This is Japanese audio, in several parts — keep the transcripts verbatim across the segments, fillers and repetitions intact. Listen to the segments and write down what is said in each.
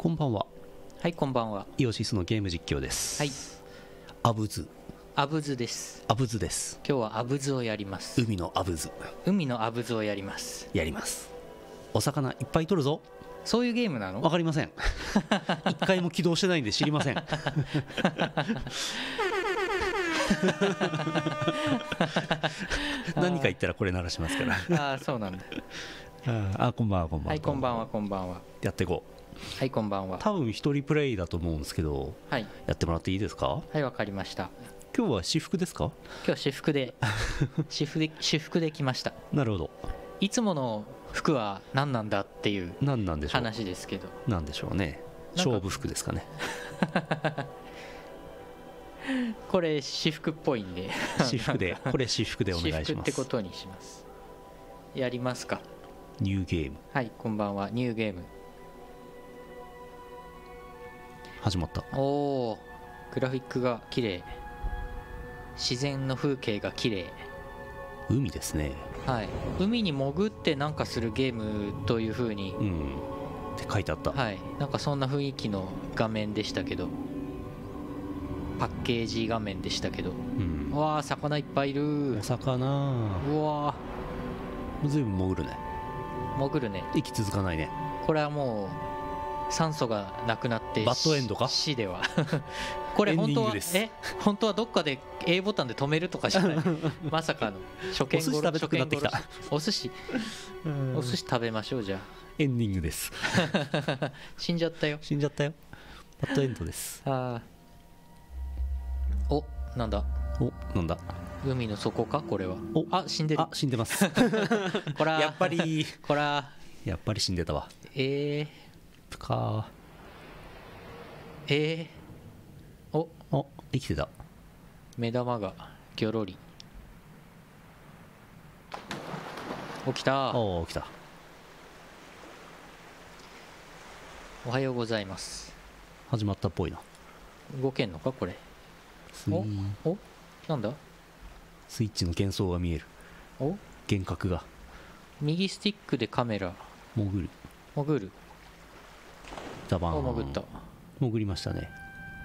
こんばんは。 はい、こんばんは。 イオシスのゲーム実況です。 はい。 アブズ。 アブズです。 アブズです。 今日はアブズをやります。 海のアブズ。 海のアブズをやります。 やります。お魚いっぱい取るぞ。 そういうゲームなの？ わかりません。一回も起動してないんで知りません。何か言ったらこれ鳴らしますから。 ああ、そうなんだ。 ああ、こんばんは、こんばんは。 はい、こんばんは、こんばんは。 やっていこう。はい、こんばんは。 多分一人プレイだと思うんですけど、 はい。 やってもらっていいですか？ はい、わかりました。 今日は私服ですか？ 今日私服で、私服で、私服で来ました。 なるほど。 いつもの服は何なんだっていう何なんでしょう。 話ですけど。 なんでしょうね。勝負服ですかね。 これ私服っぽいんで私服でこれ私服でお願いします。 私服ってことにします。やりますか。 ニューゲーム。 はい、こんばんは。ニューゲーム始まった。 おお、グラフィックが綺麗、自然の風景が綺麗。 海ですね。 はい、海に潜ってなんかするゲームという風に、 うんって書いてあった。 はい、なんかそんな雰囲気の画面でしたけど、パッケージ画面でしたけど、うん、うわー、魚いっぱいいる。 お魚。 うわー、ずいぶん潜るね。 潜るね。 息続かないね。 これはもう酸素がなくなってバッドエンドか。 死ではこれ本当はえ本当はどっかで A ボタンで止めるとかじゃないまさかの初見頃。 お寿司食べたくなってきた。 お寿司お寿司食べましょう。じゃあエンディングです死んじゃったよ。 死んじゃったよ。バッドエンドです。 あお、なんだお、なんだ。 海の底かこれは。 お、 あ、死んでる。 あ、死んでますこらやっぱりこらやっぱり死んでたわ。 えーかーえー、おお、生きてた。 目玉がギョロリ。起きた。 おお、起きた。 おはようございます。 始まったっぽいな。 動けんのかこれ。 おお、なんだ。 スイッチの幻想が見える。 お、 幻覚が。 右スティックでカメラ。 潜る。 潜る。 ダバーン。 お、潜った。 潜りましたね。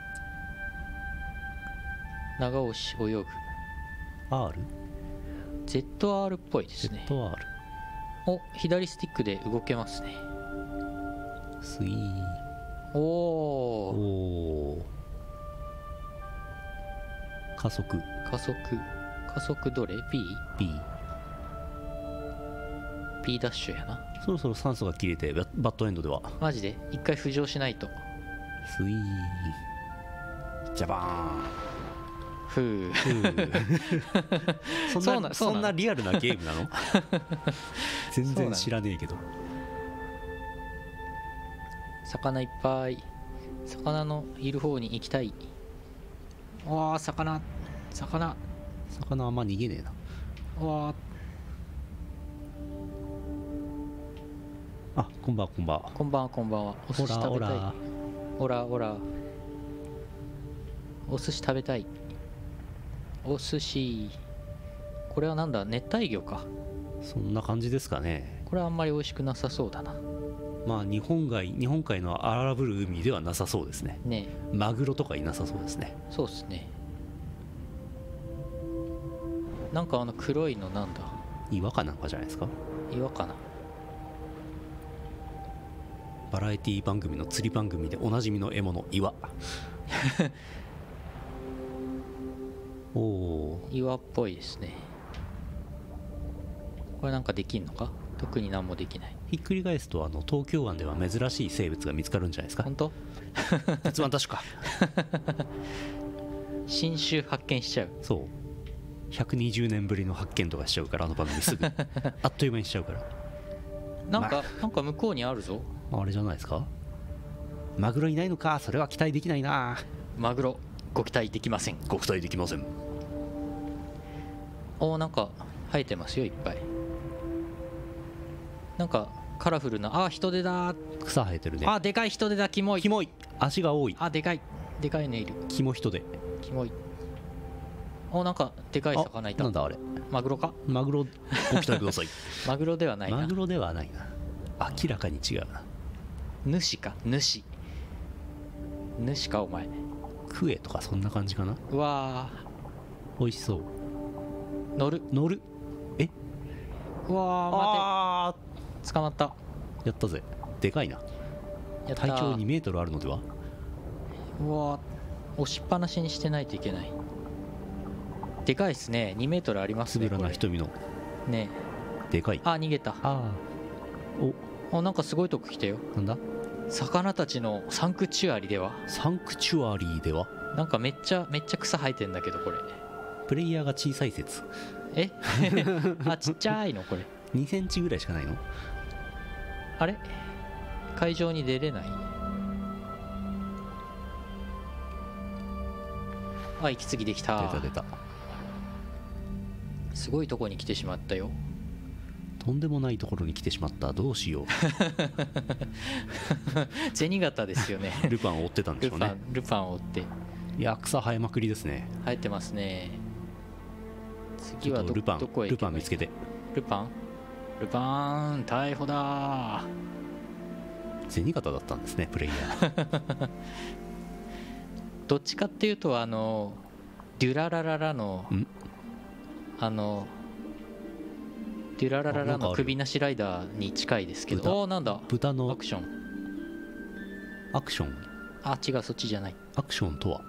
長押し泳ぐ。 アール？ ゼットアール っぽいですね。 ゼットアール。 お、左スティックで動けますね。 スイー。 おおお。加速。 加速。加速どれ？ B？B。B ダッシュやな。 そろそろ酸素が切れてバッドエンドでは。 マジで一回浮上しないと。 スイー。ジャバーン。 ふうそんなそんなそんなリアルなゲームなの？全然知らねえけど。 魚いっぱい。魚のいる方に行きたい。わあ、魚魚魚あんま逃げねえな。 わあ。 あ、こんばんは、こんばんは。 こんばんは、こんばんは。お寿司食べたい。オラオラ。お寿司食べたい。お寿司。これはなんだ、熱帯魚か。 そんな感じですかね。 これはあんまり美味しくなさそうだな。 まあ日本海日本海の荒ぶる海ではなさそうですね。 ねえ、マグロとかいなさそうですね。 そうですね。なんかあの黒いのなんだ。 岩かなんかじゃないですか。 岩かな。 バラエティ番組の釣り番組でおなじみの獲物、岩おお、 岩っぽいですね。これなんかできんのか。特に何もできない。 ひっくり返すとあの東京湾では珍しい生物が見つかるんじゃないですか。 本当？ 鉄腕ダッシュか新種発見しちゃう。 そう、ひゃくにじゅうねんぶりの発見とかしちゃうから、あの番組すぐあっという間にしちゃうから。 なんか、ま、なんか向こうにあるぞ。 あれじゃないですか。マグロいないのか。それは期待できないな。 マグロご期待できません。 ご期待できません。 おー、なんか生えてますよ、いっぱい。なんかカラフルな。あ、人手だ。 草生えてるね。 あ、でかい人手だ。キモい。 キモい。足が多い。 あ、でかい。でかいのいる。 キモ人手。 キモい。お、なんかでかい魚いた。 なんだあれ。 マグロか。 マグロご期待くださいマグロではないな。 マグロではないな。明らかに違うな。 主か。主。 主かお前。 クエとかそんな感じかな。 うわー美味しそう。 乗る乗る。えうわー待て、捕まった。 やったぜ。でかいな。 やった。 体長にメートルあるのでは。 うわー押しっぱなしにしてないといけない。でかいっすね。にメートルありますね。 つぶらな瞳のねえでかい。 あ、逃げた。 あおあ、なんかすごいとこ来たよ。 なんだ。 魚たちのサンクチュアリでは。 サンクチュアリーでは。 なんかめっちゃめっちゃ草生えてんだけど、これプレイヤーが小さい説。 えあ、ちっちゃいのこれ。 にセンチぐらいしかないの。 あれ会場に出れない。あ、息継ぎできた。 出た出た。 すごいとこに来てしまったよ。 とんでもないところに来てしまった。どうしよう。 銭形ですよね。 ルパンを追ってたんでしょうね。 ルパンルパンを追って。 いや、草生えまくりですね。 生えてますね。次はどルパンどこへ行けばいい。 ルパン見つけて。 ルパンルパン逮捕だー。 銭形だったんですね、プレイヤー。 どっちかっていうと、あのデュララララのあのデュララララの首なしライダーに近いですけど。おお、なんだ。 豚のアクション。 アクション。 あ、違う、そっちじゃない。 アクションとは。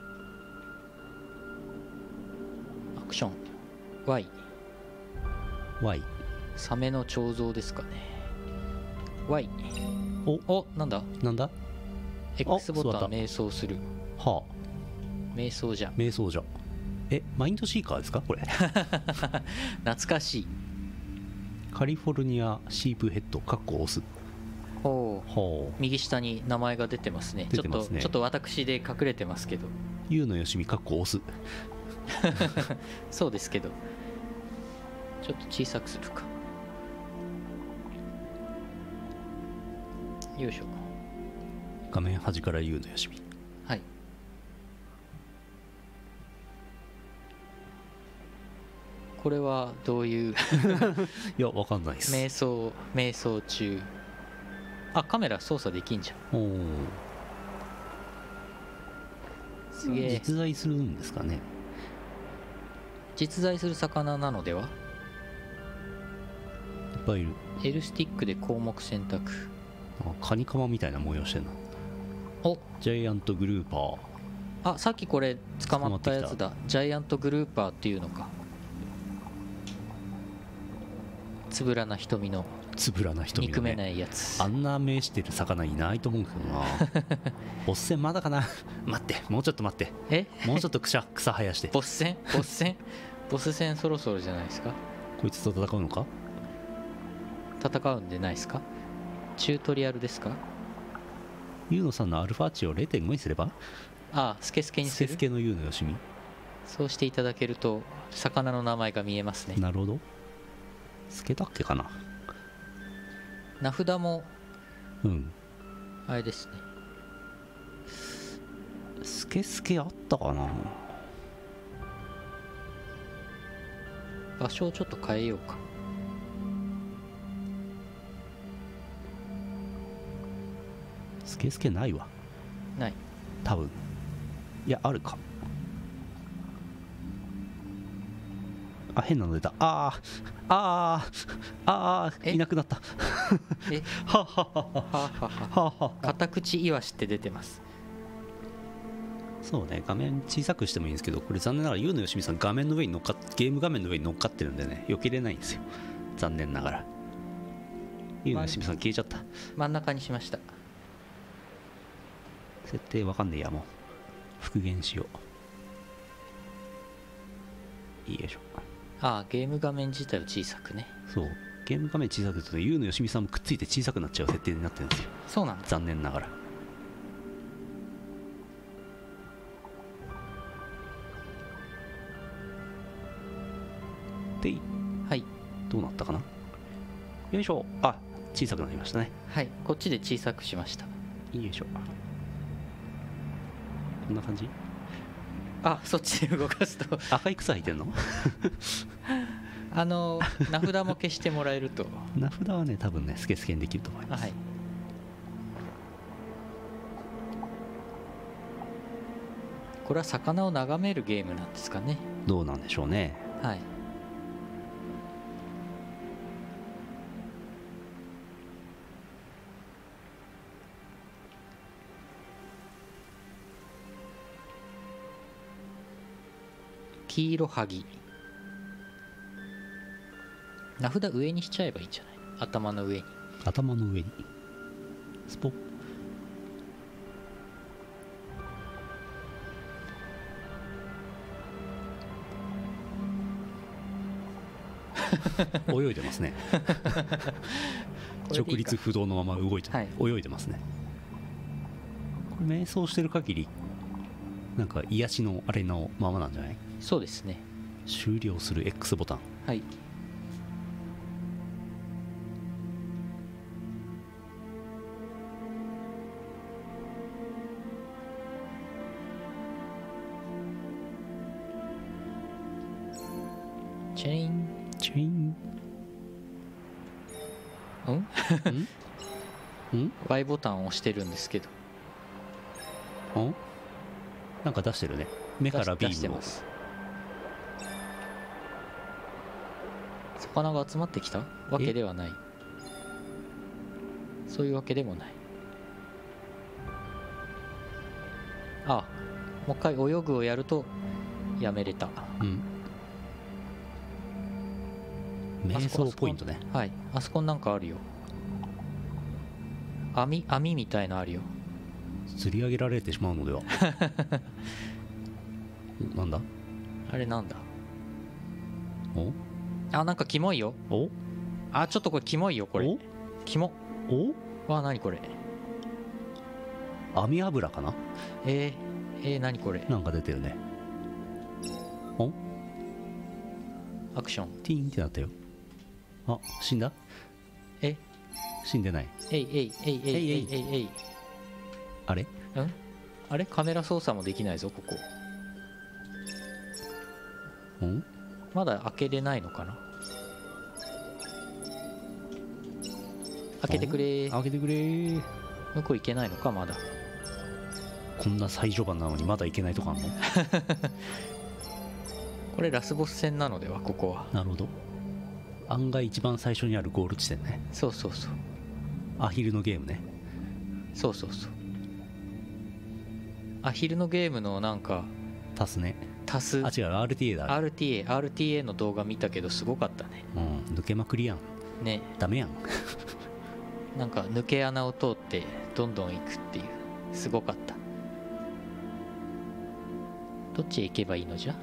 アクション Y。 Y。 サメの彫像ですかね。 Y。 おお、なんだ。 なんだ。 X ボタン瞑想する。 はあ、瞑想じゃん。 瞑想じゃん。え、マインドシーカーですかこれ。 懐かしい。 カリフォルニアシープヘッドかっこオス。 ほうほう。右下に名前が出てますね。 出てますね。 ちょっとちょっと私で隠れてますけど。 ゆうのよしみかっこオス。 そうですけど、ちょっと小さくするか。よいしょ。 画面端からゆうのよしみ。 はい。これはどういう。 いや、わかんないです。 瞑想瞑想中。あ、カメラ操作できんじゃん。おお、すげえ。 実在するんですかね。 実在する魚なのでは。 いっぱいいる。 L スティックで項目選択。 あ、カニカマみたいな模様してんな。 お、 ジャイアントグルーパー。 あ、さっきこれ捕まったやつだ。ジャイアントグルーパーっていうのか。つぶらな瞳のつぶらな瞳の、ね、 憎めないやつ。 あんな目してる魚いないと思うけどな。ボス戦まだかな。待って、もうちょっと待って。 え、 もうちょっと草草生やして。 ボス戦ボス戦ボス戦そろそろじゃないですか。 こいつと戦うのか。 戦うんでないですか。チュートリアルですか。 ユーノさんのアルファ値を れいてんご にすれば。 ああ、スケスケにする。 スケスケのユーノよしみ。 そうしていただけると魚の名前が見えますね。 なるほど。スケだっけかな。 名札もうんあれですね。 スケスケあったかな。 場所をちょっと変えようか。 スケスケないわ。 ない多分。いや、あるか。あ、変なの出た。あーあーあー、いなくなった。 えはははははは。カタクチイワシって出てます。 そうね、画面小さくしてもいいんですけど、これ残念ながらユウのよしみさん画面の上に乗っかっゲーム画面の上に乗っかってるんでね、避けれないんですよ。残念ながら。ユウのよしみさん消えちゃった。 真ん中にしました。 設定わかんねえや、もう復元しよう。いいでしょ。 ああ、ゲーム画面自体を小さくね。 そう、ゲーム画面小さくするとユウのよしみさんもくっついて小さくなっちゃう設定になってるんですよ。 そうなんだ。 残念ながら。で、 はい、 どうなったかな。よいしょ。あ、小さくなりましたね。 はい、こっちで小さくしました。 いいでしょ。こんな感じ。 あ、そっちで動かすと赤い草入ってんの。 あの名札も消してもらえると。 名札はね、多分ね、スケスケにできると思います。はい、 これは魚を眺めるゲームなんですかね。 どうなんでしょうね。 はい。黄色はぎ。名札上にしちゃえばいいんじゃない？頭の上に。 頭の上にスポッ泳いでますね直立不動のまま動いて、はい、泳いでますね。これ瞑想してる限りなんか癒しのあれのままなんじゃない？ そうですね。 終了する X ボタン。 はい。チェインチェインんん Y ボタンを押してるんですけど。 んなんか出してるね。目からビームを出してます。魚が集まってきたわけではない。そういうわけでもない。あ、もう一回泳ぐをやるとやめれた。 うん。瞑想ポイントね。 はい。あそこになんかあるよ。網網みたいのあるよ。 釣り上げられてしまうのではなんだあれなんだ。 おあ、なんかキモいよ。 おあ、ちょっとこれキモいよこれ。 おキモ。 おわ、何これ。 網油かな。 えー、えー、何これ。 なんか出てるね。おアクションティーンってなったよ。あ、死んだ。 え死んでない。 えいえいえいえいえいえいえい。 あれんあれカメラ操作もできないぞここ。 んまだ開けれないのかな。開けてくれ。 開けてくれ。 向こう行けないのかまだ。 こんな最序盤なのにまだ行けないとかあんのこれラスボス戦なのではここは。 なるほど。案外一番最初にあるゴール地点ね。 そうそうそう。 アヒルのゲームね。 そうそうそう。アヒルのゲームのなんか足すね。 足す。 あ、違う アールティーエー だ。 アールティーエー アールティーエー の動画見たけどすごかったね。 うん、抜けまくりやんね。 ダメやんなんか抜け穴を通ってどんどん行くっていう、すごかった。どっちへ行けばいいのじゃ。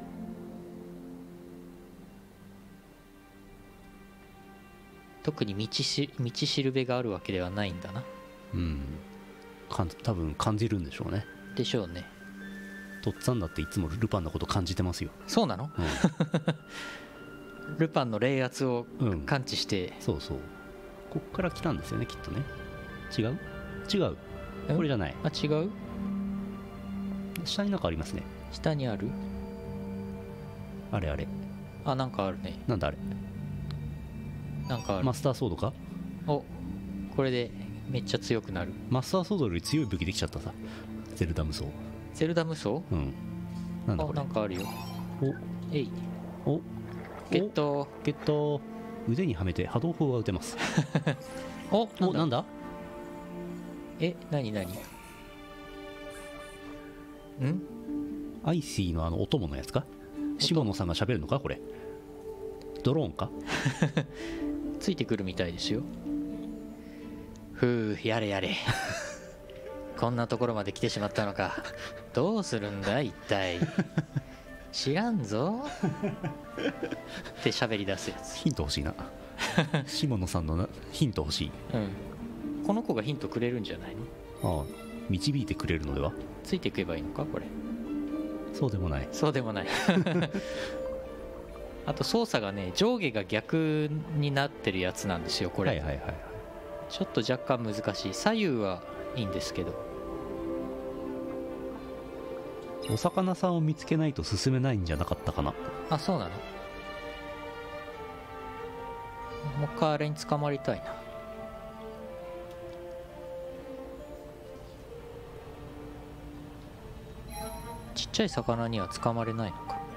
特に道し道しるべがあるわけではないんだな。 うんかん多分感じるんでしょうね。 でしょうね。 とっつぁんだっていつもルパンのこと感じてますよ。 そうなの、うん、ルパンの冷圧を感知して、 うん、そうそう、こっから来たんですよねきっとね。違う違うこれじゃない。 あ、違う。 下になんかありますね。 下にあるあれあれ。 あ、なんかあるね。 なんだあれ。 なんかある。 マスターソードか。 お、これでめっちゃ強くなる。 マスターソードより強い武器できちゃったさ。ゼルダ無双。 ゼルダ無双。うん。 なんだこれ。 あ、なんかあるよ。 おえい。 おゲットゲット。腕にはめて波動砲が撃てますおお、なんだ。 え、なになに。んアイシーのあのお供のやつか。下野さんが喋るのかこれ。ドローンかついてくるみたいですよ。ふう、やれやれこんなところまで来てしまったのか。どうするんだ一体。知らんぞって喋り出すやつ。 ヒント欲しいな下野さんのなヒント欲しい。 うん、この子がヒントくれるんじゃないの。 ああ、導いてくれるのでは。 ついていけばいいのかこれ。 そうでもない。 そうでもないあと操作がね、上下が逆になってるやつなんですよこれ。 はいはいはいはい。 ちょっと若干難しい。左右はいいんですけど。 お魚さんを見つけないと進めないんじゃなかったかな。 あ、そうなの。もう一回あれに捕まりたいな。ちちゃい魚には捕まれないのか。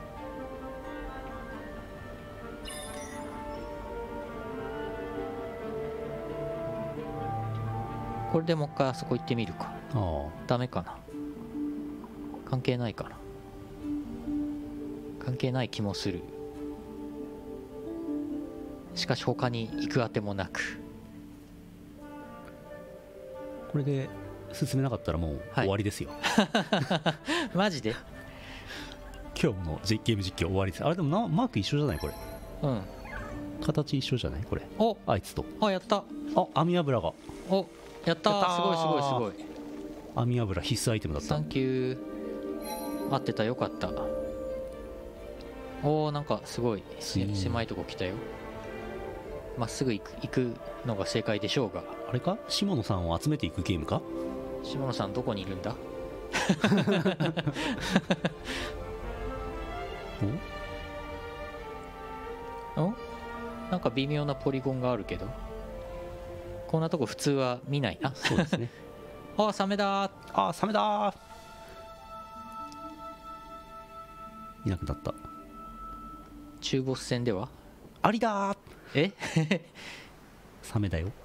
これでもう一回あそこ行ってみるか。 ああ、 ダメかな。関係ないかな。関係ない気もする。しかし他に行くあてもなく。 これで進めなかったらもう終わりですよ、 はい、マジで今日のゲーム実況終わりです。あれでもなマーク一緒じゃないこれ。 うん、 形一緒じゃないこれ。 おあいつと。 あ、やった。 あ、網油が。 お、やったー。すごいすごいすごい。 網油必須アイテムだった。 サンキュー。合ってた、よかった。おー、なんかすごい狭いとこ来たよ。まっすぐ行く、行くのが正解でしょうが。 あれか、下野さんを集めていくゲームか。 下野さんどこにいるんだおお、なんか微妙なポリゴンがあるけど、こんなとこ普通は見ないな。 そうですね。 あ、サメだー。 あ、サメだー。いなくなった。 中ボス戦ではアリだー。 えサメだよ。ん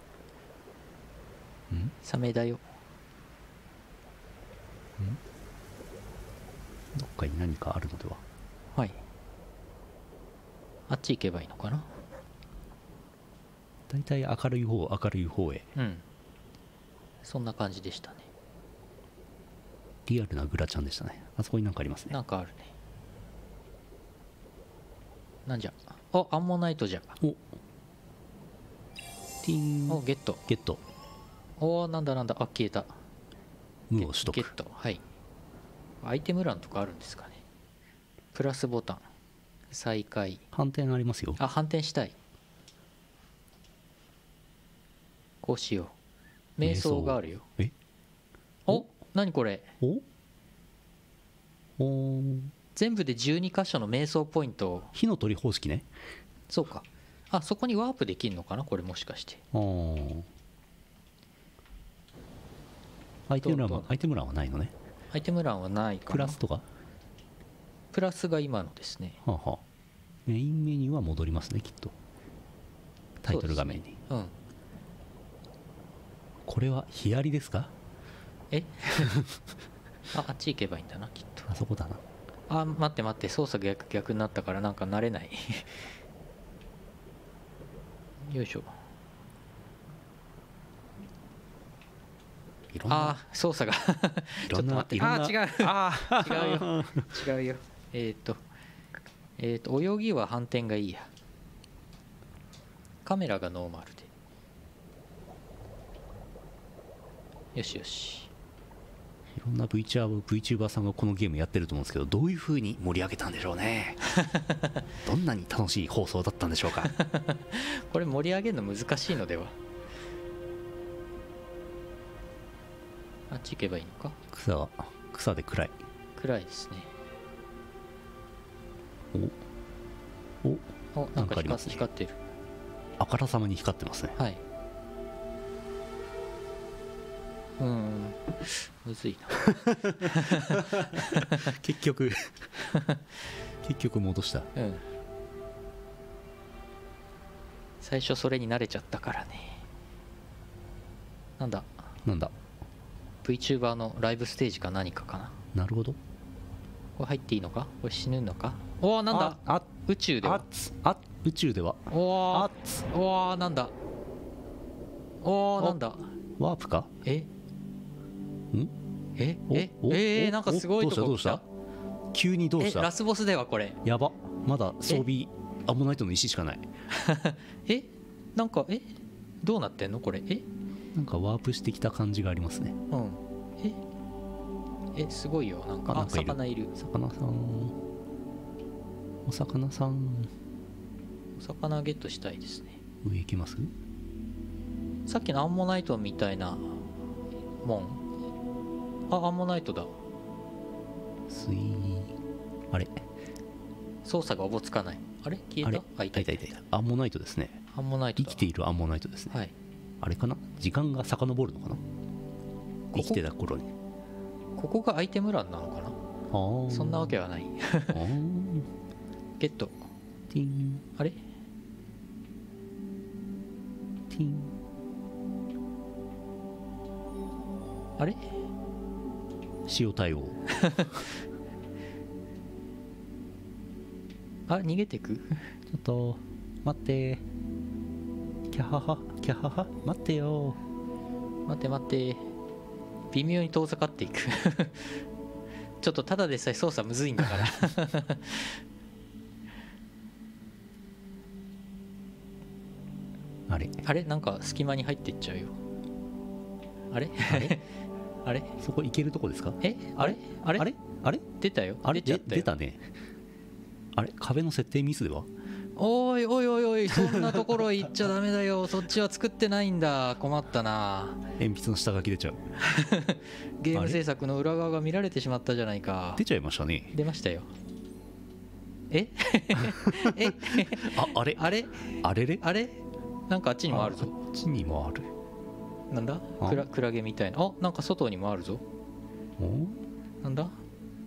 サメだよ。 んどっかに何かあるのでは。 はい。あっち行けばいいのかな。 だいたい明るい方、明るい方へ。 うん、そんな感じでしたね。 リアルなグラちゃんでしたね。あそこになんかありますね。 なんかあるね。なんじゃ。あ、アンモナイトじゃ。 おティーン。 お、ゲット。 ゲット。 おー、なんだなんだ。あ、消えた。 無を取得。 ゲット。はい。アイテム欄とかあるんですかね。プラスボタン。再開。 反転ありますよ。 あ、反転したい。こうしよう。瞑想があるよ。 えお、何これ。 おお全部でじゅうに箇所の瞑想ポイントを。 火の鳥方式ね。 そうか。あ、そこにワープできるのかなこれ、もしかして。 あアイテム欄はアイテム欄はないのね。 アイテム欄はないかな。 プラスとか。 プラスが今のですね。 はあはあ、メインメニューは戻りますねきっと。タイトル画面に、 ね、うん。 これはヒアリですか。 えあ、あっち行けばいいんだなきっと。 あそこだな。 あ、待って待って、操作逆逆になったからなんか慣れないよいしょ。 いろんなあー、操作がちょっと待って。あー、違うあ違うよ違うよ。えっとえっと泳ぎは反転がいいや。カメラがノーマルで。よしよし。 いろんな VTuber, VTuber さんがこのゲームやってると思うんですけど、どういう風に盛り上げたんでしょうねどんなに楽しい放送だったんでしょうかこれ盛り上げるの難しいのでは。あっち行けばいいのか。 草は草で暗い。 暗いですね。 おおお、なんか光って光ってる。 あからさまに光ってますね。 はい。うん、むずいな結局結局戻した。 うん。最初それに慣れちゃったからね。なんだなんだ VTuber のライブステージか何かかな。 なるほど。 これ入っていいのか。これ死ぬのか。おお、なんだ。 あ宇宙では。 あ宇宙では。 おおおお、なんだ。おお、なんだ。 ワープか。 えんえええー、なんかすごいとこ来た。 急にどうした。 え、ラスボスではこれ。 やば。まだ装備アンモナイトの石しかないえ、なんかえどうなってんのこれ。え、 なんかワープしてきた感じがありますね。 うん。ええ、すごいよ。なんか、あ、魚いる。 魚さん、お魚さん。 お魚ゲットしたいですね。 上行きます。 さっきのアンモナイトみたいなもん。あ、アンモナイトだ。 スイー。あれ、 操作がおぼつかない。あれ消えた。あ、いたいたいたいた。 アンモナイトですね。 アンモナイトだ。 生きているアンモナイトですね。 はい。 あれかな、時間が遡るのかな。生きてた頃に。 ここがアイテム欄なのかな。 ーそんなわけはない。 あーゲット。 ティンあれティンあれ塩対応あ、逃げてく。 ちょっと待ってキャハハキャハハ待ってよ。 待って待って。微妙に遠ざかっていく。ちょっとただでさえ操作むずいんだから。 あれあれなんか隙間に入っていっちゃうよ。あれあれあれそこ行けるとこですか？ えあれあれあれあれ出たよ。 あれ出ちゃったよ。 出たね。あれ壁の設定ミスでは？ おいおいおいおい、そんなところ行っちゃダメだよ。そっちは作ってないんだ。困ったな。 鉛筆の下書き出ちゃう。 ゲーム制作の裏側が見られてしまったじゃないか。 出ちゃいましたね。 出ましたよ。ええああれあれあれれあれなんかあっちにもあるぞ。 あっちにもある。 なんだあクラクラゲみたいな。あ、なんか外にもあるぞ。 おなんだ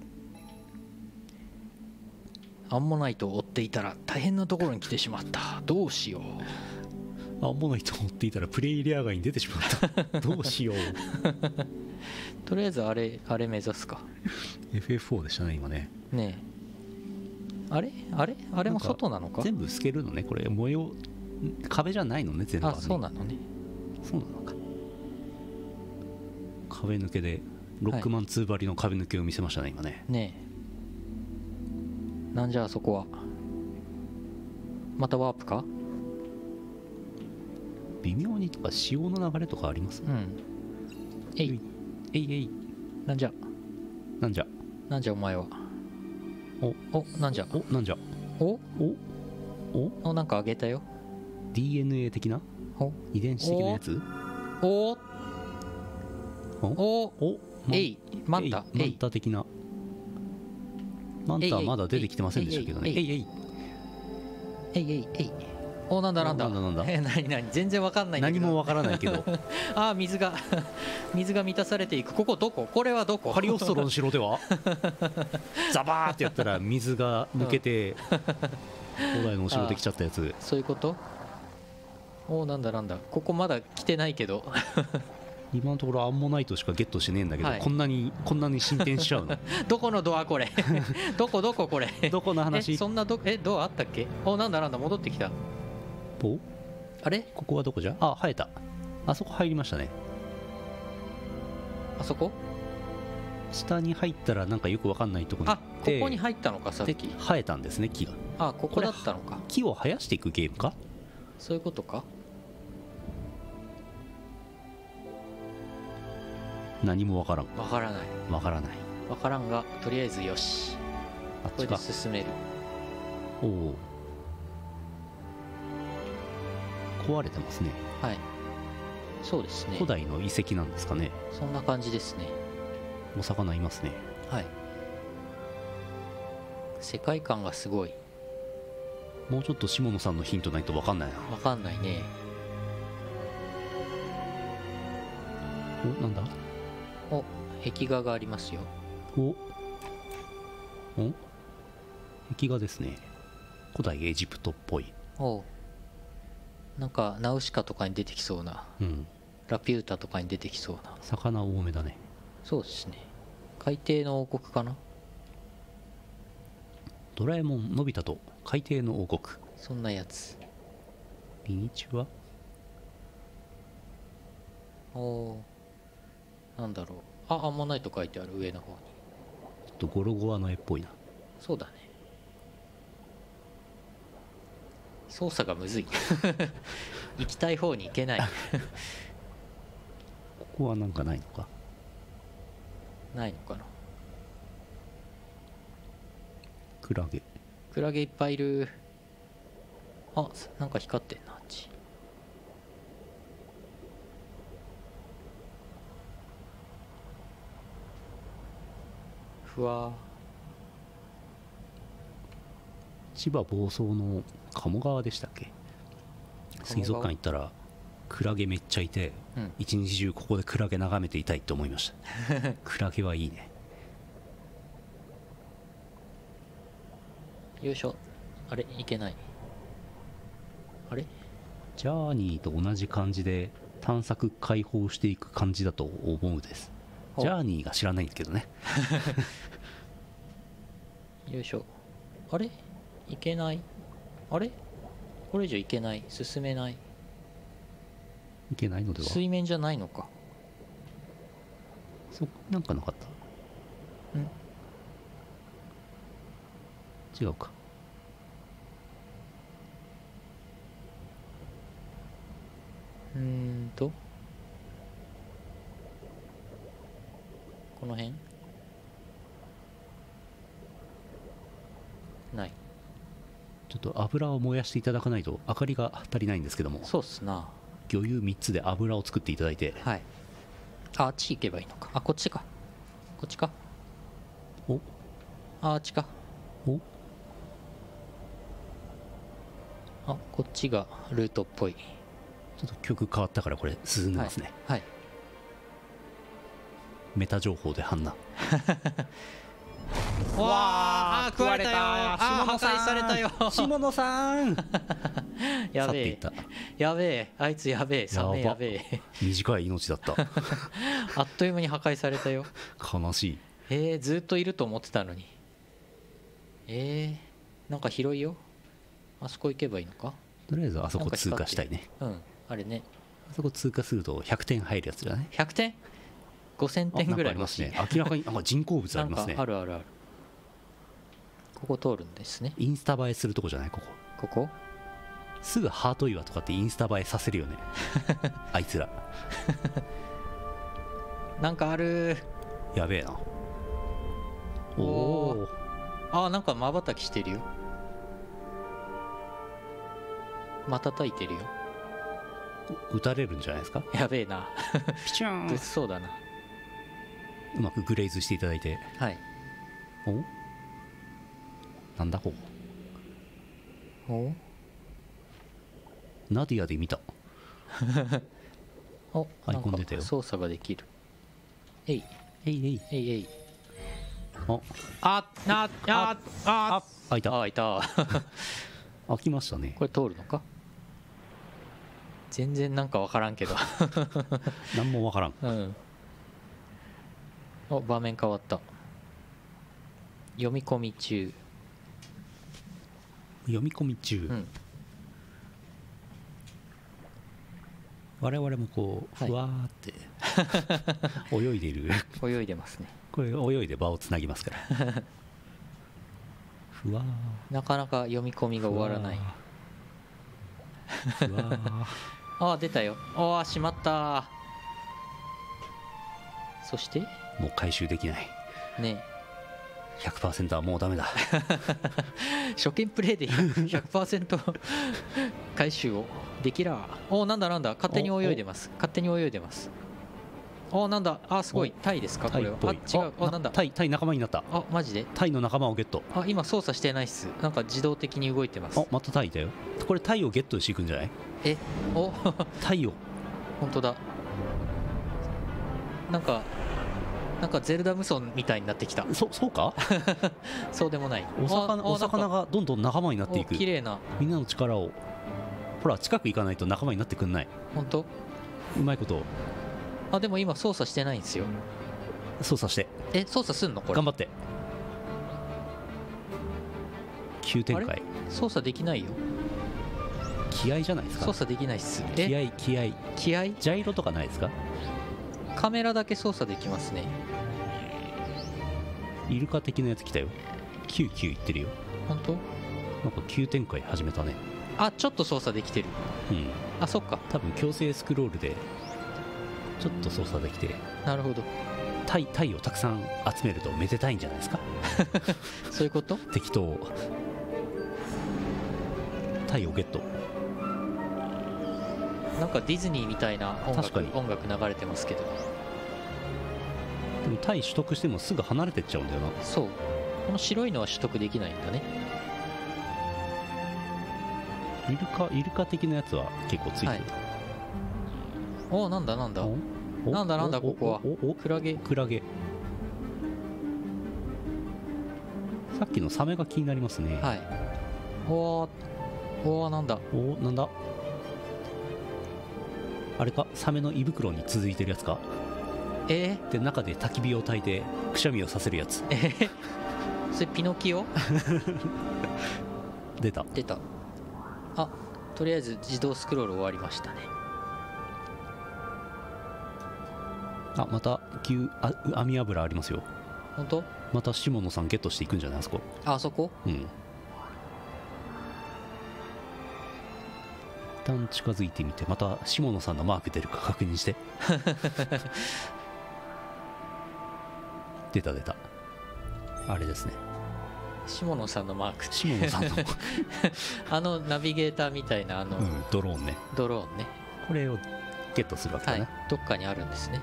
アンモナイトを追っていたら大変なところに来てしまった。どうしよう。 あ、もないと思っていたらプレイリア外に出てしまったどうしようとりあえずあれあれ目指すか。 エフエフフォー でしたね今ね。 ねえあれあれあれも外なのか。 全部透けるのねこれ。模様壁じゃないのね全部はね。 あ、そうなのね。 そうなのか。壁抜けでロックマンツー張りの壁抜けを見せましたね今ね。 ねえなんじゃあそこは。またワープか。 微妙にとか潮の流れとかあります？ うんえいえいえい。 なんじゃなんじゃなんじゃお前は。 おおなんじゃおなんじゃおおおおなんかあげたよ。 ディーエヌエー 的なお遺伝子的なやつ？ おおおおまえいマンタえいマンえいタ的な。マンタはまだ出てきてませんでしたけどね。 えいえいえいえいえいえい。おなんだなんだなんだなんだえなになに全然わかんないんだけど。 何もわからないけどあー水が水が満たされていく。ここどここれはどこ。 カリオストロの城ではザバーってやったら水が抜けて古代のお城できちゃったやつ。 そういうこと。おなんだなんだここまだ来てないけど今のところアンモナイトしかゲットしてねえんだけど、 はいこんなにこんなに進展しちゃうのどこのドアこれどこどここれどこの話？ えそんなどえドアあったっけ。おなんだなんだ戻ってきた。 おあれここはどこじゃ？あ、生えた。あそこ入りましたね。 あそこ下に入ったらなんかよくわかんないとこに行あってここに入ったのかさっでき。 生えたんですね木が。 あここだったのか。 木を生やしていくゲームか？ そういうことか。 何もわからんわからないわからない。 わからんがとりあえずよしこれであっちか。 進める。 おお壊れてますね。 はいそうですね。 古代の遺跡なんですかね。 そんな感じですね。 お魚いますね。 はい世界観がすごい。 もうちょっと下野さんのヒントないとわかんないな。 わかんないね。 お、なんだ？ お壁画がありますよ。 おお壁画ですね。古代エジプトっぽい。 おなんかナウシカとかに出てきそうな。 うんラピュータとかに出てきそうな。 魚多めだね。 そうですね。海底の王国かな。 ドラえもんのび太と海底の王国。 そんなやつ。 ミニチュア？ おおなんだろう。あアンモナイト書いてある上の方に。 ちょっとゴロゴアの絵っぽいな。 そうだね。操作がむずい行きたい方に行けないここはなんかないのか。 ないのかな。 クラゲ。 クラゲいっぱいいる。あなんか光ってんなあっち。ふわ千葉房総の鴨川でしたっけ。水族館行ったらクラゲめっちゃいて、 うん、 一日中ここでクラゲ眺めていたいと思いましたクラゲはいいね。 よいしょ。あれいけない。あれジャーニーと同じ感じで探索解放していく感じだと思うです。ジャーニーが知らないんですけどね。 よいしょ。あれいけない。あれこれ以上いけない。進めない。 いけないのでは。 水面じゃないのか。 そなんかなかった。 ん違うか。 うーんとこの辺ない。 ちょっと油を燃やしていただかないと明かりが足りないんですけども。 そうっすな。 魚油みっつで油を作っていただいて。 はい。あ、あっち行けばいいのか。あ、こっちか。こっちか。 おあ、あっちか。 おあ、こっちがルートっぽい。 ちょっと曲変わったからこれ進んでますね。 はい、はい、 メタ情報で判断。 わあ、食われたよ。あ、破壊されたよ。 下野さん。 やべえ。やべえ。あいつやべえ。サメやべえ。 短い命だった。 あっという間に破壊されたよ。 悲しい。 えー、ずっといると思ってたのに。えー、なんか広いよ。あそこ行けばいいのか。 とりあえずあそこ通過したいね。 うん、あれね。 あそこ通過するとひゃくてん入るやつだね。 ひゃくてん ?ごせん 点ぐらいありますね。明らかになんか人工物ありますね。 あるあるある。ここ通るんですね。 インスタ映えするとこじゃない？ここ。 ここすぐハート岩とかってインスタ映えさせるよね。あいつら。 なんかある。 やべえな。おお。 あ、なんかまばたきしてるよ。またたいてるよ。 撃たれるんじゃないですか。 やべえな。 ピチューン。 物騒だな。 うまくグレイズしていただいて。 はい。 おなんだここ。おナディアで見た。 お、 アイコン出たよ。 操作ができる。えいえいえいえいえい。 ああなあああ開いた。 あ、いた。 開きましたね。 これ通るのか。全然なんか分からんけど。 何も分からん。 うん。お、場面変わった。読み込み中。 読み込み中。 うん、 我々もこう、 はい、 ふわーって泳いでいる。 泳いでますね。 これ泳いで場をつなぎますから。ふわー。なかなか読み込みが終わらない。 ふわー。 ああ、出たよ。ああ、しまった。そしてもう回収できないね。 ひゃくパーセント はもうダメだ。 初見プレイで ひゃくパーセント 回収をできら。お、なんだなんだ、勝手に泳いでます。勝手に泳いでます。お、なんだ。あ、すごい。タイですかこれは。あ、違う。あ、なんだ。 タイ、タイ仲間になった。 あ、マジでタイの仲間をゲット。 あ、今操作してないっす。なんか自動的に動いてます。 あ、またタイだよ。これタイをゲットしていくんじゃない？ え、おタイを。 本当だ。なんかなんかゼルダ無双みたいになってきた。 そそうか？ そうでもない。 お魚、お魚がどんどん仲間になっていく。 綺麗な。 みんなの力を。ほら近く行かないと仲間になってくんない。 本当？ うまいこと。 あ、でも今操作してないんですよ。 操作して。 え、操作すんのこれ？ 頑張って。急展開。 操作できないよ。 気合じゃないですか。 操作できないっす。 気合気合気合。 ジャイロとかないですか？ カメラだけ操作できますね。 イルカ的なやつ来たよ。キューキューいってるよ。 本当？ なんか急展開始めたね。 あ、ちょっと操作できてる。 うん。 あ、そっか。 多分強制スクロールでちょっと操作できて。 なるほど。 タイタイをたくさん集めるとめでたいんじゃないですか。 そういうこと？ 適当。タイをゲット。 なんかディズニーみたいな音楽音楽流れてますけど。 でもタイ取得してもすぐ離れてっちゃうんだよな。 そう。この白いのは取得できないんだね。 イルカイルカ的なやつは結構ついてる。はい、 お、なんだなんだなんだなんだここは。クラゲ。 クラゲ。 さっきのサメが気になりますね。 はい。おーおー、なんだ。 おお、なんだあれか、サメの胃袋に続いてるやつか。 えで中で焚き火を焚いてくしゃみをさせるやつ。 ー、えー、それピノキオ出た。 出た。あ、とりあえず自動スクロール終わりましたね。 あ、また牛あ網油ありますよ。 本当？ また下野さんゲットしていくんじゃないですか。 あ、あそこ？ うん。一旦近づいてみて、また下野さんのマーク出るか確認して。出た出た。あれですね、 下野さんのマーク。 下野さんのあのナビゲーターみたいなあの、 うん、ドローンね。 ドローンね。 これをゲットするわけだね。 はい、どっかにあるんですね。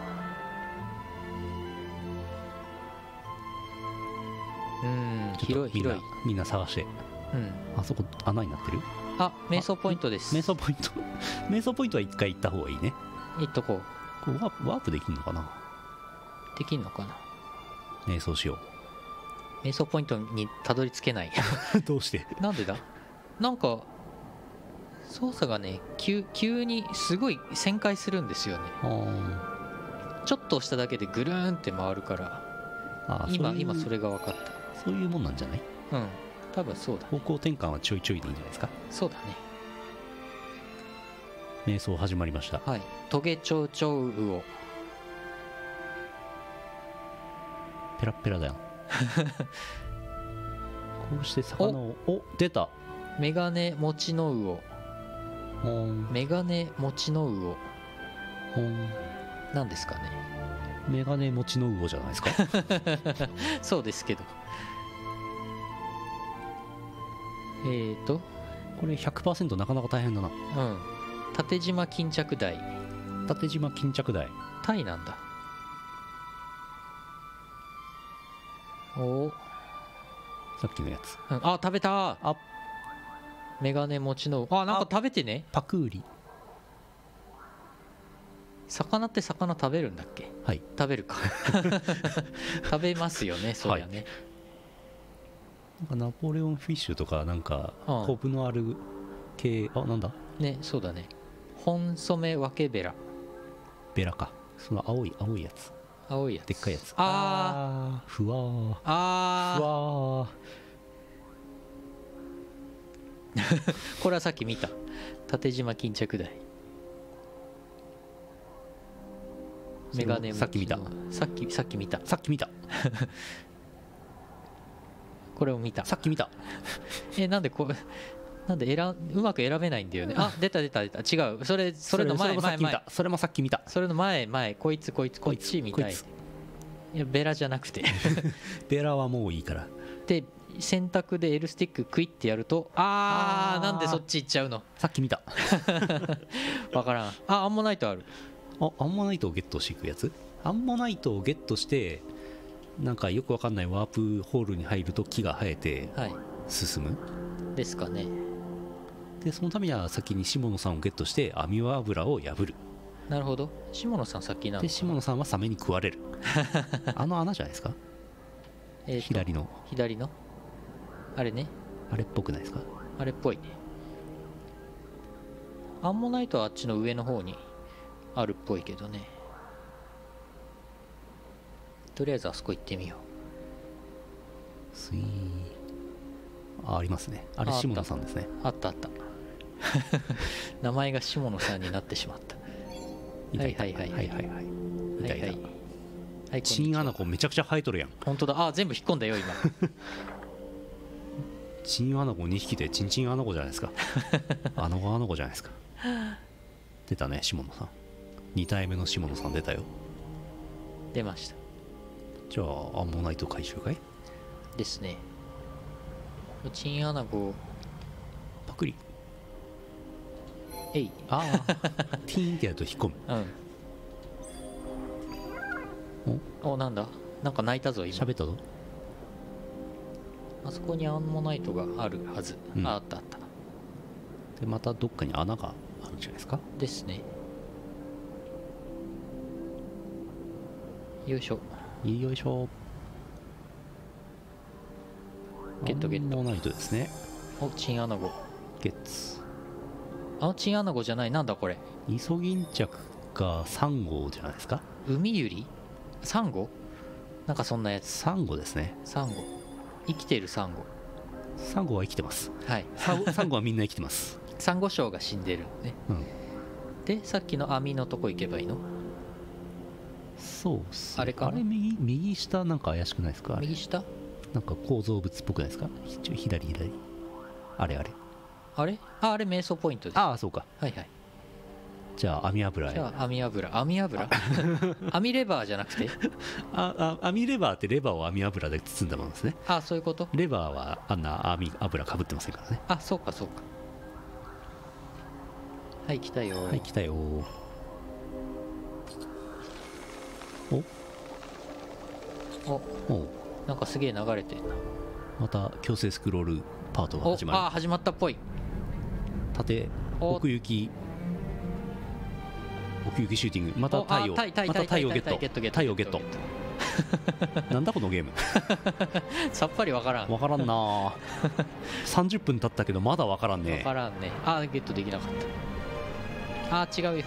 うーん、 ちょっとみんな広い広い。 みんな探して。 うん。 あそこ穴になってる。 あ、瞑想ポイントです。 瞑想ポイント瞑想ポイントは一回行った方がいいね。 いっとここうワープワープできるのかな。 う。できんのかな。 瞑想しよ瞑想ポイントにたどり着けない。 うどうして。 なんでだ。なんか操作がね、急急にすごい旋回するんですよね。 あちょっと押しただけでぐるーんって回るからあ、 今そういう今それが分かっそういうもんなんじゃない。 た。うん、多分そうだ。 方向転換はちょいちょいでいいんじゃないですか。 そうだね。 瞑想始まりました。 はい。トゲチョウチョウウオ。 ペラッペラだよ。こうして魚をお出た。 メガネ持ちのウオ。 ほんメガネ持ちのウオ。 ほん。 なんですかね。 メガネ持ちの魚じゃないですか。 そうですけど。えーとこれ ひゃくパーセント なかなか大変だな。 うん。縦縞巾着台。 縦縞巾着台。 タイなんだ。おお、 さっきのやつ。 うん、あ、食べた。 あ、 メガネ持ちの。あ、なんか食べてね。 パクーリ。 魚って魚食べるんだっけ。 はい。 食べるか。食べますよね、そりゃね。 なんかナポレオンフィッシュとかなんかうんコブのある系。あ、なんだね、そうだね。本染分けベラ。 ベラか。その青い青いやつ。 青いやつ。 でっかいやつ。 ああーふわーーあふわー。 ーこれはさっき見た。縦縞巾着台。メガネ持ちのさっき見た。 さっきさっき見た。 さっき見た。 これを見た。 さっき見た。 え、なんでこうなんで選うまく選べないんだよね。あ、出た出た出た。違う。それそれの前前前。 それもさっき見た。 それの前前。こいつこいつこっちみたい。いやベラじゃなくて。 ベラはもういいから。 で選択で L スティッククイってやると、あーなんでそっち行っちゃうの。 さっき見た。 わからん。あ、アンモナイトある。 あ、アンモナイトをゲットしていくやつ。アンモナイトをゲットしてなんかよくわかんないワープホールに入ると木が生えて進む、 はい、ですかね。 でそのためには先に下野さんをゲットして網輪油を破る。 なるほど。下野さん先なの。 で下野さんはサメに食われる。あの穴じゃないですか。 えーと左の左のあれね。 あれっぽくないですか。 あれっぽいね。アンモナイトはあっちの上の方にあるっぽいけどね。とりあえずあそこ行ってみよスイーあ、ありますね。あれああった下野さんですね。 う。あったあった。名前が下野さんになってしまった。 いたいたはいはいはいはいはいはいいたいた。 はいはい。はい、 チンアナコめちゃくちゃ生えとるやん。 本当だ。あ、全部引っ込んだよ今。 チンアナゴにひきでチンチンアナゴじゃないですか。アナゴアナゴじゃないですか。出たね下野さん。に体目の下野さん出たよ。 出ました。 じゃあアンモナイト回収かい。 ですね。チンアナゴパクリ。 えい。 ああティーンってやると引っ込む。 うんお、なんだなんか泣いたぞ今。 喋ったぞ。 あそこにアンモナイトがあるはず、 うんあ、あったあった。 でまたどっかに穴があるんじゃないですか。 ですね。よいしょ。 よいしょ。 ゲットゲット。 アンモナイトですね。 お、チンアナゴ。 ゲッツ。 あのチンアナゴじゃない、なんだこれ。 イソギンチャクかサンゴじゃないですか。 海ユリ、サンゴ、なんかそんなやつ。 サンゴですね。 サンゴ、生きてるサンゴ。 サンゴは生きてます。 はいサンサンゴはみんな生きてます。 サンゴ礁が死んでるね。 うんでさっきの網のとこ行けばいいの？ そうっすね。 あれかなあれ右右下なんか怪しくないですか。あれ右下、 なんか構造物っぽくないですか。ひ左左あれあれあれ、ああれ瞑想ポイントです。 ああそうか。 はいはい。 じゃあ網油へ。 じゃあ網油、網油網レバーじゃなくて、 ああ網レバーってレバーを網油で包んだものですね。 あ、そういうこと。 レバーはあんな網油かぶってませんからね。 あ、そうかそうか。はい来たよ。 はい来たよ。おお、 おなんかすげえ流れてるな。 また強制スクロールパートがお、 始まる。 あ、始まったっぽい。 縦お奥行き奥行きシューティング。またおあ太陽タイタイまた太陽ゲタイゲットゲットット太陽ゲット。なんだこのゲーム。 さっぱりわからん。 わからんな。さんじゅっぷん経ったけどまだわからんわね。 からんね。あ、ゲットできなかった。あ、違うよ。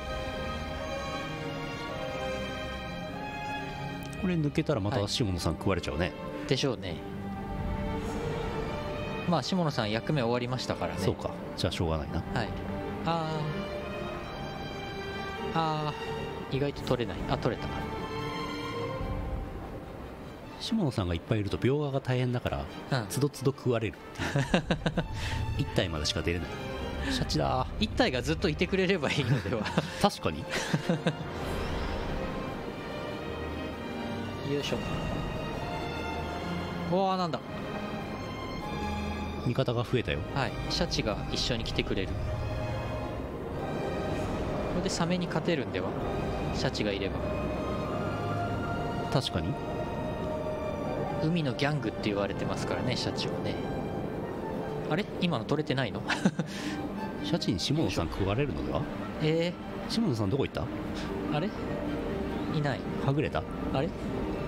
これ抜けたらまたはい下野さん食われちゃうね。 でしょうね。まあ下野さん役目終わりましたからね。 そうか。じゃあしょうがないな。 はい。あーあー、意外と取れない。あ、取れた。 下野さんがいっぱいいると描画が大変だからうん。 つどつど食われるっていういち体までしか出れない。シャチだ。 一体がずっといてくれればいいのでは。 確かに。 よいしょ。おわ、なんだ。 味方が増えたよ。 はい、シャチが一緒に来てくれる。これでサメに勝てるんでは、シャチがいれば。 確かに。 海のギャングって言われてますからね、シャチはね。あれ、今の取れてないの？ シャチに下野さん食われるのでは。 え下野さんどこ行った。 ー、あれ、いない。 はぐれた。 あれ、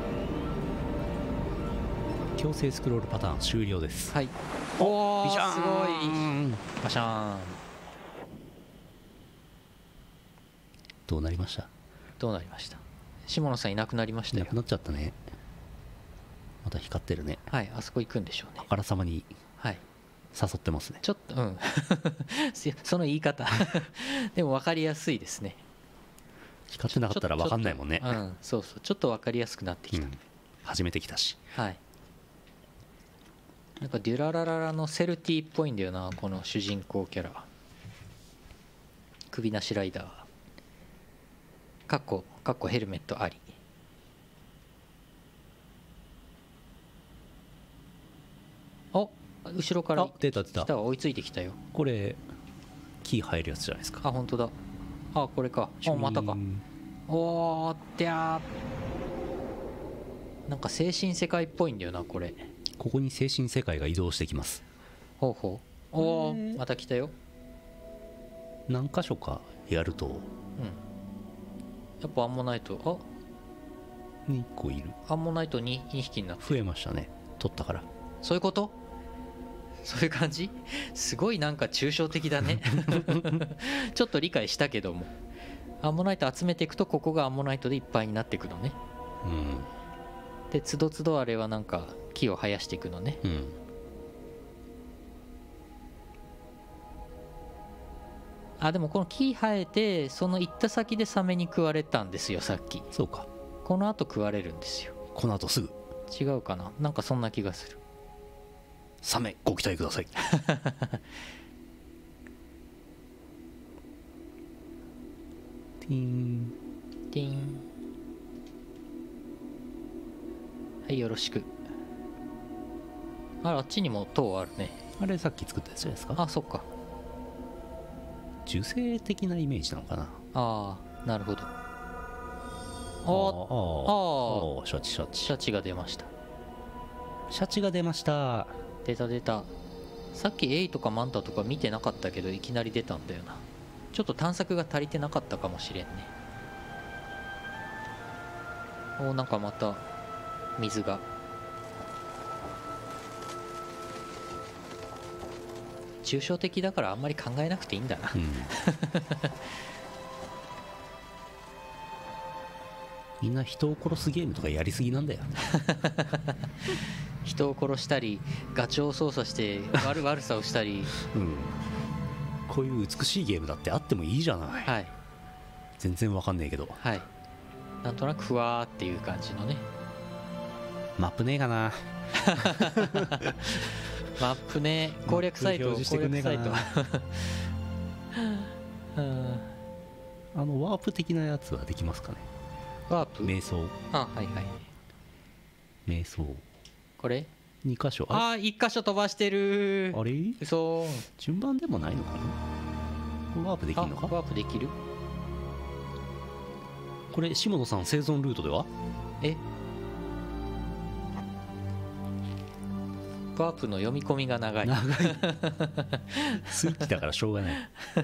強制スクロールパターン終了です。 はい。おー、 ビシャーすごンい。バシャーン。 どうなりました。 どうなりました。下野さんいなくなりましたよいなく。なっちゃったね。また光ってるね。 はい、あそこ行くんでしょうね。 あからさまにはい。 誘ってますね。 ちょっと、うん。その言い方。でも分かりやすいですね。 光ってなかったら分かんないもんねちょっとうん、そうそう。ちょっと分かりやすくなってきた。 うん初めて来たし。 はい。なんかデュララララのセルティっぽいんだよな、この主人公キャラ。首なしライダー。かっこ、かっこヘルメットあり。お、後ろからあ出た出た来たわ、追いついてきたよ。 これキー入るやつじゃないですか。 あ、本当だ。あ、これか。あ、またか。おーってやー。なんか精神世界っぽいんだよな、これ。 ここに精神世界が移動してきます。 ほうほう。おー、また来たよ。 何箇所かやるとうん。やっぱアンモナイト、 いっこいる。 あ、アンモナイト に, に匹になった。 増えましたね。取ったから。 そういうこと？そういう感じ？すごいなんか抽象的だね。ちょっと理解したけども。アンモナイト集めていくと、ここがアンモナイトでいっぱいになっていくのね。 うんで、つどつどあれはなんか木を生やしていくのね。 うんあ、でもこの木生えて、その行った先でサメに食われたんですよ、さっき。 そうか。 この後食われるんですよ。 この後すぐ違うかな、なんかそんな気がする。 サメご期待ください。ティーンティーン。はい、よろしく。あら、あっちにも塔あるね。 あれさっき作ったやつじゃないですか。 あ、そっか。 樹勢的なイメージなのかな。 ああ、なるほど。 あおあああシャチシャチシャチが出ました。 シャチが出ました。 出た出た。さっきエイとかマンタとか見てなかったけど、いきなり出たんだよな。ちょっと探索が足りてなかったかもしれんね。お、なんかまた水が。 抽象的だからあんまり考えなくていいんだな、 うん、みんな人を殺すゲームとかやりすぎなんだよ。 人を殺したりガチョウを操作して悪悪さをしたり、 うん、こういう美しいゲームだってあってもいいじゃない。 はい、 全然わかんないけど、 はい、なんとなくふわーっていう感じのね。 マップねえかな。 マップね、攻略サイト、 表示してくんねえかな。 攻略サイト。うん、 あのワープ的なやつはできますかね。 ワープ、 瞑想。 あ、はいはい、 瞑想これに箇所。 ああ、いっ箇所飛ばしてる。 あれ嘘。 順番でもないのかな。ワープできるのか。 ワープできる。 これ下野さん生存ルートではえワープの読み込みが長い。 長い。スイッチだからしょうがない。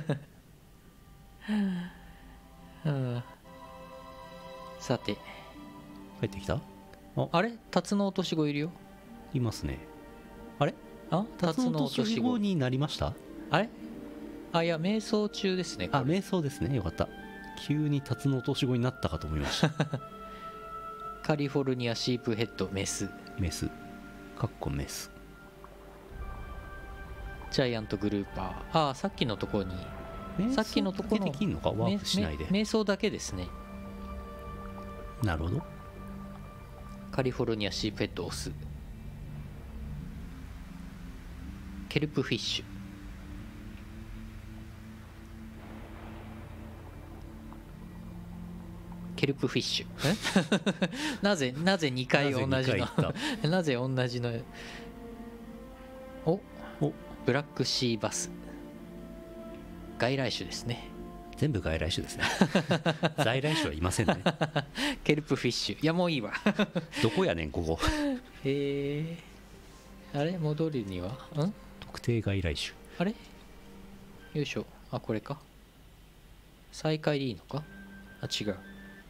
うん、さて帰ってきた。 あれタツノオトシゴいるよ。 いますね。あれあタツノオトシゴになりました。 あれあいや瞑想中ですね。 あ瞑想ですね。よかった。急にタツノオトシゴになったかと思いました。 カリフォルニアシープヘッドメス。 メスかっこメス。 ジャイアントグルーパー。ああさっきのところにさっきのところのできんのか。ワープしないで。 瞑想だけですね。 なるほど。 カリフォルニアシープヘッドオス。ケルプフィッシュ。ケルプフィッシュ。なぜなぜにかい同じの。なぜ同じの。おおブラックシーバス。外来種ですね。 全部外来種ですね。在来種はいませんね。 ケルプフィッシュ。いやもういいわ。 どこやねんここ。 へえ。あれ戻るにはん特定外来種。 あれよいしょ。あこれか。再開でいいのか。あ違う。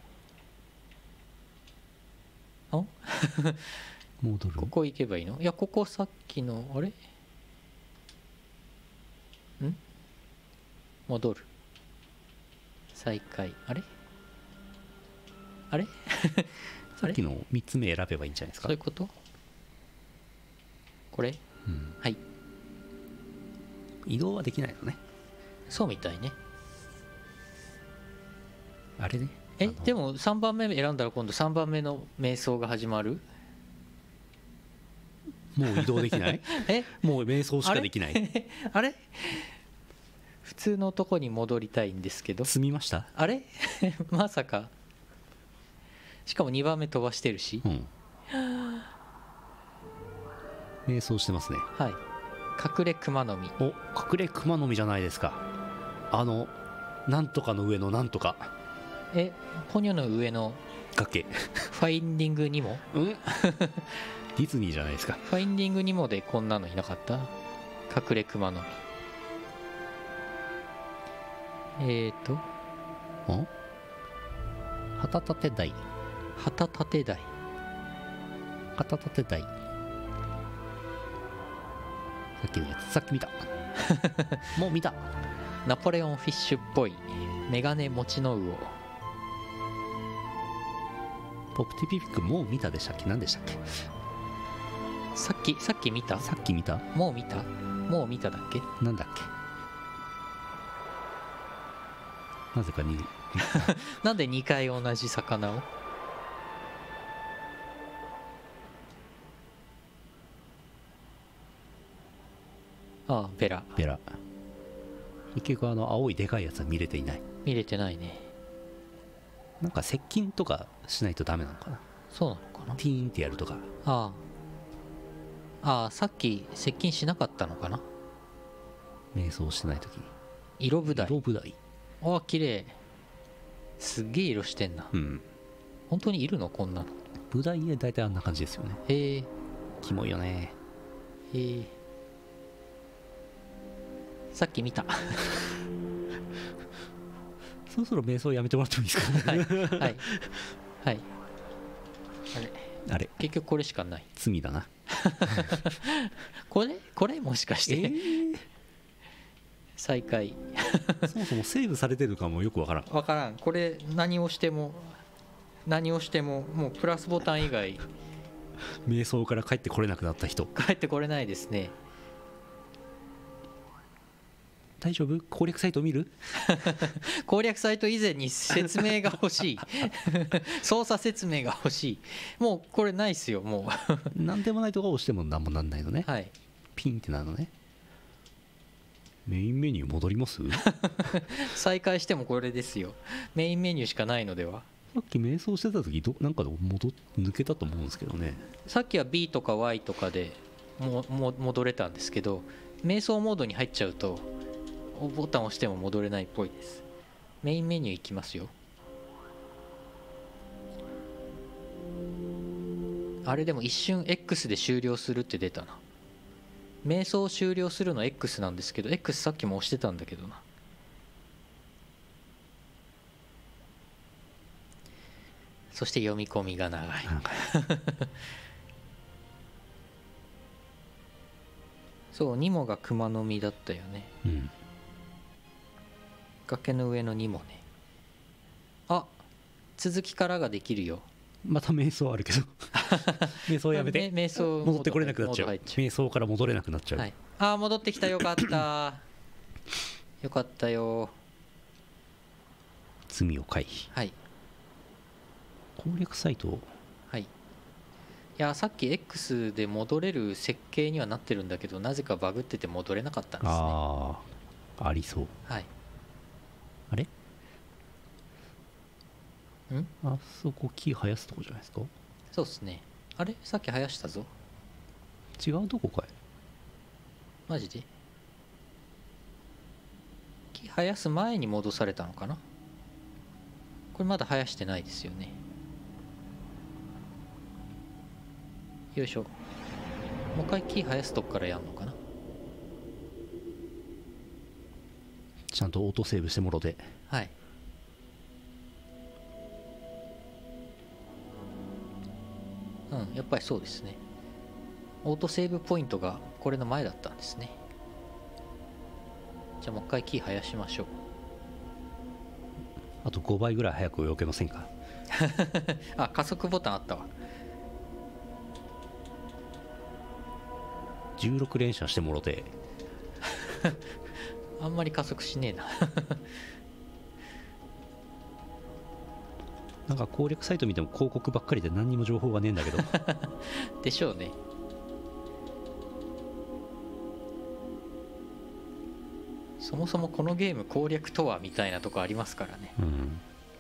あ戻る。 ここ行けばいいの。いやここさっきのあれん戻る。再開。あれあれさっきのみっつめ選べばいいんじゃないですか。 そういうこと。これ、 うん、 はい。 移動はできないのね。 そうみたいね。 あれね。 えでもさんばんめ選んだら今度さんばんめの瞑想が始まる。 もう移動できない。 えもう瞑想しかできない。 あれ普通のとこに戻りたいんですけど。 積みました。 あれまさか。しかもにばんめ飛ばしてるし、うん、 瞑想してますね。 はい。隠れ熊の実。 お隠れ熊の実じゃないですか。あのなんとかの上のなんとか。 えポニョの上の崖。 ファインディングニモ。 うん。ディズニーじゃないですか。 ファインディングニモでこんなのいなかった。隠れ熊の実。えーとん旗立て台。 旗立て台。 旗立て台。さっきのやつさっき見た。もう見た。 ナポレオンフィッシュっぽいメガネ持ちの魚。 ポプティピピックもう見たでしたっけ。何でしたっけ。 さっきさっき見た。 さっき見た。 もう見た。もう見ただっけ。 なんだっけ。なぜかになんでにかい同じ魚を。ああベラベラ。結局あの青いでかいやつは見れていない。 見れてないね。 なんか接近とかしないとダメなのかな。 そうなのかな。 ティーンってやるとか。 ああああさっき接近しなかったのかな。 瞑想してない時に。 色舞台。 色舞台。 ああ綺麗。すっげえ色してんな。 うん。 本当にいるのこんなの。 舞台で大体あんな感じですよね。 へえ。 キモいよね。 へえ。さっき見た。 そろそろ瞑想やめてもらってもいいですか。 はいはいはい。あれあれ結局これしかない。 罪だな。 これこれもしかして、えー、 再開そもそもセーブされてるかもよくわからん。 分からん。これ何をしても何をしてももうプラスボタン以外瞑想から帰ってこれなくなった人、 帰ってこれないですね。 大丈夫？攻略サイト見る？ 攻略サイト以前に説明が欲しい操作説明が欲しい。もうこれないっすよもう何でもないとこ押しても何もなんないのね。 はい、 ピンってなるのね。メインメニュー戻ります？ 再開してもこれですよ。メインメニューしかないのでは。 さっき瞑想してた時どなんかで戻抜けたと思うんですけどね。 さっきは B とか Y とかでもも戻れたんですけど、瞑想モードに入っちゃうとボタンを押しても戻れないっぽいです。メインメニューいきますよ。あれでも一瞬 X で終了するって出たな。瞑想を終了するの X なんですけど、 X さっきも押してたんだけどな。そして読み込みが長いそうニモが熊の実だったよね、 うん、 崖の上のニモね。あ、続きからができるよ。 また瞑想あるけど瞑想やめて。 瞑想戻ってこれなくなっちゃう。瞑想から戻れなくなっちゃう、 はい、ああ戻ってきた。よかったよかったよ。 罪を回避。 はい、 攻略サイト。 はい、いやさっき X で戻れる設計にはなってるんだけど、なぜかバグってて戻れなかったんですね。 ああ、ありそう。 はい。 あれ？ ん？ あそこ木生やすとこじゃないですか。 そうっすね。あれさっき生やしたぞ。 違うとこかい。 マジで？木生やす前に戻されたのかな。これまだ生やしてないですよね。よいしょ。もう一回木生やすとこからやんのかな。 ちゃんとオートセーブしてもろて。 はい。うん、やっぱりそうですね。オートセーブポイントがこれの前だったんですね。じゃあもう一回木生やしましょう。 あとごばいぐらい早く動けませんか？ あ、加速ボタンあったわ。 じゅうろく連射してもろて。 あんまり加速しねえな。 なんか攻略サイト見ても広告ばっかりで何にも情報がねえんだけど。 でしょうね。そもそもこのゲーム攻略とはみたいなとこありますからね。 うん。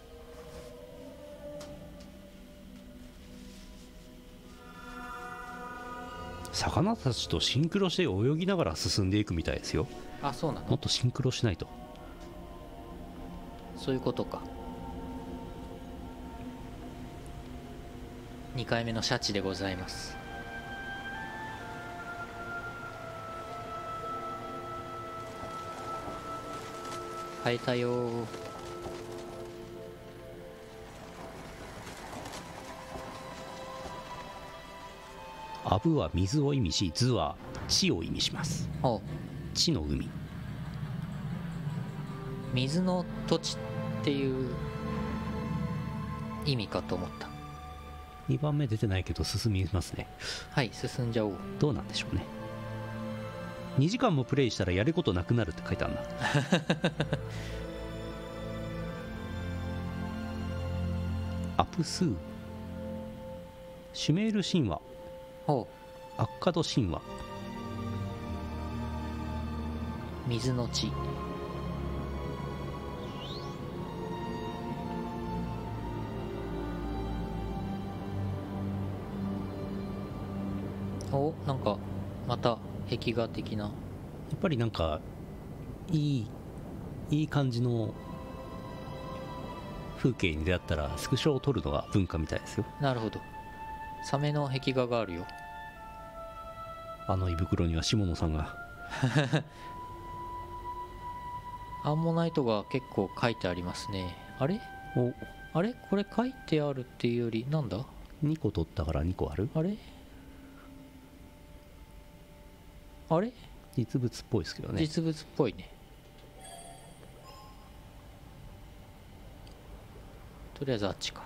魚たちとシンクロして泳ぎながら進んでいくみたいですよ。 あ、そうなの？ もっとシンクロしないと。 そういうことか。にかいめのシャチでございます。生えたよ。 アブは水を意味し、ズは地を意味します。 お、 地の海。 水の土地っていう意味かと思った。 にばんめ出てないけど進みますね。 はい、進んじゃおう。 どうなんでしょうね。にじかんもプレイしたらやることなくなるって書いてあるな。アプスー、シュメール神話、 ほアッカド神話、 水の地。お、なんかまた壁画的な。 やっぱりなんかいいいい感じの風景に出会ったらスクショを撮るのが文化みたいですよ。 なるほど。サメの壁画があるよ。 あの胃袋には下野さんが。 アンモナイトが結構書いてありますね。あれお、 あれこれ書いてあるっていうよりなんだ。 にこ取ったからにこある。 あれあれ実物っぽいですけどね。 実物っぽいね。 とりあえずあっちか。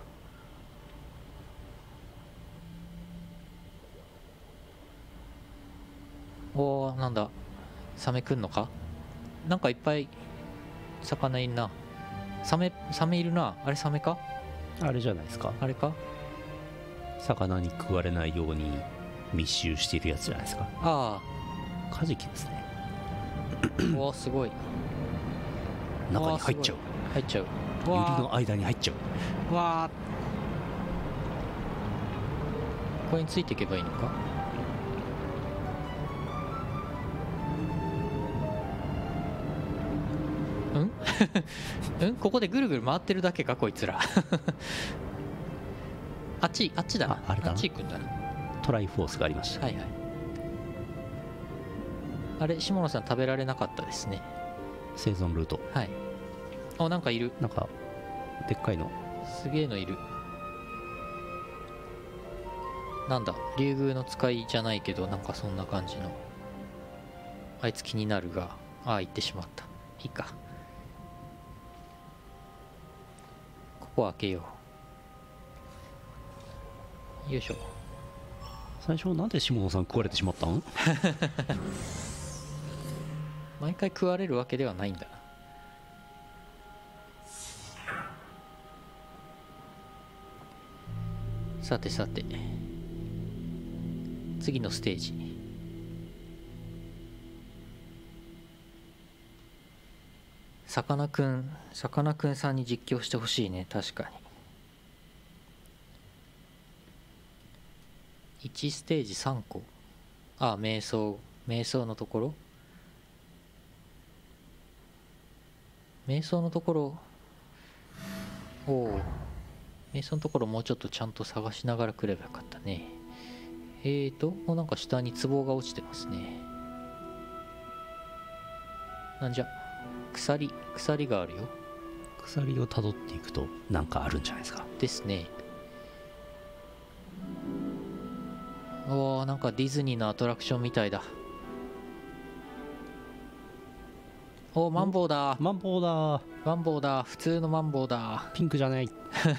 おお、なんだ、サメ来んのか。なんかいっぱい魚いるな。サメサメいるな。あれサメか。 あれじゃないですか、 あれか。 魚に食われないように密集しているやつじゃないですか。 あカジキですね。 あ、おおすごい。 中に入っちゃう。 入っちゃう。 ユリの間に入っちゃう。 わあ、これについていけばいいのか。うんうん、ここでぐるぐる回ってるだけかこいつらあっちあっちだな。 あ, あれだな、 あっち行くんだな。 トライフォースがありました。 はいはい。あれ下野さん食べられなかったですね。 生存ルート。 はい。あ、なんかいる。 なんかでっかいの。 すげえのいる。なんだ、竜宮の使いじゃないけど、なんかそんな感じの。あいつ気になるが、ああ行ってしまった。いいか、ここ開けよう。よいしょ。 最初なんで下野さん食われてしまったん毎回食われるわけではないんだな。さてさて、次のステージ。さかなクンさかなクンさんに実況してほしいね。確かにいちステージさんこ。ああ、瞑想瞑想のところ瞑想のところおお、瞑想のところもうちょっとちゃんと探しながら来ればよかったね。えーともうなんか下に壺が落ちてますね。なんじゃ、鎖鎖があるよ。 鎖をたどっていくとなんかあるんじゃないですか。 ですね。おー、なんかディズニーのアトラクションみたいだ。おー、マンボウだ。 マンボウだ。 マンボウだ。普通のマンボウだ。 ピンクじゃない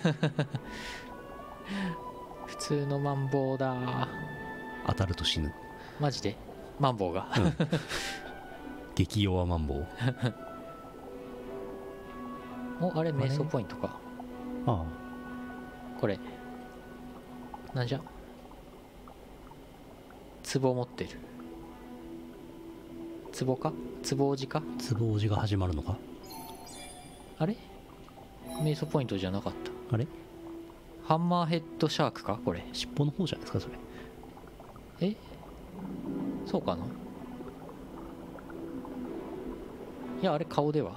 普通のマンボウだ。 当たると死ぬ。 マジでマンボウが、 うん、激弱マンボウお、あれ瞑想ポイントか。 ああ、 これなんじゃ、壺持ってる。壺か、壺おじか。 壺おじが始まるのか。 あれ瞑想ポイントじゃなかった。 あれハンマーヘッドシャークかこれ。 尻尾の方じゃないですかそれ。 え、そうかな。いや、あれ顔では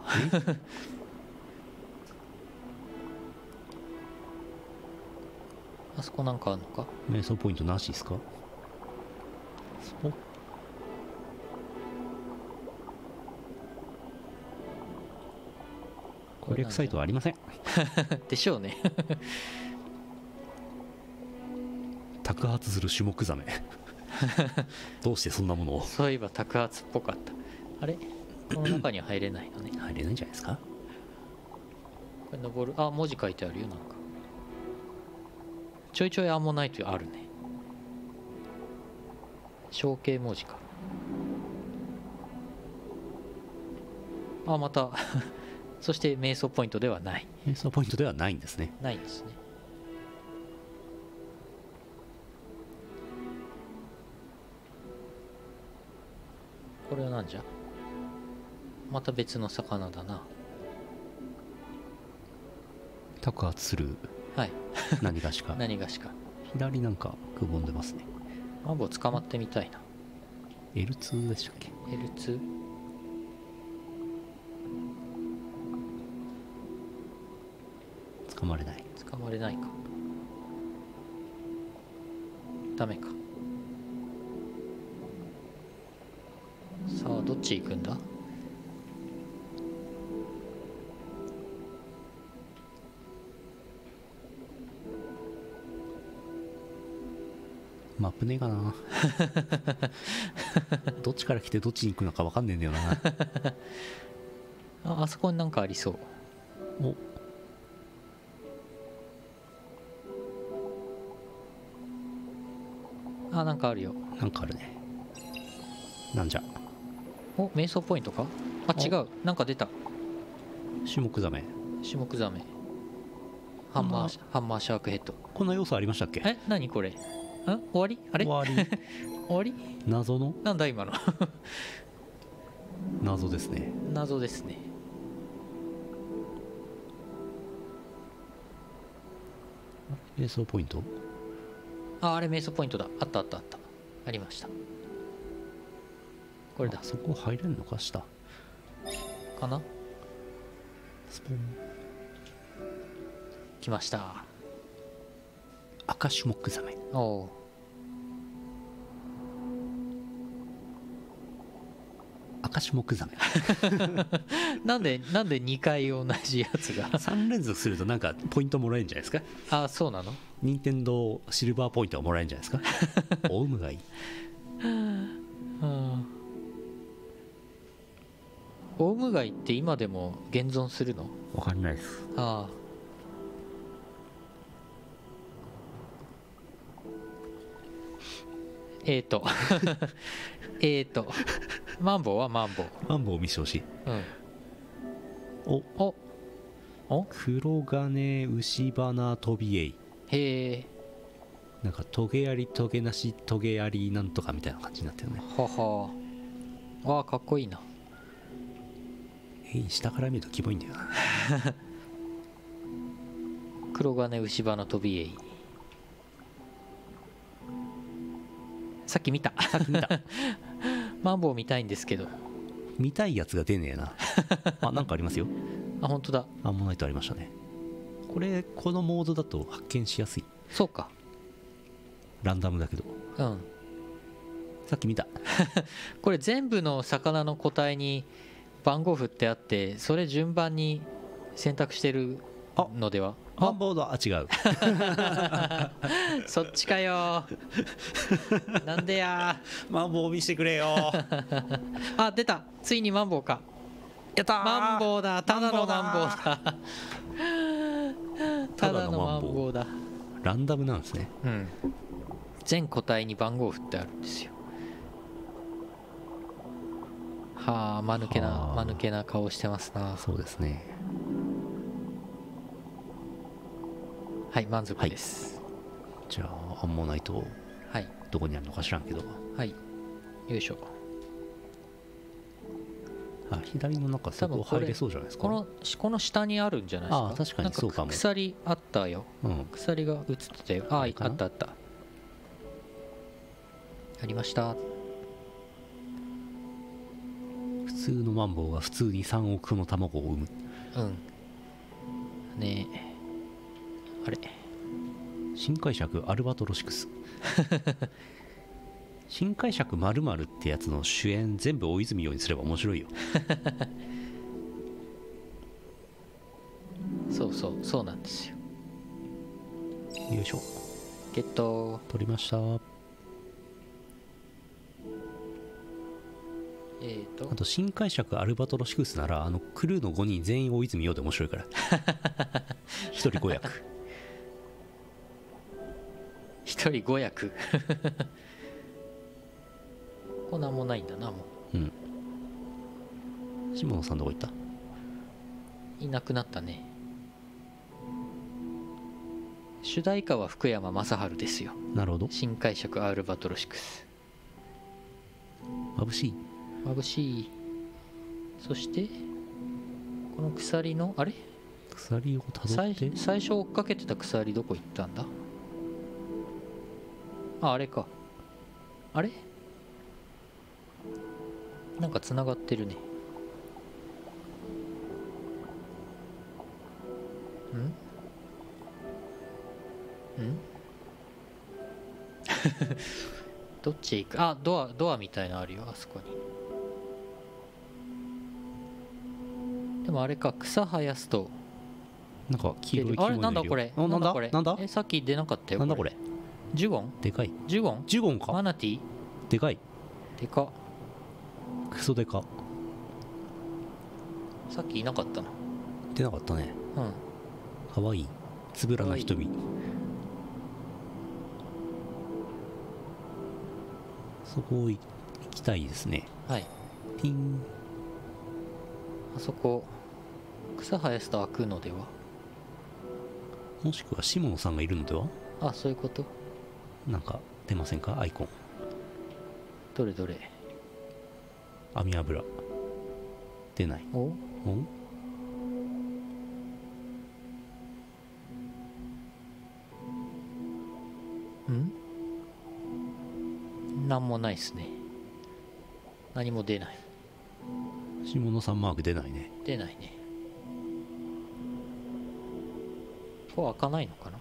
あそこなんかあんのか。 瞑想ポイントなしですか。そう、攻略サイトはありませんでしょうね托発する種目ザメどうしてそんなものを。 そういえば托発っぽかった。あれこの中には入れないのね。 入れないんじゃないですか。 これ登る。あ、文字書いてあるよ。なんかちょいちょいアンモナイトあるね。象形文字か。あ、またそして瞑想ポイントではない。 瞑想ポイントではないんですね。 ないですね。これはなんじゃ、また別の魚だな。 托発するはい何がしか何がしか。 左なんかくぼんでますね。 マンボウ捕まってみたいな。 エルツー でしたっけ。 エルツー。 捕まれない。 捕まれないか。ダメか。さあどっち行くんだ。 マップねえかなどっちから来てどっちに行くのか分かんねえんだよなあ、あそこになんかありそう。 お、 あ、なんかあるよ。 なんかあるね。なんじゃ。 お、瞑想ポイントか。あ、違う、なんか出た。 シュモクザメ。 シュモクザメ。ハンマーハンマーシャークヘッド。 こんな要素ありましたっけ？ え、何これ。ん、終わり？あれ終わり。 終わり？ 謎のなんだ今の。 謎ですね。 謎ですね。 瞑想ポイント。 あ、あれ瞑想ポイントだ。あったあったあった。ありました。これだ。 そこ入れんのか、下かな。 スポン。 来ました。 赤シュモクザメ。 おお。 赤シュモクザメ。 なんでなんでにかい同じやつが。 さん連続するとなんかポイントもらえるんじゃないですか。 あ、そうなの。 任天堂シルバーポイントがもらえるんじゃないですか。オウムがいい。 オウムガイって今でも現存するの？ わかんないです。 ああ。えーとえーとマンボウはマンボウ。 マンボウ見してほしい。 うん。 おおお黒金牛花トビエイ。 へえ。 なんかトゲありトゲなしトゲありなんとかみたいな感じになってるね。 はは。ああ、かっこいいな。 えい、下から見るとキモいんだよな。 黒金牛花トビエイ。さっき見た。 さっき見た。 マンボウ見たいんですけど。 見たいやつが出ねえな。あ、なんかありますよ。 あ、本当だ。 アンモナイトありましたね。これこのモードだと発見しやすい。 そうか。 ランダムだけど。 うん。 さっき見た。 これ全部の魚の個体に番号振ってあって、それ順番に選択してるのでは。 マンボウだ。あ、違う。 そっちかよ。なんでや。 マンボウ見せてくれよ。 あ、出た。ついにマンボウか。 やったー。 マンボウだ。ただのマンボウだ。ただのマンボウだ。 ランダムなんですね。 うん。全個体に番号振ってあるんですよ。はあ、間抜けな間抜けな顔してますな。 そうですね。 はい、満足です。 はい、じゃあアンモナイト、 はい、 どこにあるのか知らんけど。 はい、よいしょ。 あ、左の中そこ入れそうじゃないですか。 このこの下にあるんじゃないですか。 あ、確かにそうかも。 鎖あったよ、うん、鎖が映ってたよ。あ、あったあった、ありました。 普通のマンボウが普通にさんおく個の卵を産む。 うんねえ、あれ、 新解釈アルバトロシクス。新解釈〇〇ってやつの主演全部大泉洋にすれば面白いよ。 そうそうそうなんですよ。 よいしょ。 ゲット。 取りました。 えーと、 あと新解釈アルバトロシクスならあのクルーのごにん全員大泉洋で面白いから。ひとりご役。 ひとりご役。こんなんもないんだな、もう。うん。下野さんどこ行った？ いなくなったね。主題歌は福山雅治ですよ。 なるほど。 新解釈アルバトロシクス。 眩しい。 眩しい。そしてこの鎖のあれ？ 鎖をたどって。 最、最初追っかけてた鎖どこ行ったんだ？あ、あれか。あれ？なんかつながってるね。ん？ん？どっちへ行く？あ、ドア、ドアみたいなのあるよ、あそこに。でもあれか、草生やすとなんか黄色い木あれ、なんだこれ？ なんだこれ？なんだ？ え、さっき出なかったよ。 なんだこれ？ ジュゴン？ でかい。 ジュゴン？ ジュゴンか。 マナティ？ でかい。 でか。 クソでか。 さっきいなかったな。 出なかったね。 うん。 かわいい。つぶらな瞳。 そこ行きたいですね。 はい。 ピン。 あそこ草生やすと開くのでは。 もしくは下野さんがいるのでは。 あ、そういうこと。 なんか出ませんか、アイコン。 どれどれ。 網油出ない。 おおんなんもないっすね。何も出ない。 下野さんマーク出ないね。 出ないね。ここ開かないのかな。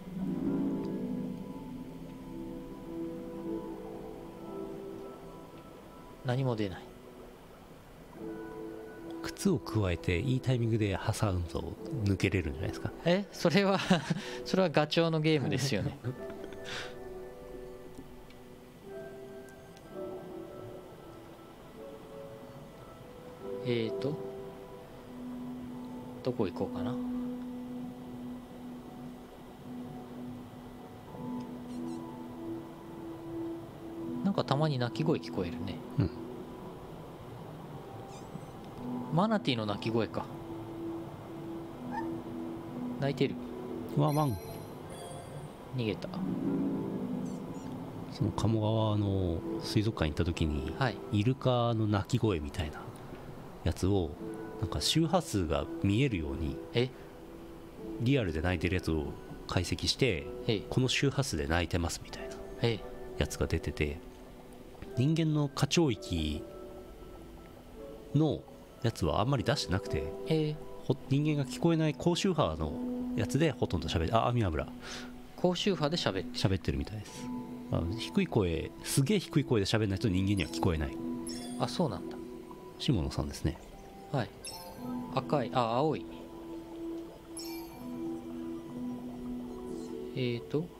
何も出ない。 靴を加えていいタイミングで挟むと抜けれるんじゃないですか。 え、それはそれはガチョウのゲームですよね。えーとどこ行こうかな。なんかたまに鳴き声聞こえるね。 うん。 マナティーの鳴き声か。鳴いてる。 ワンワン。 逃げた。 その鴨川の水族館に行った時に、 はい、 イルカの鳴き声みたいなやつをなんか周波数が見えるようにえリアルで鳴いてるやつを解析して、この周波数で鳴いてますみたいなやつが出てて、人間の過聴域のやつはあんまり出してなくて、 え人間が聞こえない高周波のやつでほとんど喋って、あ、網油高周波で喋って喋ってるみたいです。あ、低い声、すげえ低い声で喋らないと人間には聞こえない。 あ、そうなんだ。 下野さんですね。 はい。赤い、あ、青い。えーと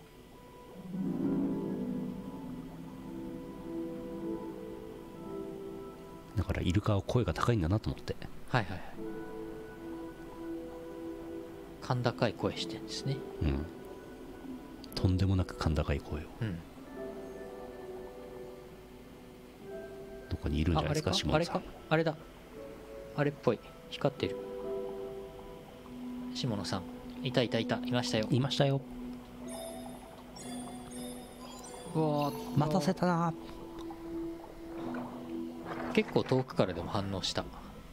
だからイルカは声が高いんだなと思って。 はいはいはい。甲高い声してんですね。 うん。とんでもなく甲高い声を。 うん。 どこにいるんじゃないですか、下野さん。 あれか、あれだ。あれっぽい。光ってる。下野さん。いたいたいた。いましたよ。 いましたよ。 うわ、 待たせたな。 結構遠くからでも反応した。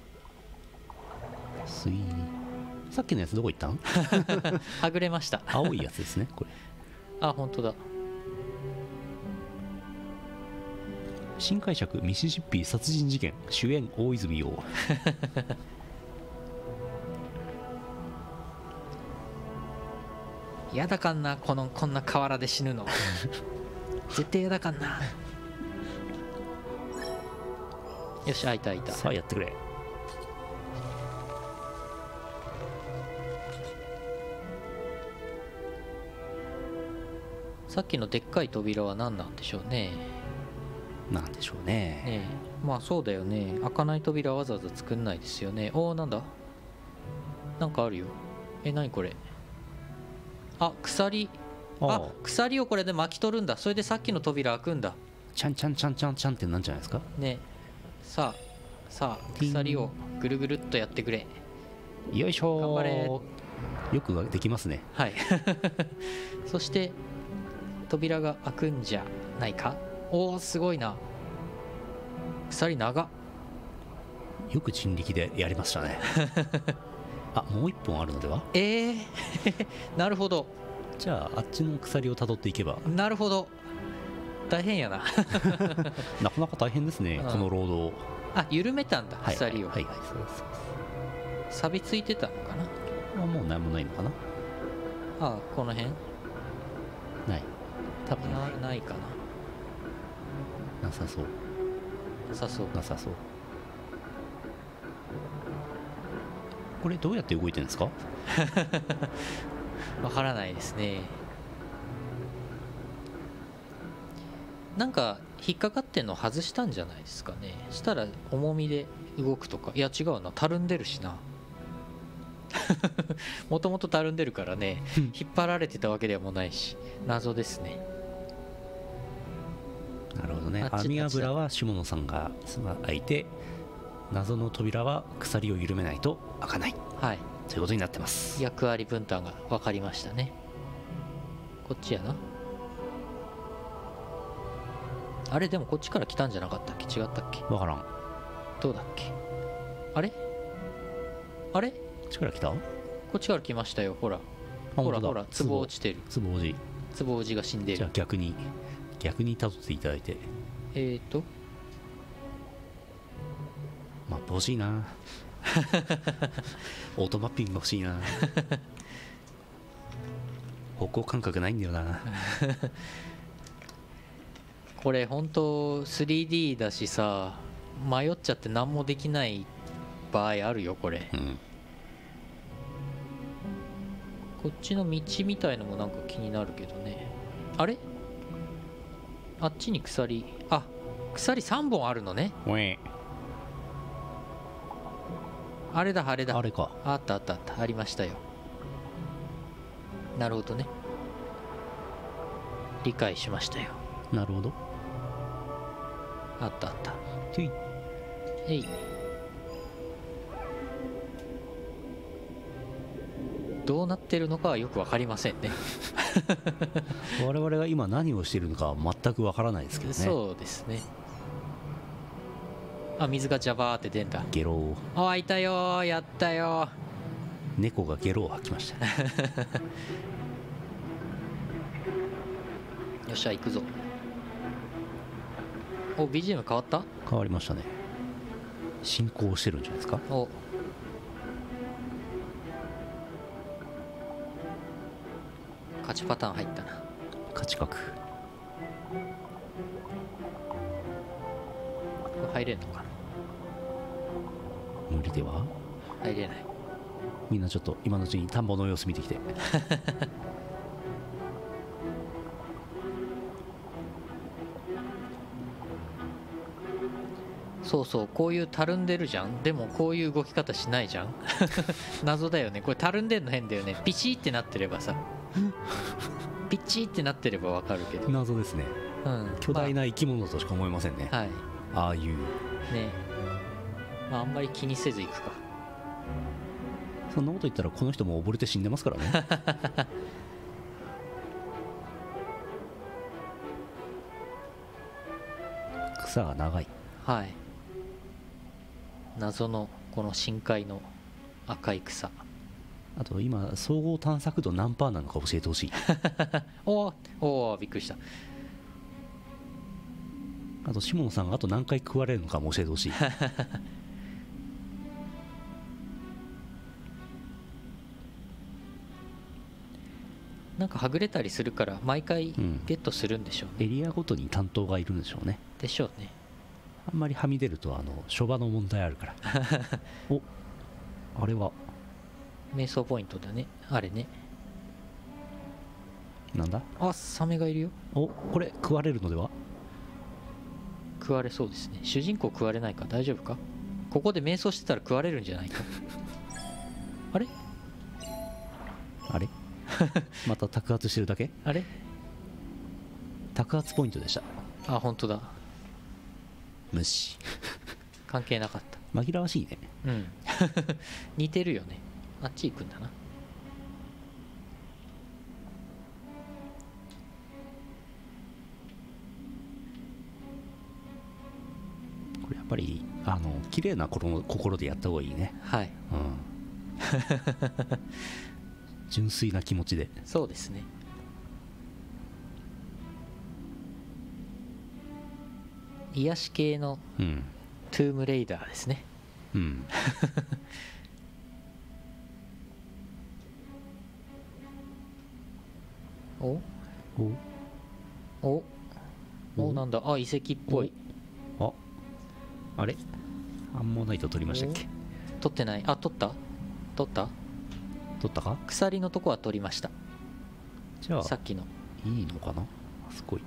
スイー。さっきのやつどこ行ったん？ はぐれました。 青いやつですね、これ。 あ、本当だ。 新解釈ミシシッピ殺人事件、主演大泉洋。 やだかんな、このこんな河原で死ぬの。絶対やだかんな。よし、開いた開いた。 さあやってくれ。 さっきのでっかい扉は何なんでしょうね。 なんでしょうね。 ねえ、まあそうだよね。開かない扉わざわざ作んないですよね。おお、なんだ、なんかあるよ。え、何これ。あ、鎖。あ、鎖をこれで巻き取るんだ。それでさっきの扉開くんだ。 ちゃんちゃんちゃんちゃんちゃんってなんじゃないですかね。さあさあ、鎖をぐるぐるっとやってくれ。 よいしょ。 頑張れ。 よくできますね。 はい。そして扉が開くんじゃないか。おお、すごいな。鎖長っ。 よく人力でやりましたね。あ、もう一本あるのでは。 えー、なるほど。 じゃああっちの鎖をたどっていけば。 なるほど。大変やな。 なかなか大変ですね、うん、この労働。 あ、緩めたんだ、鎖を。 はいはい、そうです。 錆びついてたのかな。 あ、もう何もないのかな。 ああ、この辺ない、多分ない。 な、ないかな。なさそう。 なさそう。 なさそう。これどうやって動いてるんですか？ わからないですね。なんか引っかかってんの外したんじゃないですかね。したら重みで動くとか。いや違うな、たるんでるしな。もともとたるんでるからね。引っ張られてたわけではもないし、謎ですね。 なるほどね。 あっち網油は下野さんが開いて、謎の扉は鎖を緩めないと開かない、 はい、 ということになってます。 役割分担が分かりましたね。こっちやな。あれでもこっちから来たんじゃなかったっけ？違ったっけ？ 分からん。 どうだっけ？あれあれこっちから来た？こっちから来ましたよ。ほらほらほら、壺落ちてる。 壺おじ壺おじが死んでる。 じゃあ逆に逆に辿っていただいて。 えーとマップ欲しいなオートマッピング欲しいな方向感覚ないんだよなこれ本当 スリーディー だしさ、迷っちゃって何もできない場合あるよこれ、 うん、 こっちの道みたいのもなんか気になるけどね。あれあっちに鎖、あ、鎖さんぼんあるのね。 おえあれだあれだ、 あれか。 あったあったあった、ありましたよ。なるほどね、理解しましたよ。 なるほど。 あったあった。 ていえい。どうなってるのかはよく分かりませんね我々が今何をしているのかは全くわからないですけどね。 そうですね。あ、水がジャバーって出んだ。 ゲロー。あ、いたよー、やったよー。猫がゲロを吐きましたよっしゃ行くぞ。お、ビージーエム 変わった？ 変わりましたね。進行してるんじゃないですか。 お、勝ちパターン入ったな。 勝ち角。これ入れんのかな？ 無理では？ 入れない。 みんなちょっと今のうちに田んぼの様子見てきてそうそう、こういうたるんでるじゃん。でもこういう動き方しないじゃん謎だよねこれ。たるんでんの変だよね。ピチーってなってればさピチーってなってればわかるけど。 謎ですね、 うん、 巨大な生き物としか思えませんね、 まあ、はい、 ああいうね。まああんまり気にせず行くか。 そんなこと言ったらこの人も溺れて死んでますからね草が長い。 はい、謎のこの深海の赤い草。 あと今総合探索度何パーなのか教えてほしいおーおー、びっくりした。 あと下野さんがあと何回食われるのかも教えてほしいなんかはぐれたりするから毎回ゲットするんでしょうね、 うん、エリアごとに担当がいるんでしょうね。 でしょうね。 あんまりはみ出るとあの諸場の問題あるからお、あれは瞑想ポイントだね、あれね。 なんだ？ あ、サメがいるよ。 お、これ食われるのでは？ 食われそうですね。主人公食われないか、大丈夫か。ここで瞑想してたら食われるんじゃないかあれあれまた托圧してるだけ？ あれ托圧ポイントでした。 あ、本当だ。 無視関係なかった。 紛らわしいね。 うん似てるよね。あっち行くんだな。 これやっぱりあの綺麗な心の心でやった方がいいね。 はい、 うん純粋な気持ちで。 そうですね。癒し系のトゥームレイダーですね。 うん、 おおおお、なんだ、あ、遺跡っぽい。 あ、あれアンモナイト取りましたっけ？ 取ってない。あ、取った取った取ったか？ 鎖のとこは取りました。 じゃあさっきのいいのかな、あそこ行って。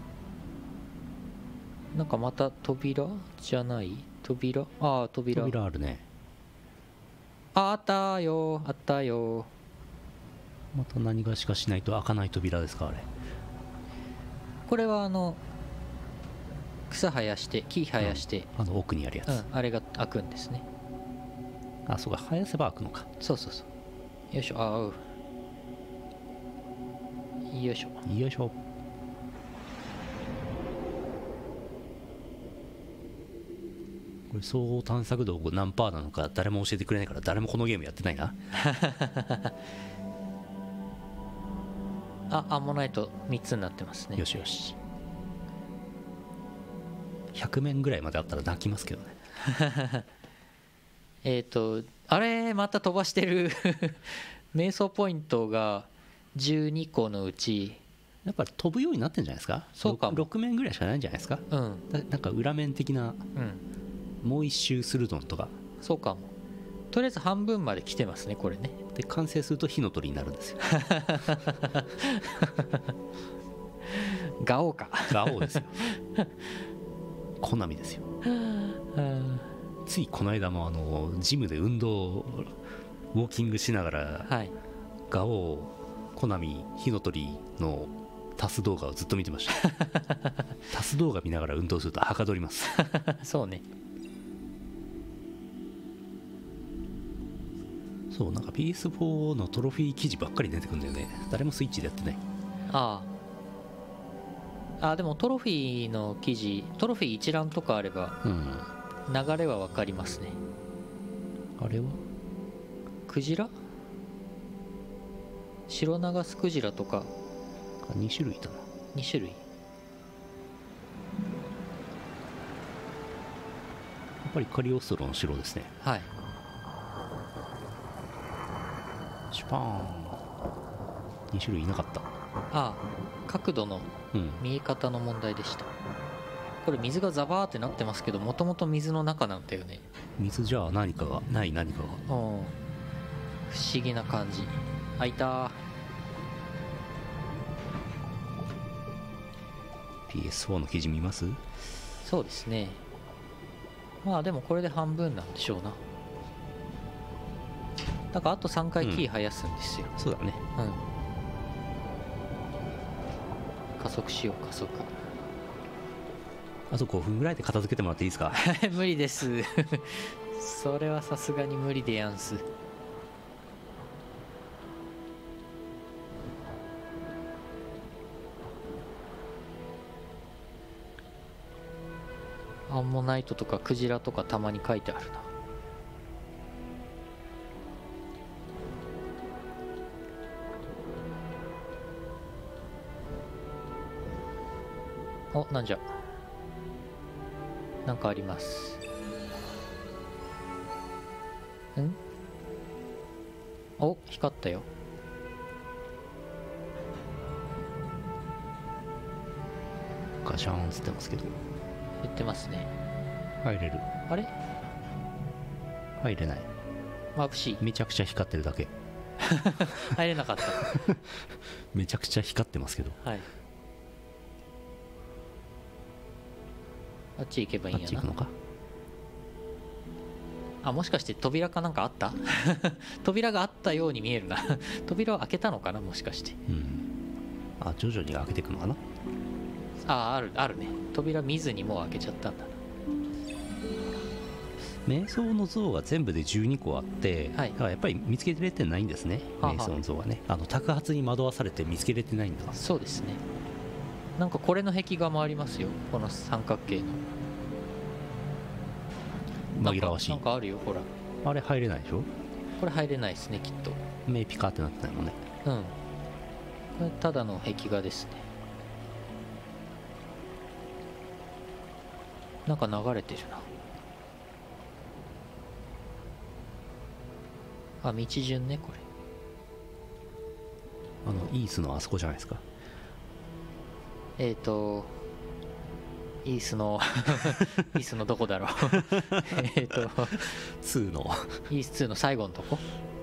なんかまた扉じゃない？扉、ああ、扉扉あるね。 あ、あったよ、あったよ。 また何がしかしないと開かない扉ですか、あれ。 これはあの草生やして木生やして、 うん、あの奥にあるやつ、 うん、あれが開くんですね。 あ、そうか、生やせば開くのか。 そうそうそう。よいしょ。あうよいしょよいしょ。これ総合探索度何パーなのか誰も教えてくれないから、誰もこのゲームやってないな。 あ、アンモナイトみっつになってますね。 よしよし。ひゃく面ぐらいまであったら泣きますけどね。 えっとあれまた飛ばしてる瞑想ポイントがじゅうにこのうちやっぱり飛ぶようになってんじゃないですか。 そうかも。 ろく面ぐらいしかないんじゃないですか。 うん、 なんか裏面的な、 うん、 もう一周するのとか。 そうかも。とりあえず半分まで来てますねこれね。 で完成すると火の鳥になるんですよ。 ガオか。 ガオですよ。コナミですよ。ついこの間もあのジムで運動ウォーキングしながら、はい、ガオコナミ火の鳥のタス動画をずっと見てました。タス動画見ながら運動するとはかどります。 そうね。 そう、なんか ピーエスフォー のトロフィー記事ばっかり出てくるんだよね。誰もスイッチでやってない。 あああ、でもトロフィーの記事、トロフィー一覧とかあれば、うん、流れは分かりますね。 あれはクジラ、白長スクジラとかに種類いたな。 に種類。やっぱりカリオストロの城ですね。 はい。 シュパーン。に種類いなかった。ああ、角度の見え方の問題でした、うん、これ水がザバーってなってますけど、もともと水の中なんだよね。 水じゃあ何かがない、何かが。 不思議な感じ。あ、いた。 ピーエスフォー の記事見ます？ そうですね。まあでもこれで半分なんでしょうな。だからあとさんかいキー生やすんですよ、 うん、そうだね。 うん。加速しよう、加速。 あとごふんぐらいで片付けてもらっていいですか？ 無理です。それはさすがに無理でやんす。アンモナイトとかクジラとかたまに書いてあるな。お、なんじゃ。なんかあります。ん？お、光ったよ。 ガシャーンつってますけど。 言ってますね。 入れる。 あれ？ 入れない。 眩しい。 めちゃくちゃ光ってるだけ。 入れなかった。 めちゃくちゃ光ってますけど。 はい。あっち行けばいいんやな。 あっち行くのか。 あ、もしかして扉かなんかあった？扉があったように見えるな。扉を開けたのかな、もしかして。 うん。あ、徐々に開けていくのかな。 あ、あるあるね。扉見ずにもう開けちゃったんだな。 瞑想の像が全部でじゅうにこあって、はい、だからやっぱり見つけれてないんですね。瞑想の像はね、あの托発に惑わされて見つけれてないんだ。 そうですね。なんかこれの壁画もありますよ、この三角形の。 紛らわしい。 なんかあるよ、ほら。 あれ入れないでしょ。 これ入れないですね、きっと。 目ピカってなってないもんね。 うん。これただの壁画ですね。なんか流れてるな。あ、道順ね、これ。 あのイースのあそこじゃないですか。 えっとイースのイースのどこだろう。えっとにのイースにの最後のとこ。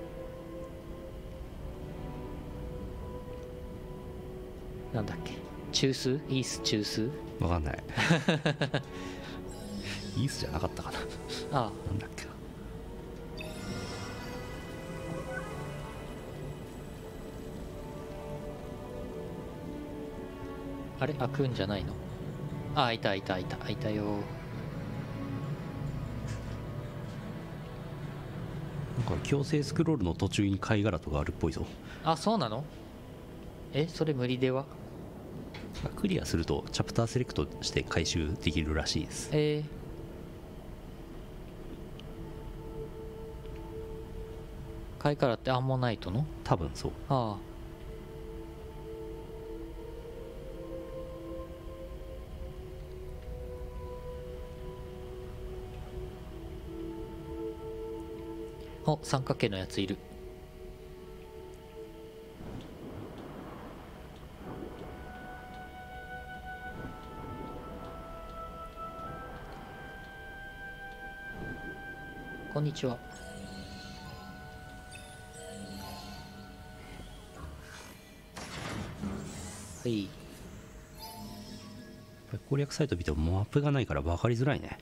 なんだっけ、中枢、イース中枢わかんない。イースじゃなかったかな。 ああ、 なんだっけな。 あれ、開くんじゃないの？ あ、いたいたいたいたよ。 なんか強制スクロールの途中に貝殻とかあるっぽいぞ。 あ、そうなの？え、それ無理では？ クリアするとチャプターセレクトして回収できるらしいです。 えー、貝殻ってアンモナイトの？ 多分そう。 ああ、お、三角形のやついる。こんにちは。はい。 攻略サイト見てもマップがないから分かりづらいね。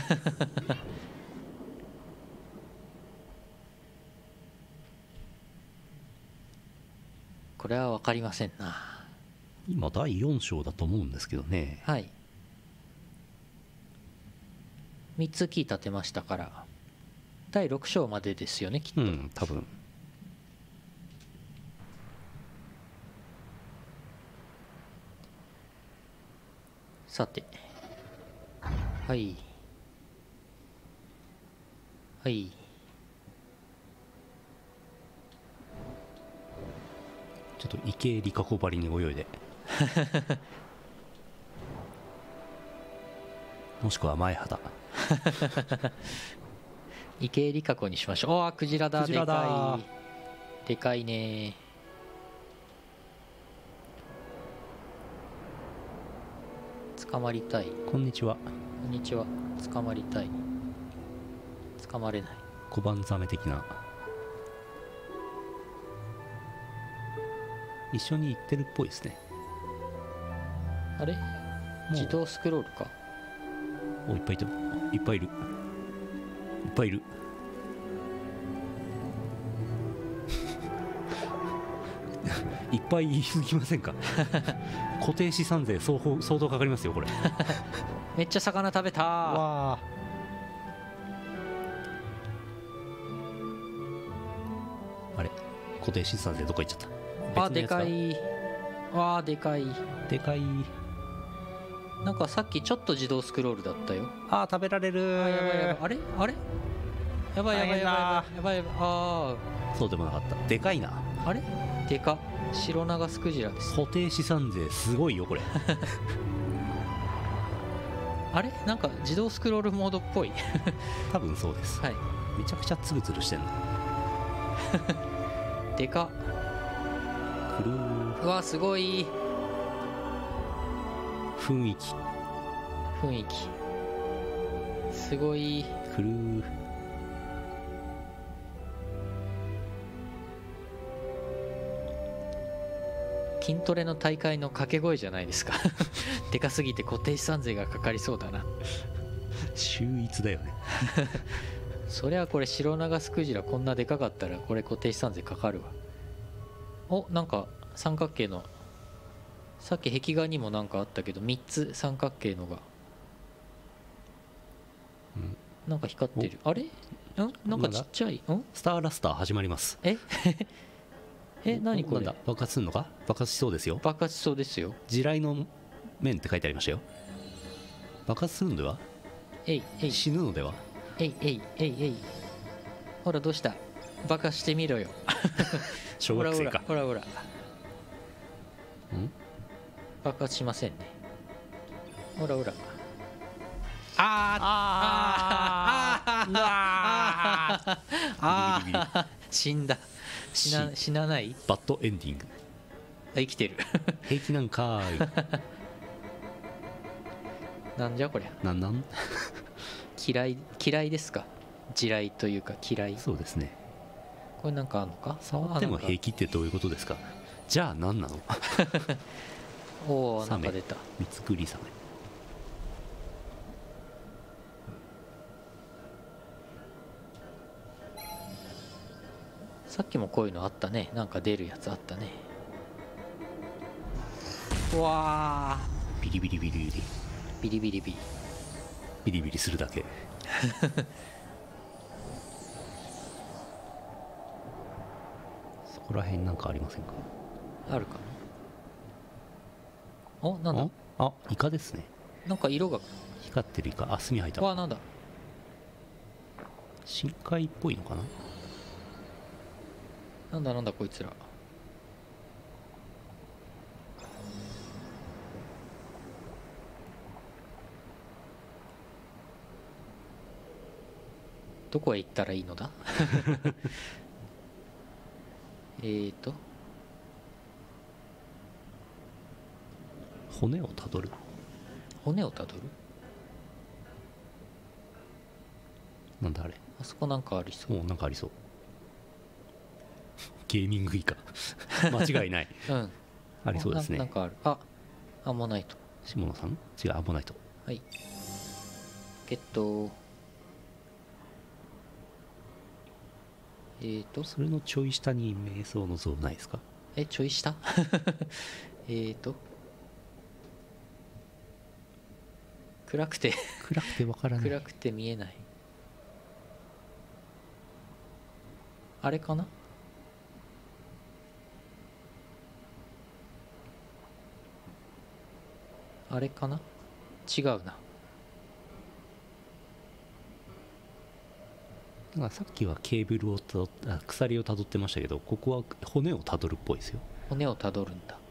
これは分かりませんな。 今だいよん章だと思うんですけどね。 はい。みっつキー立てましたからだいろく章までですよね、きっと。 うん、多分。 さて、はいはい。 ちょっと池江璃花子ばりに泳いでもしくは前肌池江璃花子にしましょう。おー、クジラだ。 クジラだ。 でかいでかいね。捕まりたい。 こんにちは。 こんにちは。捕まりたい。捕まれない。 小判ザメ的な。一緒に行ってるっぽいですね。 あれ、自動スクロールか。 お、いっぱいいる。いっぱいいる。いっぱいいる。いっぱい言い過ぎませんか？固定資産税相当相当かかりますよこれ。 めっちゃ魚食べたー。 わあ。あれ、固定資産税どこ行っちゃった？ あ、でかい。わあ、でかい。 でかい。 なんかさっきちょっと自動スクロールだったよ。 あー、食べられる。 あ、やばいやばい。あれあれやばいやばいやばいやばいやばいやばい。ああ、そうでもなかった。でかいな。 あ、あれでか。白長スクジラです。 固定資産税すごいよこれ。 あれなんか自動スクロールモードっぽい。 多分そうです。 はい。 めちゃくちゃツルツルしてんの。 でか。 くるー。 うわ、すごい雰囲気。 雰囲気すごい。 くるー。 筋トレの大会の掛け声じゃないですか。でかすぎて固定資産税がかかりそうだな。 秀逸だよね。 そりゃこれ白長スクジラこんなでかかったらこれ固定資産税かかるわ。お、なんか三角形の、さっき壁画にもなんかあったけどみっつ三角形のが、うん、なんか光ってる。あれんなんかちっちゃい。んスターラスター始まります。 ええ、何これ。 なんだ、爆発するのか。爆発しそうですよ。 爆発しそうですよ。 地雷の面って書いてありましたよ。爆発するのでは。 えいえい。 死ぬのでは。 えいえいえいえい。ほらどうした、爆発してみろよ。 小学生か。 ほらほらほら。 ん爆発しませんね。ほらほら。あーあーあーあーあー死んだ。死な死なない。 バッドエンディング。 生きてる。 平気なんかーい。 なんじゃこりゃ。 なんなん嫌い嫌いですか。地雷というか嫌い。 そうですね。 これなんかあるのか。 触っても平気ってどういうことですか。じゃあ何なの。 おお、なんか出た。 三つくりサメ。 さっきもこういうのあったね。なんか出るやつあったね。うわビリビリビリビリ。 ビリビリビリビリビリするだけそこら辺なんかありませんか？ あるかな。お、なんだ、 ああ、イカですね。 なんか色が光ってるイカ。あ、墨入った。 わ、なんだ、 深海っぽいのかな。 なんだなんだこいつら。どこへ行ったらいいのだえーと骨をたどる。 骨をたどる。 なんだあれ。 あそこなんかありそう。 お、なんかありそう。ゲーミングイカ間違いないうん、 ありそうですね。 な, なんかある。あ、アンモナイト。 下野さん、違う、アンモナイト。 はいゲット。えーとそれのちょい下に瞑想の像ないですか？ えちょい下えーと暗くて暗くてわからない。 暗くて見えない。あれかな。あれかな。違うな。 だからさっきはケーブルをたどっあ鎖をたどってましたけど、ここは骨をたどるっぽいですよ。 骨をたどるんだ。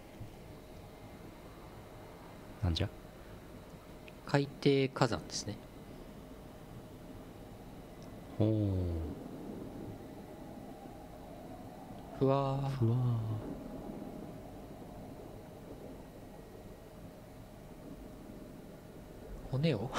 なんじゃ。 海底火山ですね。 おお、 ふわーふわ骨を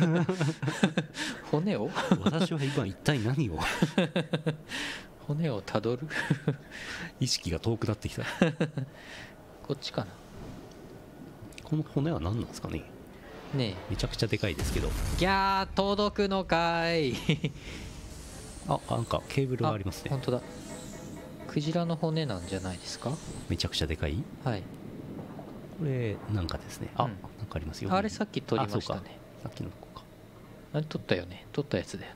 骨をー。私は今一体何を骨をたどる意識が遠くなってきた。 こっちかな。 この骨は何なんですかね。 ねめちゃくちゃでかいですけど。 え、ギャー届くのかいあ、なんかケーブルがありますね。 本当だ。クジラの骨なんじゃないですか。 めちゃくちゃでかい。 はい。 これなんかですね。あ、 うんなんかありますよ。 あれさっき取りましたあそうかね。 さっきのとこか。 あれ取ったよね。取ったやつだよ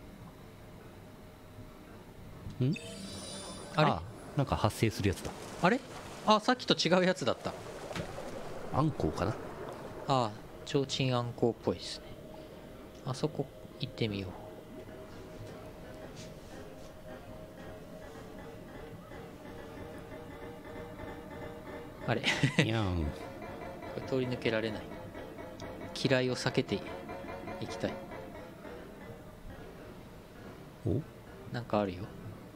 ね。 んあれあ、なんか発生するやつだ。 あれあ、さっきと違うやつだった。 アンコウかな。 ああ、ちょうちんあんこうっぽいですね。あそこ行ってみよう。あれこいやん。 れ通り抜けられない。嫌いを避けていきたい。 おなんかあるよ。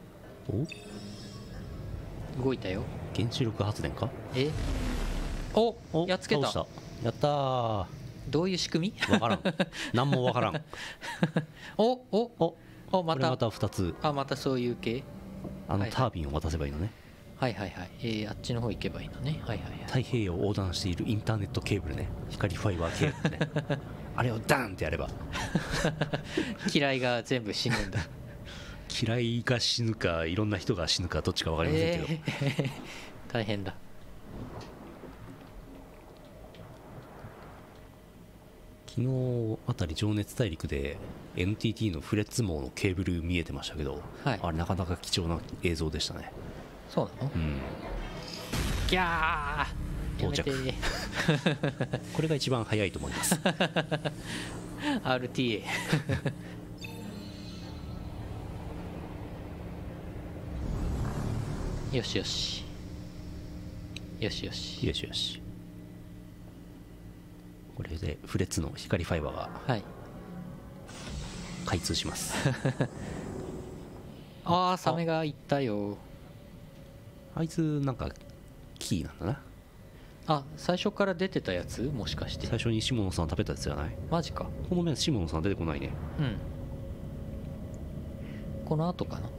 お、 動いたよ。 原子力発電か。 えおお、 やっつけた。 倒した。やったー。 どういう仕組みわからん。何もわからん。 おおお、 おまたこれまたふたつ。 あまたそういう系。 あのはいはいタービンを渡せばいいのね。 はいはいはい、えー、あっちの方行けばいいのね。はいはいはい。 太平洋を横断しているインターネットケーブルね。光ファイバーケーブルね。あれをダーンってやれば嫌いが全部死ぬんだ。 嫌いが死ぬかいろんな人が死ぬかどっちか分かりませんけど、 えー大変だ。 昨日あたり情熱大陸で エヌティーティー のフレッツ網のケーブル見えてましたけど、 はい、 あれなかなか貴重な映像でしたね。 そうなの。 うんギャー到着。 やめてこれが一番早いと思います。 アールティーエー よしよしよしよしよしよし。これでフレッツの光ファイバーがはい。 開通します。 ああサメがいったよ。 あいつなんかキーなんだな。 あ、最初から出てたやつもしかして。 最初に下野さん食べたやつじゃない。 マジか。 この面下野さん出てこないね。 うんこの後かな。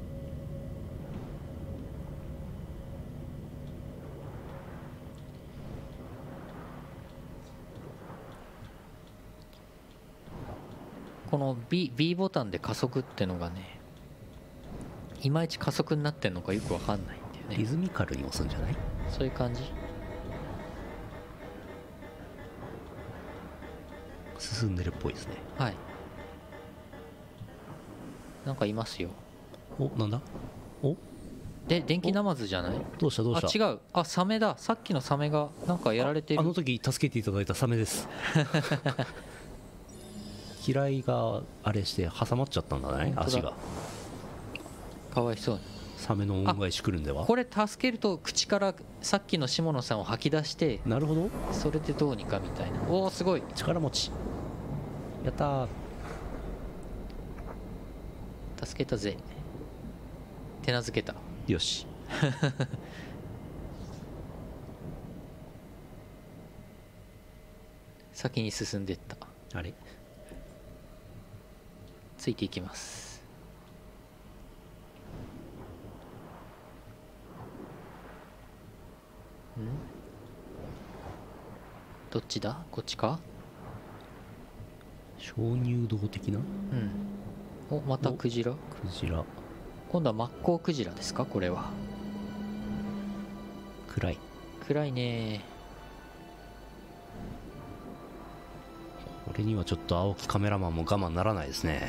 この B, B ボタンで加速ってのがね、いまいち加速になってんのかよくわかんないんだよね。 リズミカルに押すんじゃない。 そういう感じ。 進んでるっぽいですね。 はい。なんかいますよ。 お、なんだ。お、 で電気ナマズじゃない？ どうしたどうした。 あ違う、あサメだ。さっきのサメがなんかやられてる。 あの時助けていただいたサメです嫌いがあれして挟まっちゃったんだね、足が。 かわいそうに。 サメの恩返し来るんでは。 これ助けると口からさっきの下野さんを吐き出して、 なるほど、 それでどうにかみたいな。おおすごい力持ち。やったー、 助けたぜ。手なずけた。 よし先に進んでった。 あれ、 ついていきます。んどっちだ？こっちか？ 鍾乳洞的な。 うんおまたクジラ。 クジラ。 今度はマッコウクジラですか？これは暗い。 暗いね。 俺にはちょっと青木カメラマンも我慢ならないですね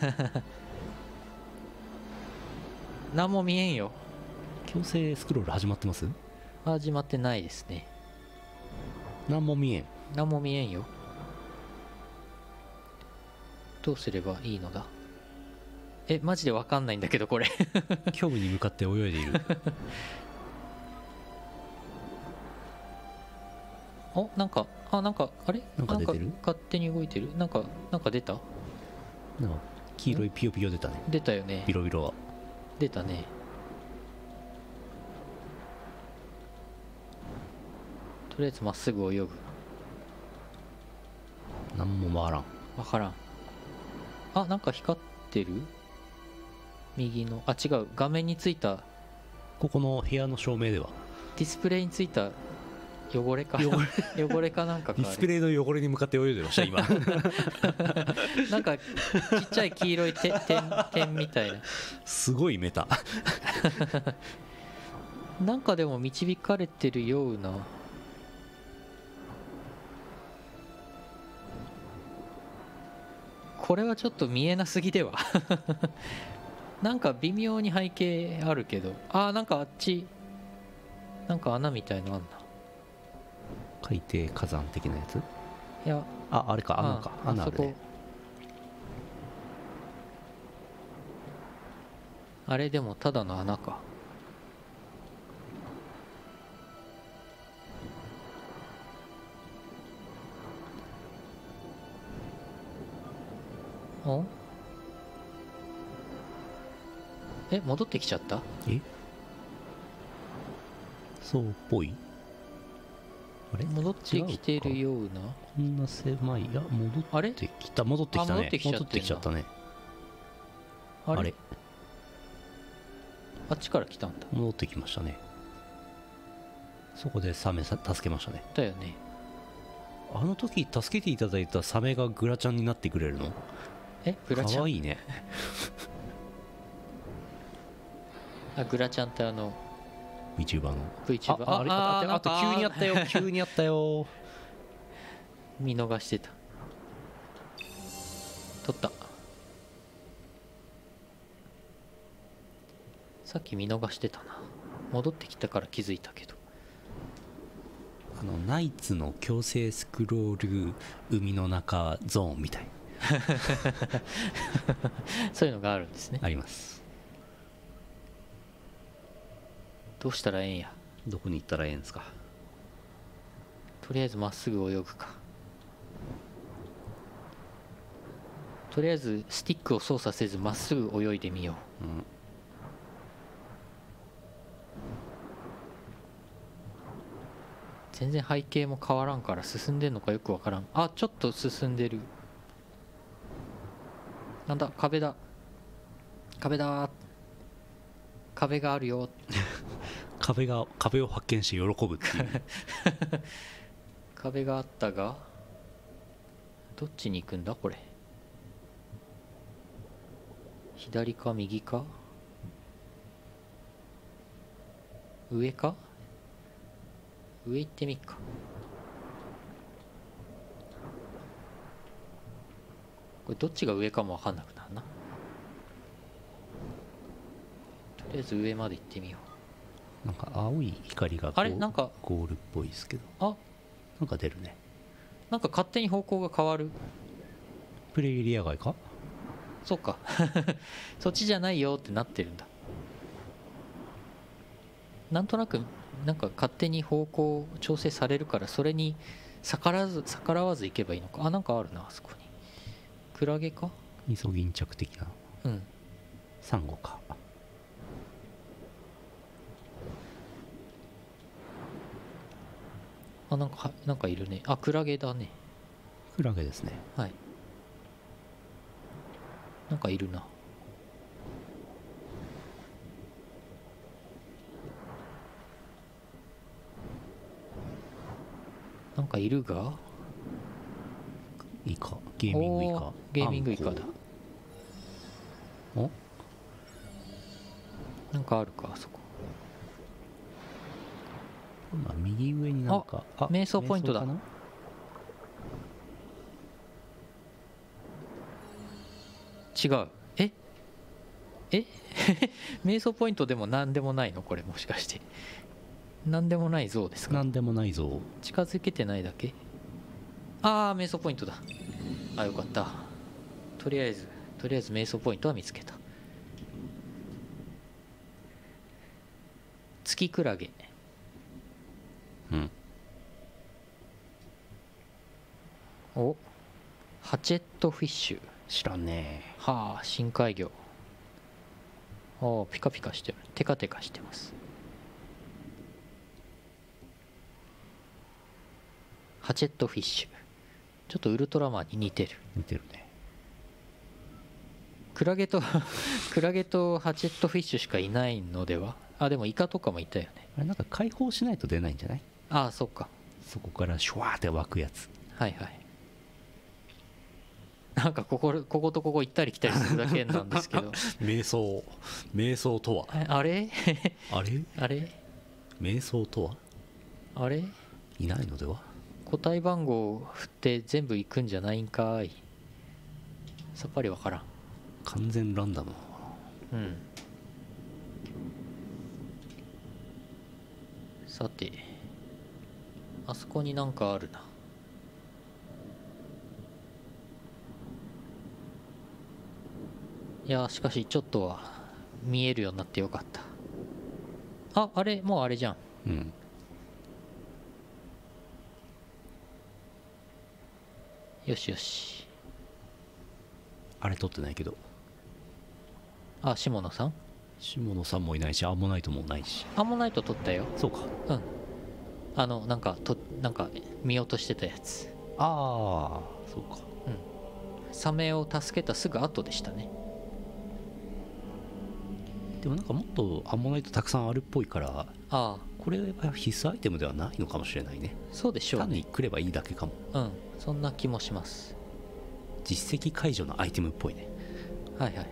何も見えんよ。 強制スクロール始まってます？ 始まってないですね。 何も見えん。 何も見えんよ。どうすればいいのだ？えマジで分かんないんだけどこれ虚無に向かって泳いでいるおなんかあなんかあれなんか出てる？ なんか勝手に動いてる。なんかなんか出た？ なんか黄色いピヨピヨ出たね。 出たよね。 ビロビロが出たね。とりあえずまっすぐ泳ぐ。 何も回らん。 分からん。あなんか光ってる。右のあ違う画面についたここの部屋の照明ではディスプレイについた汚れか汚汚れかなんかかディスプレイの汚れに向かって泳いでました今なんかちっちゃい黄色い点点点みたいなすごいメタなんかでも導かれてるような。これはちょっと見えなすぎではなんか微妙に背景あるけど、あーなんかあっちなんか穴みたいのあんな。 海底火山的なやつ。 いやああれか穴か。 あそこ穴あるね。 あれでもただの穴か。おえ戻ってきちゃった。 えそうっぽい。あれ戻ってきてるような。 こんな狭い。いや戻あれってきた。戻ってきたね。 あ戻ってきちゃってんだ戻ってきちゃったね。 あれあれあっちから来たんだ。 戻ってきましたね。そこでサメさ助けましたね。 だよね。 あの時助けていただいたサメがグラちゃんになってくれるの？ えグラちゃん。 かわいいね。 あグラちゃんってあの VTuber の VTuber。 あああれあああと急にやったよ急にやったよ見逃してた。取った。さっき見逃してたな。戻ってきたから気づいたけど。 あのナイツの強制スクロール海の中ゾーンみたいそういうのがあるんですね。 あります。 どうしたらええんや。 どこに行ったらええんですか。 とりあえずまっすぐ泳ぐか。とりあえずスティックを操作せずまっすぐ泳いでみよう。 うん全然背景も変わらんから進んでんのかよくわからん。あちょっと進んでる。なんだ壁だ壁だ壁があるよ壁が壁を発見して喜ぶっていう壁があったがどっちに行くんだこれ。左か右か上か。上行ってみっか。 これどっちが上かも分かんなくなるな。とりあえず上まで行ってみよなんか青い光があれなんかゴールっぽいですけど、 う。あ、 なんか出るね。 なんか勝手に方向が変わる。 プレイエリア外か。 そうかそっちじゃないよってなってるんだ。なんとなくなんか勝手に方向調整されるから、それに逆らわず逆らわず行けばいいのか。あ、なんかあるな、あそこに。クラゲか。 イソギンチャク的な。 うん。 サンゴか。 あ、なんかなんかいるね。あ、クラゲだね。 クラゲですね。 はい。なんかいるな。なんかいるが。 イカ、ゲーミングイカ。 ゲーミングイカだ。 お、 なんかあるか、あそこ。 今右上になんか、 あ、瞑想ポイントだ。違う。ええ瞑想ポイントでも何でもないのこれ、もしかして何でもない像ですか。 何でもない像。 近づけてないだけ。ああ、瞑想ポイントだ。あ、よかった。とりあえずとりあえず瞑想ポイントは見つけた。月クラゲ。 うん。 お、ハチェットフィッシュ。 知らんねえ。 はあ、深海魚。ああ、ピカピカしてる。テカテカしてます。ハチェットフィッシュ。ちょっとウルトラマンに似てる。 似てるね。 クラゲとクラゲとハチェットフィッシュしかいないのでは。あ、でもイカとかもいたよね。 あれなんか解放しないと出ないんじゃない。 ああ、そっか。 そこからシュワーって湧くやつ。 はいはい。なんかこここことここ行ったり来たりするだけなんですけど瞑想、瞑想とは。 あれあれあれ瞑想とはあれいないのでは。 個体番号を振って全部行くんじゃないんかい。さっぱりわからん。 完全ランダム。 うん。さて、あそこになんかあるな。いや、しかしちょっとは見えるようになってよかった。あ、あれもうあれじゃん。 うん。 よしよし。 あれ撮ってないけど。 あ、下野さん。 下野さんもいないし、アンモナイトもないし。 アンモナイト撮ったよ。 そうか。 うん。あのなんかとなんか見落としてたやつ。 ああ、そうか。 うん。サメを助けたすぐ後でしたね。 でもなんかもっとアンモナイトたくさんあるっぽいから、 ああ、 これは必須アイテムではないのかもしれないね。 そうでしょうね。 単に来ればいいだけかも。 うん、そんな気もします。 実績解除のアイテムっぽいね。 はいはいはい。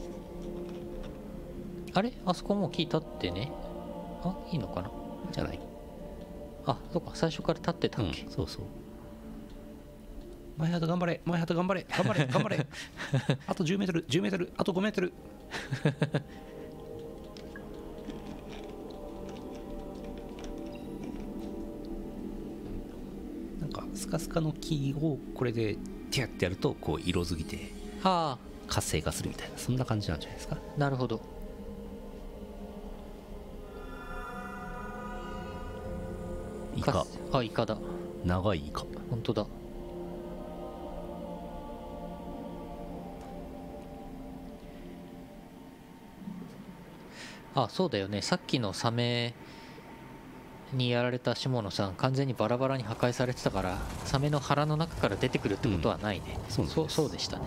あれあそこもう木立ってね。あ、いいのかな。 じゃない。 あ、そうか、最初から立ってたっけ。 うん、そうそう。前畑頑張れ、前畑頑張れ、頑張れ、頑張れ。あとじゅうメートル、じゅうメートル、あとごメートル。なんかスカスカの木をこれでティャってやるとこう色づいてはあ、 活性化するみたいな、そんな感じなんじゃないですか。 なるほど。 イカ。 あ、イカだ。 長いイカ。 本当だ。あ、そうだよね。さっきのサメにやられた下野さん、完全にバラバラに破壊されてたから、サメの腹の中から出てくるってことはないね。 うん、そうそう、そうでしたね。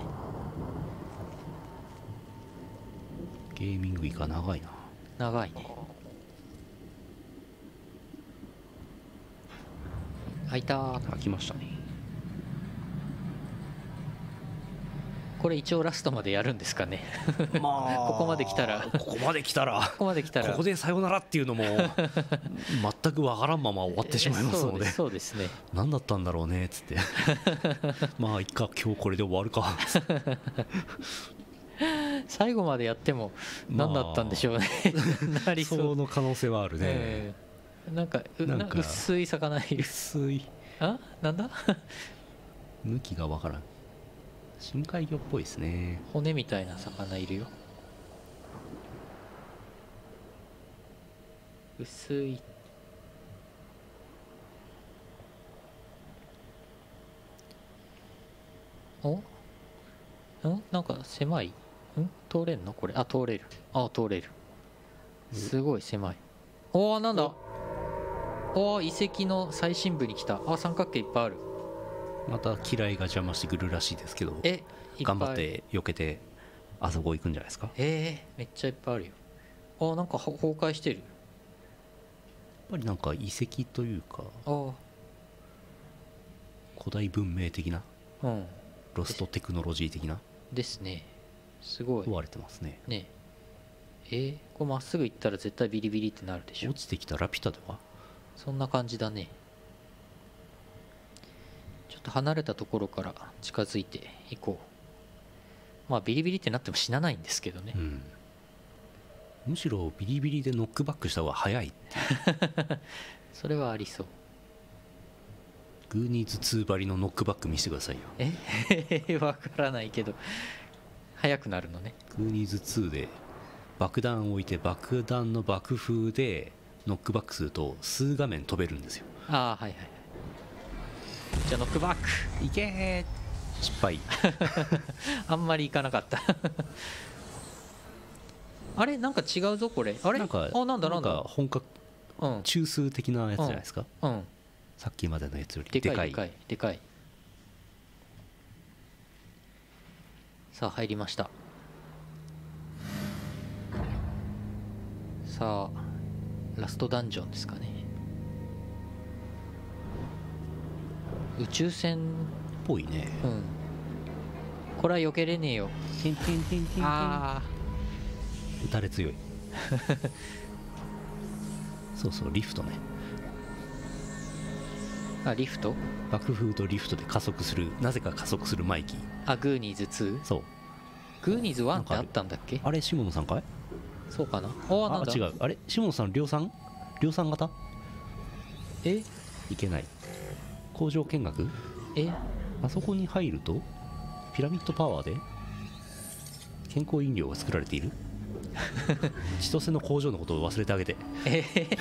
ゲーミングイカ長いな。 長いね。開いたー。 開きましたね。 ここれ一応ラストまでやるんですかね。 まあここまで来たらここまで来たらここまで来たらここでさよならっていうのも全くわからんまま終わってしまいますので、 そうですね。 何だったんだろうねっつってまあいっか今日これで終わるか最後までやっても何だったんでしょうね、まあ、なりそうその可能性はあるね、 えー、なんかなんか薄い魚いる。 薄いあなんだ向きがわからん。深海魚っぽいですね。 骨みたいな魚いるよ。薄い。おんなんか狭いん通れんのこれ。あ通れる。あ通れる。すごい狭い。おおなんだ。おお遺跡の最深部に来た。あ三角形いっぱいある。 また嫌いが邪魔してくるらしいですけど、 え頑張って避けてあそこ行くんじゃないですか。 えー、めっちゃいっぱいあるよ。あなんか崩壊してる。やっぱりなんか遺跡というかあ古代文明的な、 うん、 ロストテクノロジー的なですね。すごい問われてますね。 ねえー、これまっすぐ行ったら絶対ビリビリってなるでしょ。 落ちてきたラピュタではそんな感じだね。ちょっと離れたところから近づいていこう。まあビリビリってなっても死なないんですけどね、 うん、むしろビリビリでノックバックした方が早いっていうそれはありそう。 グーニーズツーばりのノックバック見せてくださいよ。 えわからないけど速くなるのね。 グーニーズツーで爆弾を置いて爆弾の爆風でノックバックすると数画面飛べるんですよ。 ああはいはい。じゃあノックバックいけー失敗あんまりいかなかったあれなんか違うぞこれ。あれなんかあなんだなんだなんか本格うん中枢的なやつじゃないですか、 うん、うん、 さっきまでのやつよりででかいかいでかいでかい。さあ入りました。さあラストダンジョンですかね。宇宙船っぽいね。 うんこれは避けれねえよ。 テンテンテンテンテンあ打たれ強いそうそうリフトね。 あリフト爆風とリフトで加速する、なぜか加速するマイキー。 あグーニーズツー。 そうグーニーズワンってあったんだっけ。 あれ下野さんかい。 そうかな。あなんだあ違うあれ下野さん量産量産型えいけない。工場見学。 えあそこに入るとピラミッドパワーで健康飲料が作られている千歳の工場のことを忘れてあげてえ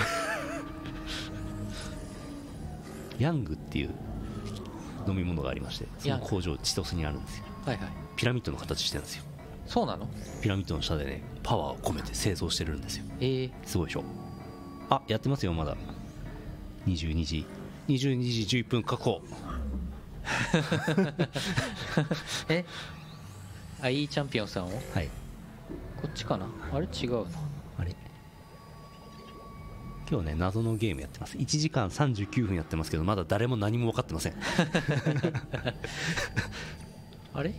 ヤングっていう飲み物がありまして、その工場千歳にあるんですよ。 はいはい。 ピラミッドの形してるんですよ。 そうなの。 ピラミッドの下でねパワーを込めて製造してるんですよ。 えー、 すごいでしょ。あやってますよまだにじゅうにじにじゅうにじじゅういっぷん確保えあいいチャンピオンさんを。 はいこっちかな。あれ違うな。 あれ今日ね謎のゲームやってます。いちじかんさんじゅうきゅうふんやってますけどまだ誰も何も分かってませんあれこ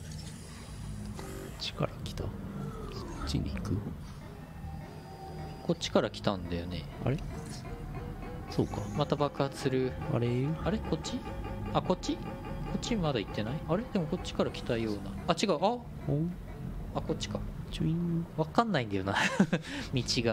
っちから来た。そっちに行く。 こっちから来たんだよね。 あれそうか。 また爆発する。 あれあれこっちあこっちこっちまだ行ってない。あれでもこっちから来たような。あ違う。あおあこっちか。 チュイン。 わかんないんだよな道が。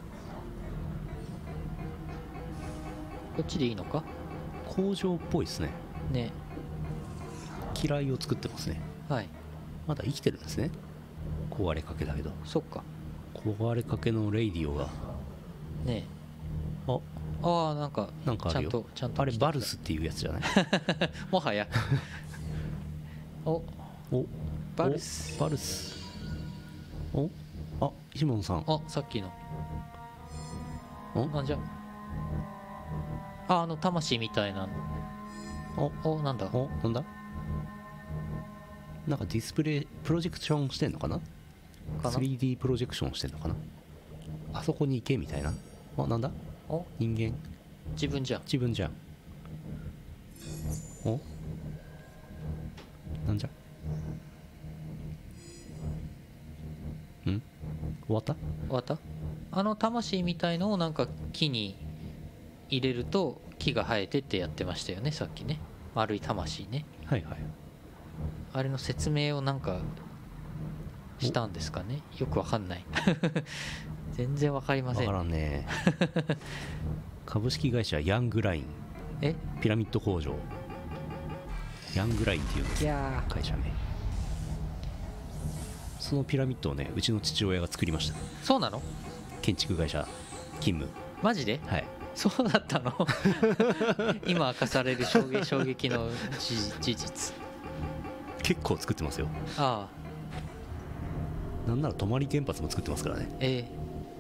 こっちでいいのか。 工場っぽいですね。 ね機雷を作ってますね。 はい。 まだ生きてるんですね。壊れかけだけど。 そっか壊れかけのレイディオが。 ねあああなんかなんかあるよ。 ちゃんとちゃんとあれバルスっていうやつじゃないもはやおおバルス。 バルス。おあ石門さん。 あさっきのおなんじゃああの魂みたいなおおなんだおなんだなんかディスプレイプロジェクションしてんのかな。 かなスリーディー プロジェクションしてんのかな。あそこに行けみたいな。あなんだお人間自分じゃん。 自分じゃん。おなんじゃ終わった？ 終わった？あの魂みたいのをなんか木に入れると木が生えてってやってましたよね、さっきね。丸い魂ね。 はいはい。 あれの説明をなんかしたんですかね。よくわかんない全然わかりません。 わからんね株式会社ヤングライン、 えピラミッド工場、ヤングラインっていうんですいや会社ね。そのピラミッドをね、うちの父親が作りました。 そうなの？ 建築会社勤務。 マジで？ はい。 そうだったの今明かされる衝撃、衝撃の事事実。 結構作ってますよ。 ああ、 なんなら泊原発も作ってますからね。 ええ、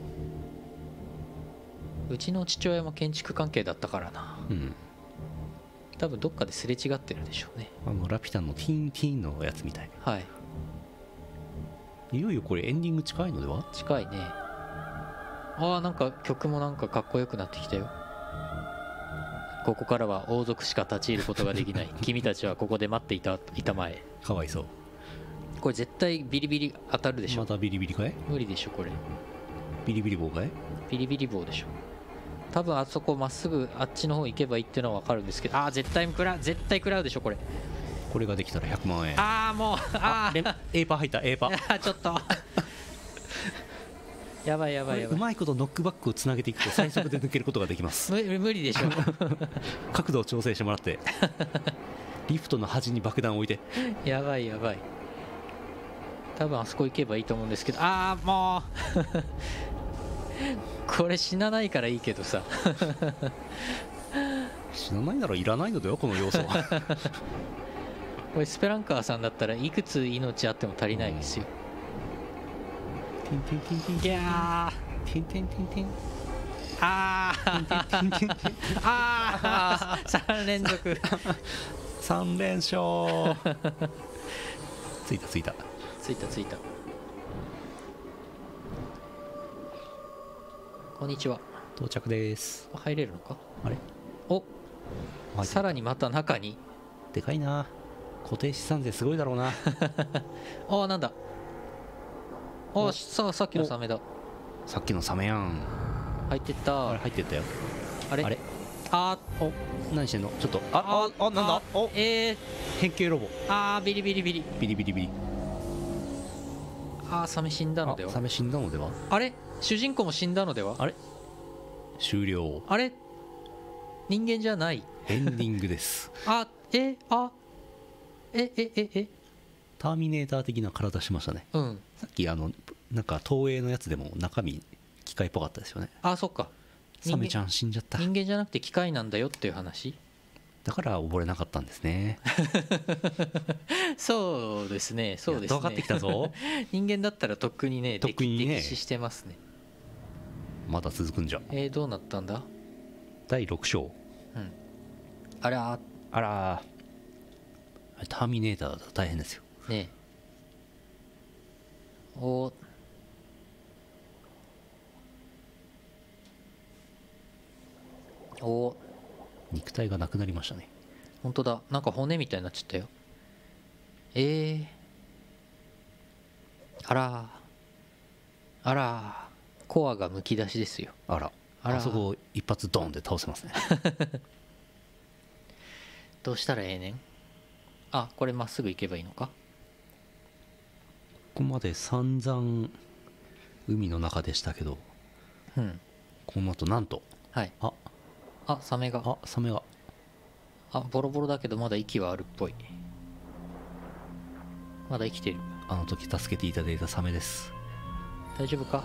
うちの父親も建築関係だったからな。 うん。 多分どっかですれ違ってるでしょうね。 あのラピュタのティーンティーンのやつみたい。 はい。 いよいよこれエンディング近いのでは？ 近いね。ああ、なんか曲もなんかかっこよくなってきたよ。ここからは王族しか立ち入ることができない君たちはここで待っていたいたまえ。 かわいそう。 これ絶対ビリビリ当たるでしょ。 またビリビリかい？ 無理でしょこれ。 ビリビリ棒かい？ ビリビリ棒でしょ。多分あそこまっすぐあっちの方行けばいいっていうのは分かるんですけど、ああ絶対食らう、絶対食らうでしょこれ。 これができたらひゃくまんえん。 ああもうああ A パー入った A パー。 いやちょっとやばいやばいやばい。 うまいことノックバックをつなげていくと最速で抜けることができます無無理でしょ角度を調整してもらってリフトの端に爆弾を置いて。 やばいやばい。多分あそこ行けばいいと思うんですけど、ああもうこれ死なないからいいけどさ死なないならいらないのだよこの要素はこれスペランカーさんだったらいくつ命あっても足りないですよ。 ティンティンティンティンいやティンティンティンティン。 あーあーさん連続さん連勝ついたついたついたついた。こんにちは。 到着です。 入れるのか？ あれ？ お、さらにまた中に。 でかいな。固定資産税すごいだろうなああなんだ。ああさあさっきのサメだ。 さっきのサメやん。 入ってった。 あれ入ってったよ。 あれあれあお何してんのちょっとあああなんだおえー、 変形ロボ。 あービリビリビリビリビリビリ。 あーサメ死んだのでは？ サメ死んだのでは？ あれ主人公も死んだのでは？ あれ終了。 あれ人間じゃない。 エンディングですあえあええええターミネーター的な体しましたね。 うんさっきあのなんか東映のやつでも中身機械っぽかったですよね。 あそっか。 サメちゃん死んじゃった。 人間じゃなくて機械なんだよっていう話だから溺れなかったんですねそうですねそうですね。 分かってきたぞ人間だったらとっくにねとっくにね溺死してますね。 まだ続くんじゃ。 えー、どうなったんだ？ だいろく章。 うんあらあらーターミネーターだと大変ですよねえ。おお肉体がなくなりましたね。 本当だ。なんか骨みたいになっちゃったよ。えー、あらあらコアがむき出しですよ。 あら あ, あらあそこ一発ドーンで倒せますねどうしたらええねん。あこれまっすぐ行けばいいのか。 ここまで散々海の中でしたけど、 うんこの後なんとはいああサメがあサメがあボロボロだけどまだ息はあるっぽい。まだ生きてる。 あの時助けていただいたサメです。 大丈夫か。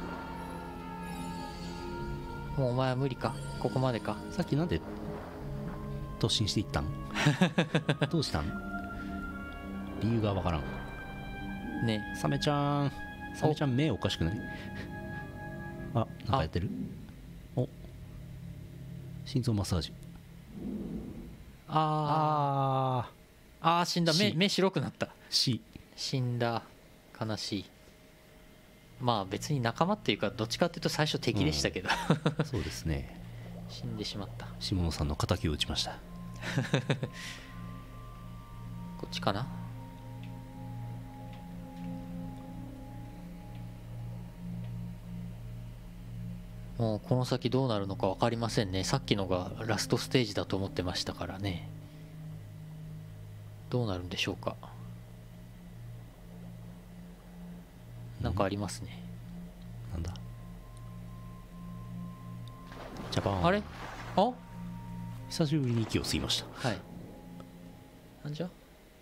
もうお前は無理か。ここまでか。 さっきなんで突進していったんどうしたん理由がわからんねサメちゃんサメちゃん目おかしくないあなんかやってるお心臓マッサージ。 あーあー死んだ。目目白くなった。 し死んだ。悲しい。まあ別に仲間っていうかどっちかっていうと最初敵でしたけど、 うん、そうですね死んでしまった。 下野さんの敵を撃ちましたこっちかな。 もうこの先どうなるのか分かりませんね。さっきのがラストステージだと思ってましたからね。どうなるんでしょうか。なんかありますね。 なんだジャパン。 あれあ久しぶりに息を吸いました。 はい。なんじゃ、あっ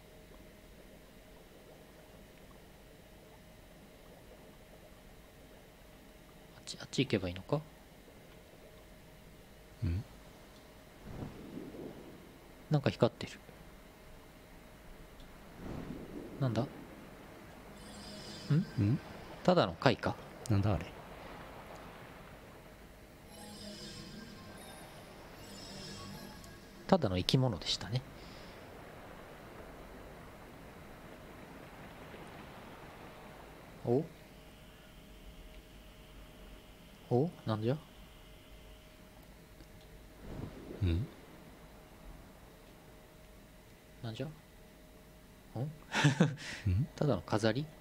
ちあっち行けばいいのか。 うんなんか光ってる。なんだんんただの貝か。 なんだあれ。 ただの生き物でしたね。おおなんじゃ。 うんなんじゃんうんただの飾り。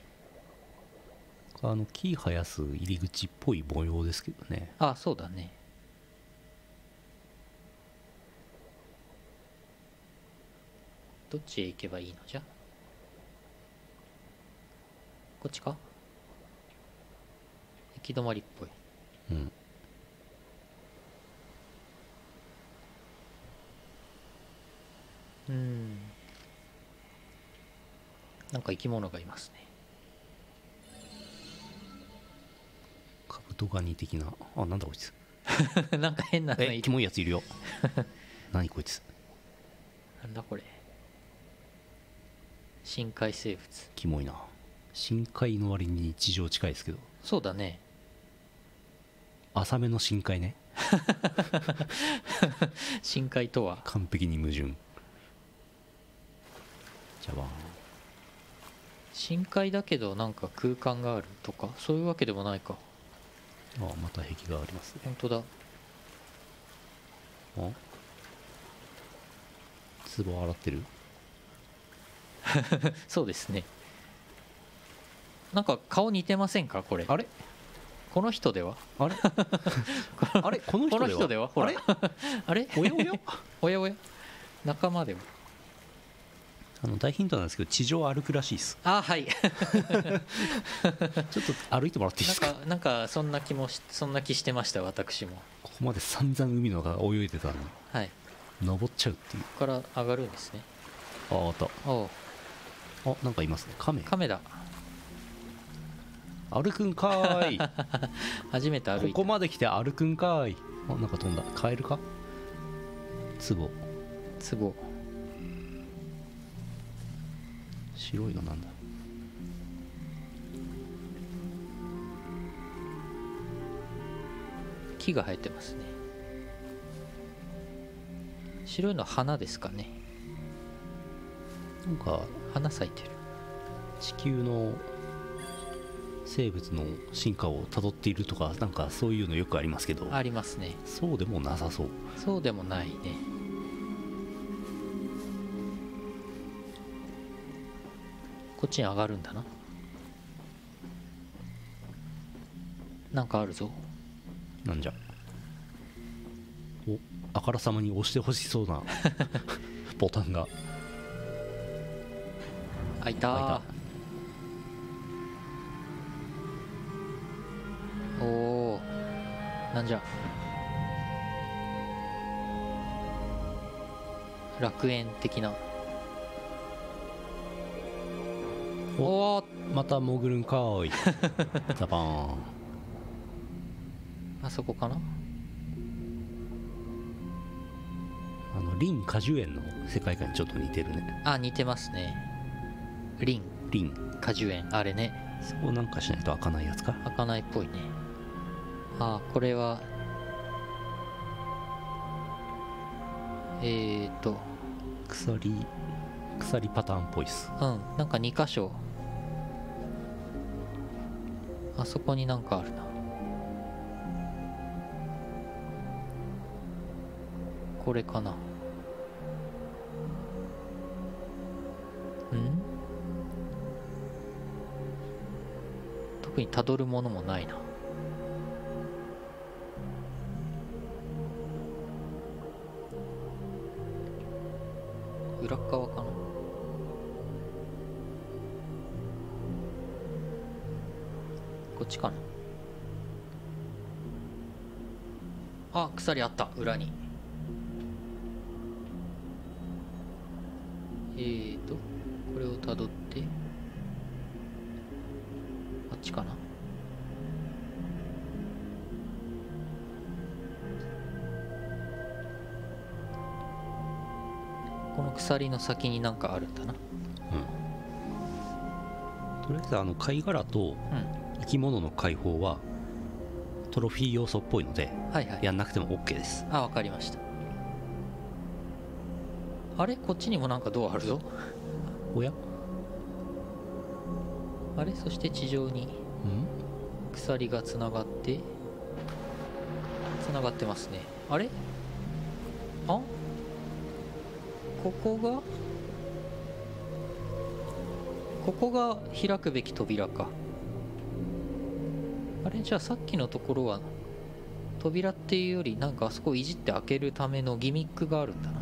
あの木生やす入り口っぽい模様ですけどね。 あ、そうだね。どっちへ行けばいいのじゃ。こっちか。行き止まりっぽい。 うんうーん、なんか生き物がいますね。 カブトガニ的な。あ、なんだこいつ。 なんか変なのいる。 えキモいやついるよ。何こいつ。 なんだこれ。深海生物。 キモいな。深海の割に地上近いですけど。 そうだね。 浅めの深海ね。 深海とは。 完璧に矛盾。じゃあ深海だけどなんか空間があるとかそういうわけでもないか。 ああ、また壁がありますね。 本当だ。 あ、壺洗ってる。 そうですね。なんか顔似てませんかこれ。 あれこの人では。 あれあれこの人では。 この人ではほら。 あれあれおやおやおやおや仲間では。 あの大ヒントなんですけど、地上歩くらしいです。 あ、はい。 ちょっと歩いてもらっていいですか。 なんかなんかそんな気もしそんな気してました私も。 ここまで散々海のが泳いでたのにはい。 登っちゃうっていう。 ここから上がるんですね。 ああ、あった。 おう、 あ、なんかいますね。カメ。 カメだ。 歩くんかーい。 初めて歩いた。 ここまで来て歩くんかーい。あ、なんか飛んだ。カエルか。ツボ。 ツボ。 白いのなんだ。 木が生えてますね。白いのは花ですかね。 なんか花咲いてる。 地球の生物の進化をたどっているとか、なんかそういうのよくありますけど、 ありますね。 そうでもなさそう。 そうでもないね。こっちに上がるんだな。なんかあるぞ。 なんじゃ。お、あからさまに押してほしそうなボタンが開いたー。 開いおお、なんじゃ。楽園的な。おお、 また潜るんかーい。ザバーン。 あそこかな。 あの林果樹園の世界観にちょっと似てるね。 あ、似てますね。林林果樹園、あれね。 そこなんかしないと開かないやつか。 開かないっぽいね。あ、これはえーと鎖鎖パターンっぽいっす。 うん、なんかに箇所。あそこになんかあるな。これかな。ん、特にたどるものもないな。 裏側かな。こっちかな。あ、鎖あった、裏に。えーとこれをたどってあっちかな。この鎖の先になんかあるんだな。 うん、とりあえずあの貝殻と生き物の解放はトロフィー要素っぽいので、 はいはい、 やんなくても OK です。 あ、わかりました。あれ、こっちにもなんかドアあるぞ。 おや、 あれ、そして地上に鎖がつながってつながってますね。あれ、あ、ここがここが開くべき扉か。あれ、じゃあさっきのところは扉っていうよりなんかあそこいじって開けるためのギミックがあるんだな。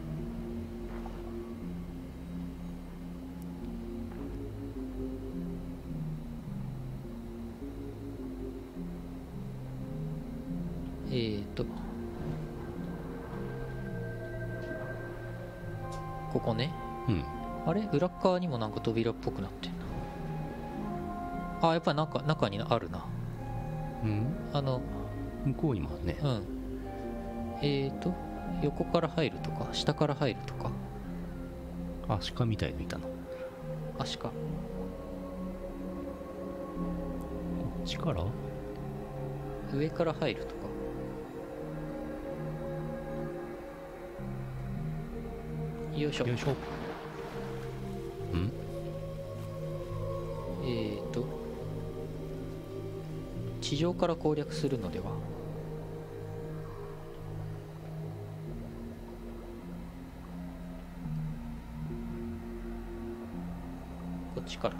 えーとここね。 うん、 あれ、裏側にもなんか扉っぽくなってんな。あ、やっぱりなんか中にあるな。 うん、 あの向こうにもね。 うん。えーと横から入るとか下から入るとか。 あ、鹿みたいのいたな。 あ、鹿。こっちから上から入るとか。よいしょ。 よいしょ。ん？ えーと地上から攻略するのでは。こっちから。こ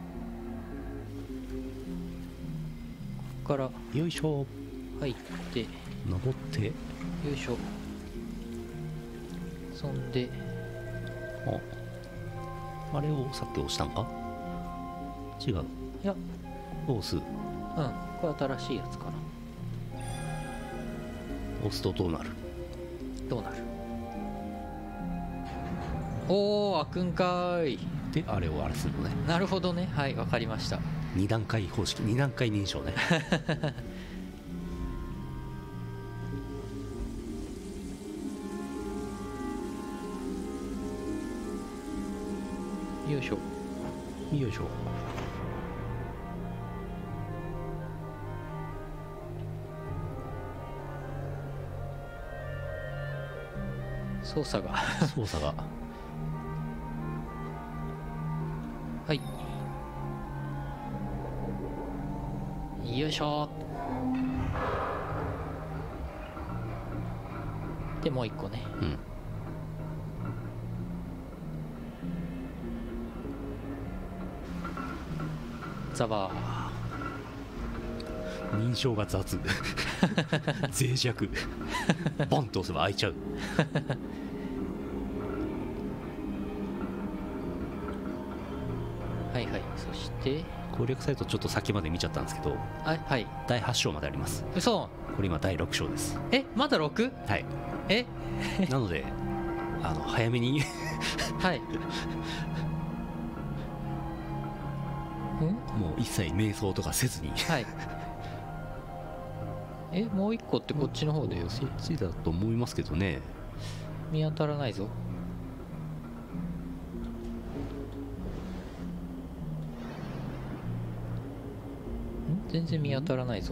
こからよいしょ。 入って登って、 よいしょ。そんであ、あれをさっき押したんか。違う。 いや、 押す。 うん、これ新しいやつかな。 押すとどうなる？ どうなる？おお、開くんかーい。 で、あれをあれするのね。 なるほどね。はい、わかりました。 に段階方式、に段階認証ね。 よいしょ。 よいしょ。 操作が操作がはい、よいしょ。でもう一個ね。 うん。 ザバー。認証が雑。脆弱。ボンと押せば開いちゃう。 はいはい。そして攻略サイトちょっと先まで見ちゃったんですけど、 はいはい。 だいはち章まであります。 嘘。 これ今だいろく章です。 え、まだ ろく？ はい。 えなのであの早めにはい。ん？ もう一切瞑想とかせずに。 はい。え、もう一個ってこっちの方でよ。 そっちだと思いますけどね。 見当たらないぞ。ん？全然見当たらないぞ。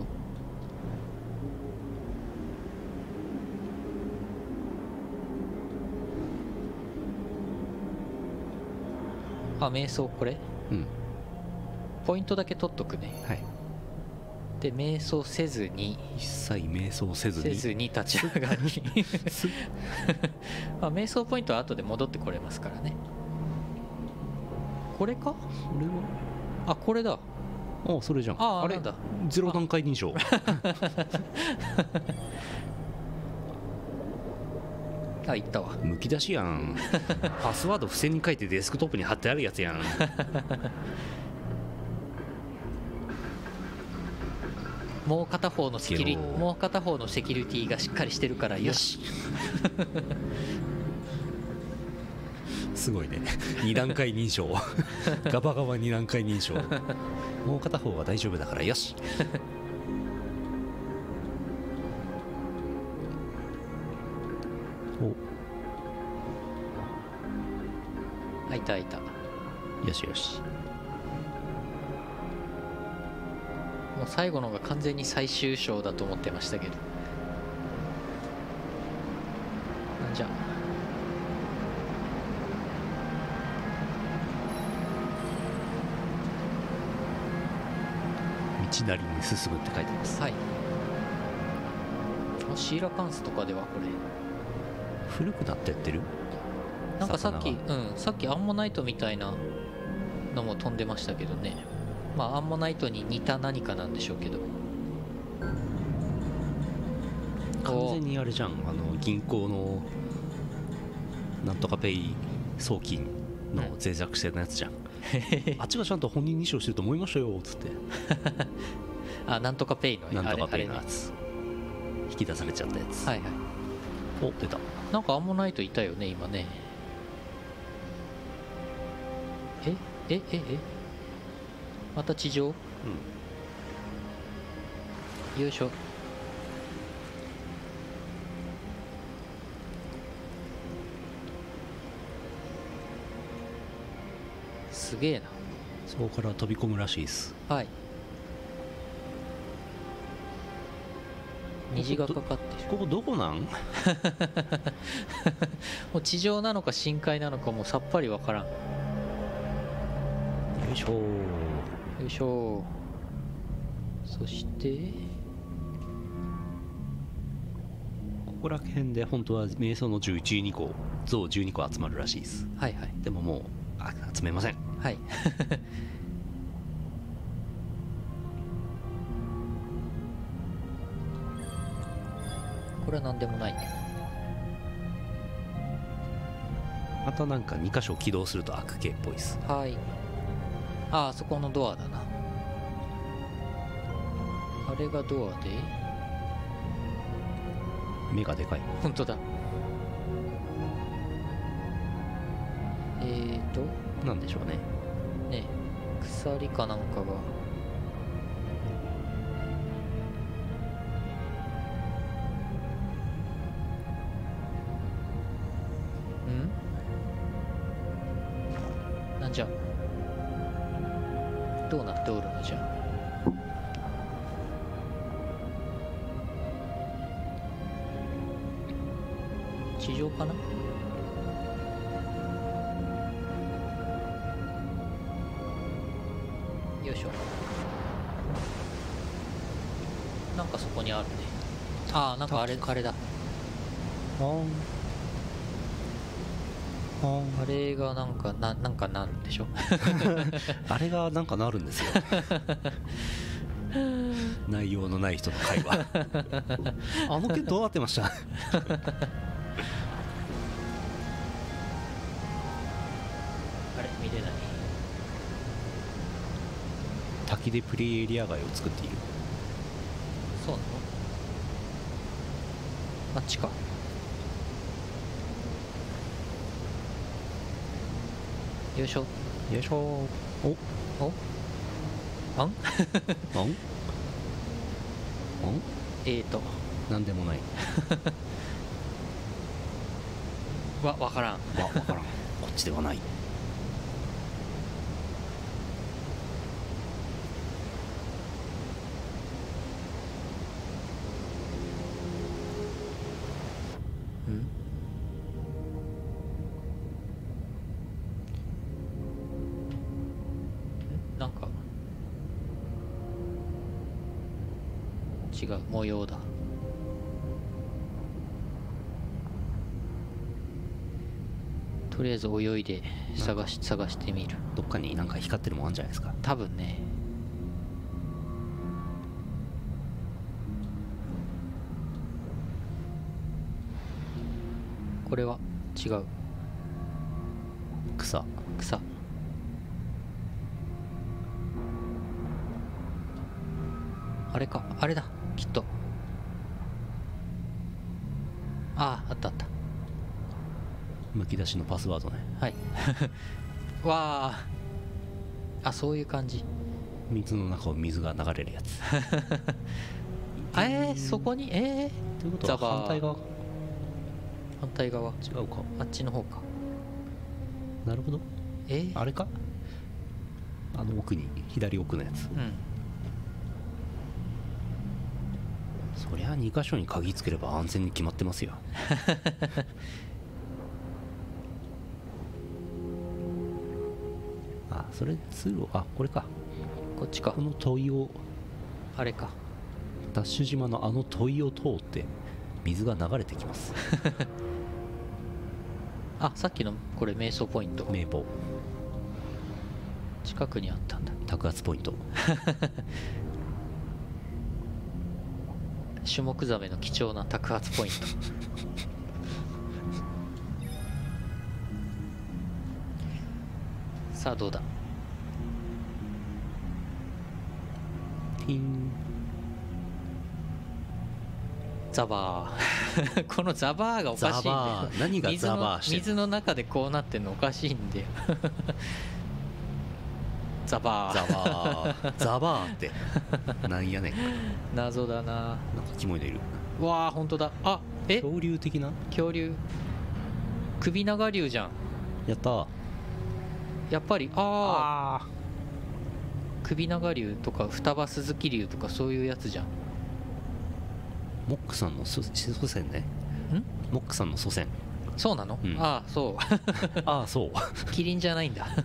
あ、瞑想これ？ うん。 ポイントだけ取っとくね。 はい。 で、瞑想せずに一切瞑想せずにせずに立ち上がりまあ瞑想ポイントは後で戻ってこれますからね。これか？ これはあ、これだ。 ああ、それじゃん。 ああ、 あれなんだ。 ゼロ段階認証。 あ、行ったわ。 むき出しやんパスワード付箋に書いてデスクトップに貼ってあるやつやんもう片方のセキュリもう片方のセキュリティがしっかりしてるからよしすごいねに段階認証ガバガバに段階認証もう片方は大丈夫だからよしおあ、いたいた。 よしよし。 もう最後のが完全に最終章だと思ってましたけど。なんじゃ道なりに進むって書いてます。 はい。あ、シーラカンスとかではこれ古くなってってる。 なんかさっきうんさっきアンモナイトみたいなのも飛んでましたけどね。まあアンモナイトに似た何かなんでしょうけど。 完全にあれじゃん、あの銀行のなんとかペイ送金の脆弱性のやつじゃん、うん、あっちがちゃんと本人認証してると思いましたよっつってあ、なんとかペイのなんとかペイのやつ引き出されちゃったやつ。 はいはい。 お、出た。 なんかアンモナイトいたよね今ね。ええええまた地上、うん、よいしょ。すげえな。 そこから飛び込むらしいです。 はい。虹がかかってる。 ここどこなんもう地上なのか深海なのかもうさっぱりわからん。よいしょよいしょ。そしてここら辺で本当は瞑想のじゅうにこ像じゅうにこ集まるらしいです。 はいはい。 でももうあ集めません。 はいこれは何でもないね。 またなんかに箇所起動すると開く系っぽいです。 はい。ああ、そこのドアだな。あれがドアで目がでかい。 本当だ。えーとなんでしょうね。 ねえ、鎖かなんかがんなんじゃどうなっておるのじゃ。地上かな。よいしょ。なんかそこにあるね。ああ、なんかあれあれだ。あれがなんかななんかなるんでしょあれがなんかなるんですよ内容のない人の会話あの件どうなってましたあれ見れない。 滝でプレイエリア街を作っている。 そうなの。あっちか。よいしょよいしょ。おおあんあんえーとなんでもないわ、わからん。 わ、わからん。こっちではない。 んなんか違う模様だ。とりあえず泳いで探し探してみる。 どっかになんか光ってるもんあるんじゃないですか。 多分ね。ここれは違う。 草。 草。あれか、あれだきっと。ああ、あったあった。 むき出しのパスワードね。 はいわあ、あ、そういう感じ。 水の中を水が流れるやつえー、そこにえー、 ということはザバー反対側。 反対側。 違うか。 あっちの方か。 なるほど。 えー、 あれか、あの奥に、左奥のやつ。 うん。 そりゃに箇所に鍵つければ安全に決まってますよあ、それ通路、あ、これか。 こっちか。 この問いを、 あれか。 ダッシュ島のあの問いを通って水が流れてきますあ、さっきのこれ瞑想ポイント。 名簿。 近くにあったんだ。 托圧ポイントシュモクザメの貴重な托圧ポイントさあどうだ。 ティン。 ザバーこのザバーがおかしいんだよ。 ザバー、何がザバーしてる。 水の、水の中でこうなってんのおかしいんだよザバーザバーザバーってなんやねんか。 謎だな。 なんかキモいのいる。 うわあ本当だ。あ、え、 恐竜的な。 恐竜。首長竜じゃん。 やったー。 やっぱりあああ首長竜とか双葉鈴木竜とかそういうやつじゃん。 モックさんの祖祖先ね。 んモックさんの祖先。 そうなの、 うんああそうああそうキリンじゃないんだ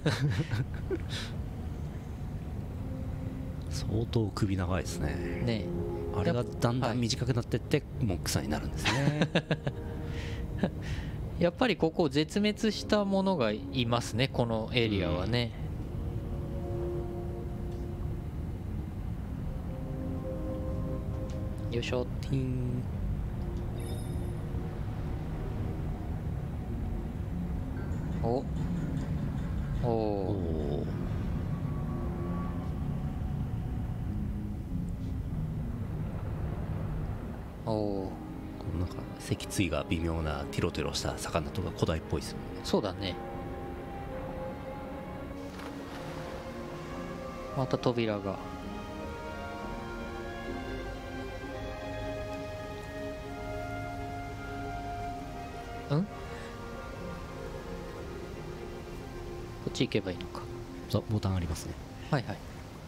相当首長いですね。 ねあれがだんだん短くなってってモックさんになるんですねえやっぱりここ絶滅したものがいますね、このエリアはね、うん、よいしょ。 ティーン。 おおおおー。 おお、 このなんか脊椎が微妙なティロテロした魚とか古代っぽいですよね。 そうだね。また扉が。うん？こっち行けばいいのか。 そう、ボタンありますね。 はいはい。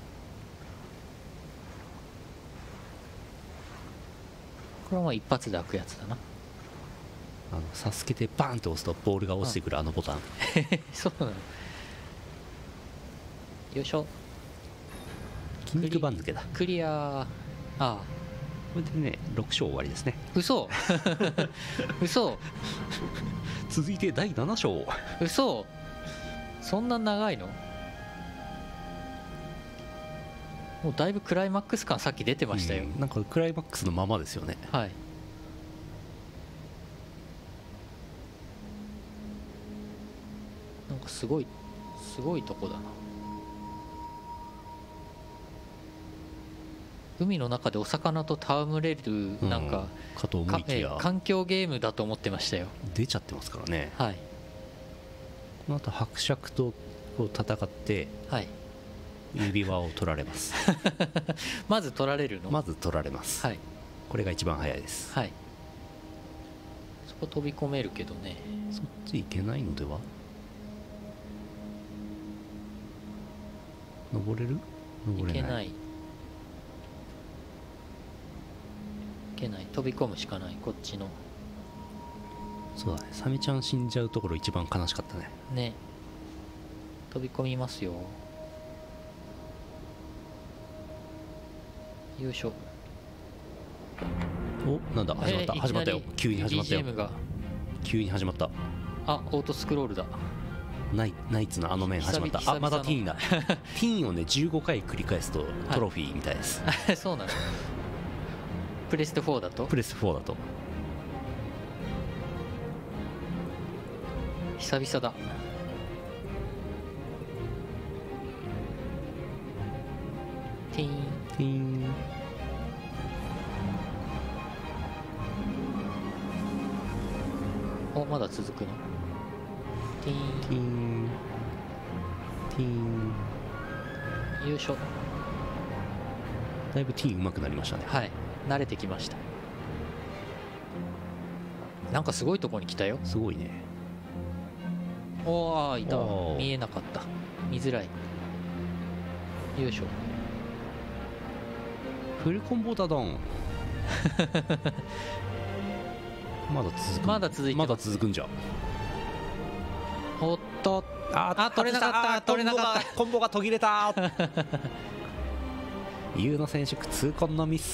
これはまあ一発で開くやつだな。 あのサスケでバーンと押すとボールが落ちてくるあのボタン。 そうなの。よいしょ。 筋肉番付だ。 クリア。ああ、 これでねろく章終わりですね。 嘘嘘続いてだいなな章。 嘘、そんな長いの？もうだいぶクライマックス感さっき出てましたよ、 うん、なんかクライマックスのままですよね。 はい。なんかすごいすごいとこだな。海の中でお魚と戯れるなんか、 うん、かと思いきやかえー環境ゲームだと思ってましたよ。 出ちゃってますからね。 はいこの後伯爵とこう戦ってはい指輪を取られますまず取られるの？ まず取られます、 はいこれが一番早いです。 はい。そこ飛び込めるけどね。 そっち行けないのでは。登れる？登れない。 いけない。いけない。飛び込むしかない。こっちの。 そうだね、サメちゃん死んじゃうところ一番悲しかったね。 ね。飛び込みますよ。よいしょ。 お、なんだ、始まった、 えー始まったよ。 いきなり急に始まったよビージーエム が。 急に始まった。 あ、オートスクロールだ。 ナイナイツのあの面始まった。あ、 久々のまたティーンだ。ティーンをねじゅうごかい繰り返すとトロフィーみたいです、 そうなの。プレステフォーだと。 プレスフォーだと。 久々だ。ティーンティーン。 お、まだ続くの。ティーティーンティーン。 ン優勝。 だいぶティーン上手くなりましたね。 はい、慣れてきました。なんかすごいとこに来たよ。 すごいね。 おー、いた。 おー見えなかった。見づらい。よいしょ。 フルコンボだドン。まだ続く。 まだ続いてまますだ続くんじゃ。 おっと、 ああ取れなかったあー取れなかったコンボが途切れた。ユーノ選手痛恨のミス。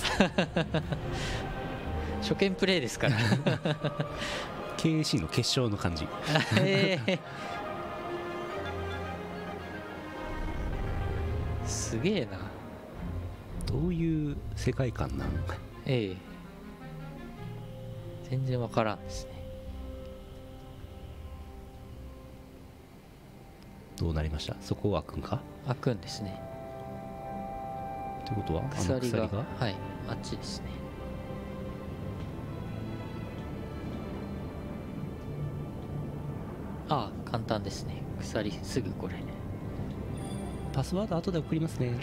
初見プレイですから。 ケーエーシー の決勝の感じ。 えーすげえな。 どういう世界観なん？ ええ全然わからんですね。 どうなりました？そこは開くんか？ 開くんですね。 ということはあの鎖が鎖がはい、あっちですね。ああ、簡単ですね。鎖すぐこれ。 パスワード後で送りますね。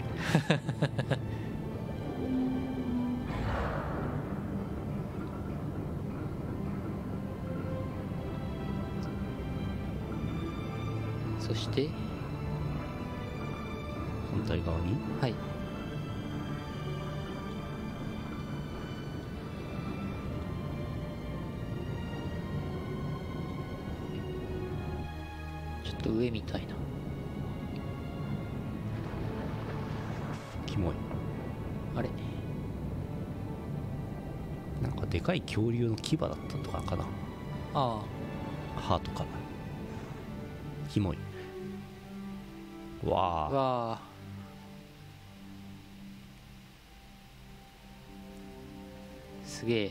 そして反対側にはい、ちょっと上みたいな。 キモい。 あれなんかでかい恐竜の牙だったとかかな。 あ歯とかキモい。わあ、 あわあ、すげえ。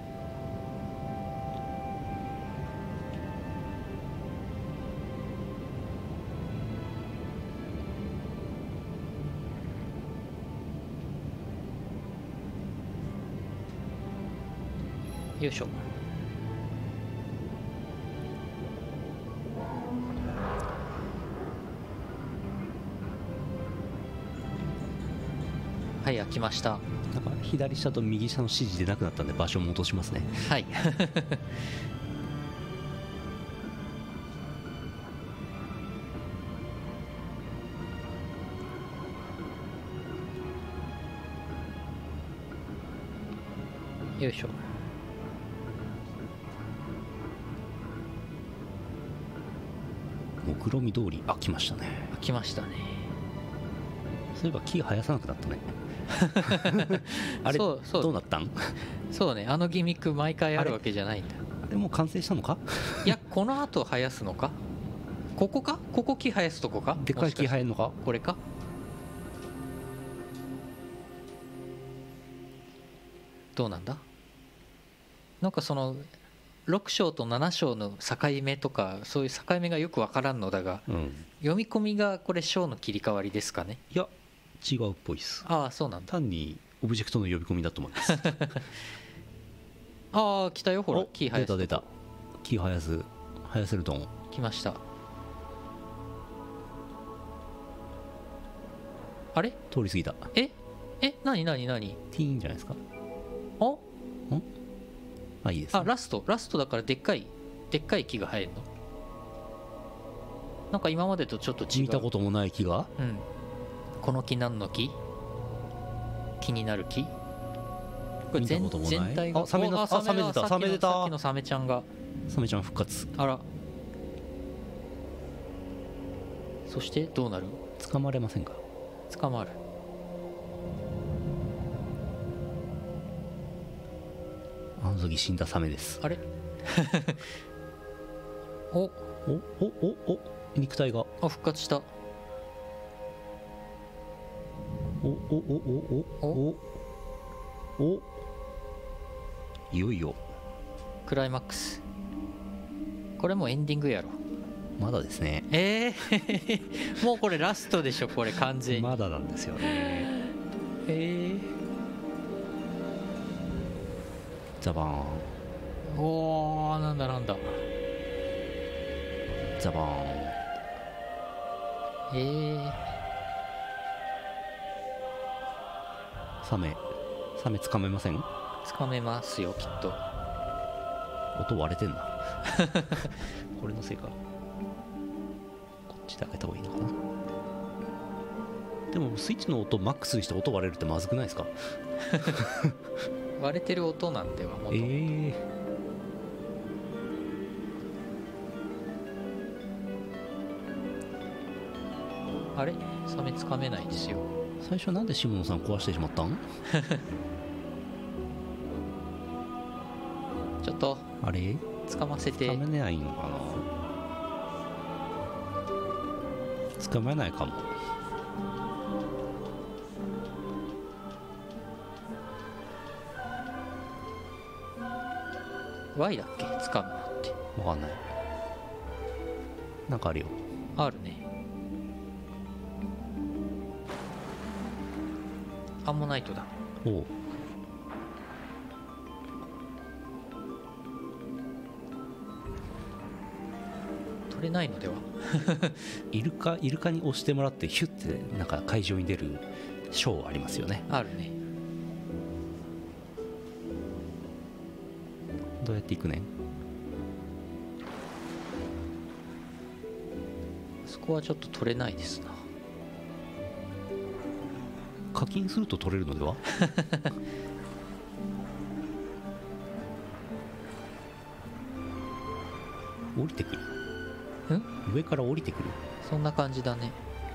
よいしょ。はい、開きました。 なんか左下と右下の指示でなくなったんで場所戻しますね。 はい。よいしょ。 目論見通り。あ、来ましたね。 開きましたね。 そういえば木生やさなくなったね。あれそうそうどうなったん？ そうね、あのギミック毎回あるわけじゃないんだ。 あれもう完成したのか？ いや、この後生やすのか。ここか、ここ木生やすとこか。 でっかい木生えんのか？ これか。どうなんだ。なんかそのろく章となな章の境目とかそういう境目がよくわからんのだが、 うん、 読み込みがこれ章の切り替わりですかね。 いや違うっぽいっす。 ああ、そうなんだ。 単にオブジェクトの呼び込みだと思います。 ああ、来たよ、ほらお木生やすとこ。 出た出た。木生やす生やせるドン。 来ました。あれ通り過ぎた。 ええ、なになになに。 ティーンじゃないですか。 あんあ、いいです、ね、 あ、ラストラストだからでっかいでっかい木が生えるの。なんか今までとちょっと違う。 見たこともない木が。 うん、この木何の木。気になる木。これ全見たこともない全体が。 あサメのおあサメ出たさっきのサメ出たさっきのサメちゃんが。 サメちゃん復活。 あら。そしてどうなる。 捕まれませんか？ 捕まる。 あの時死んだサメです。 あれおおおおお肉体が。 あ、復活した。 おおおおおおおいよいよクライマックス。これもうエンディングやろ。 まだですね。 えー、もうこれラストでしょこれ完全に。 まだなんですよね。 えー、 ザバーン。 おー、なんだなんだ。 ザバーン。 えー、 サメサメつかめません？ つかめますよきっと。 音割れてんなこれのせいか。こっちで開けた方がいいのかな。でもスイッチの音マックスにして音割れるってまずくないですか？ 割れてる音なんではもと。 えー、 あれサメつかめないですよ。 最初なんで下野さん壊してしまったん？ ちょっとあれつかませて。 つかめないのかな。つかめないかも。 Y だっけつかむのって。 わかんない。なんかあるよ。 あるね。アンモナイトだ。 おう。 取れないのでは。 イルカイルカに押してもらってヒュッてなんか会場に出るショーありますよね。 あるね。 どうやっていくねん。 そこはちょっと取れないですな。 課金すると取れるのでは？降りてくる。 ん？ 上から降りてくる。 そんな感じだね。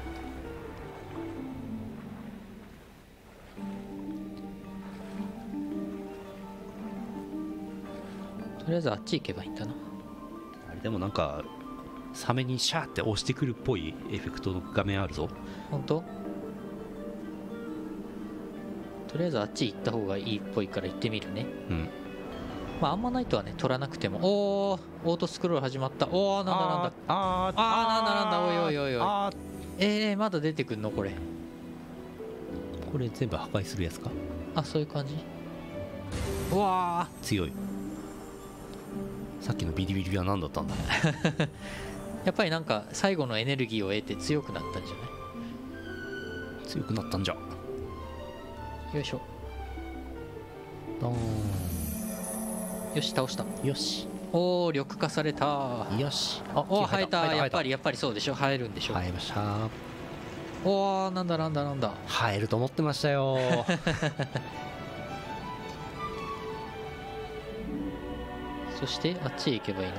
とりあえずあっち行けばいいんだな。 あれでもなんかサメにシャーって押してくるっぽいエフェクトの画面あるぞ。 本当？とりあえずあっち行った方がいいっぽいから行ってみるね。 うん。 まああんまないとはね取らなくても。おおオートスクロール始まった。おおなんだなんだ。 あーあーなんだなんだ。おいおいおいおい。 あーえー、まだ出てくんのこれ。 これ全部破壊するやつか。 あそういう感じ。うわー強い。さっきのビリビリは何だったんだ。 やっぱりなんか最後のエネルギーを得て強くなったんじゃない？ 強くなったんじゃ。 よいしょ。 ドーン。 よし倒した。 よしおお緑化された。 よし。 あおお生えた。 生えたやっぱりやっぱりそうでしょ。生えるんでしょ。 生えました。 おおなんだなんだなんだ。 生えると思ってましたよ。 そしてあっちへ行けばいいの？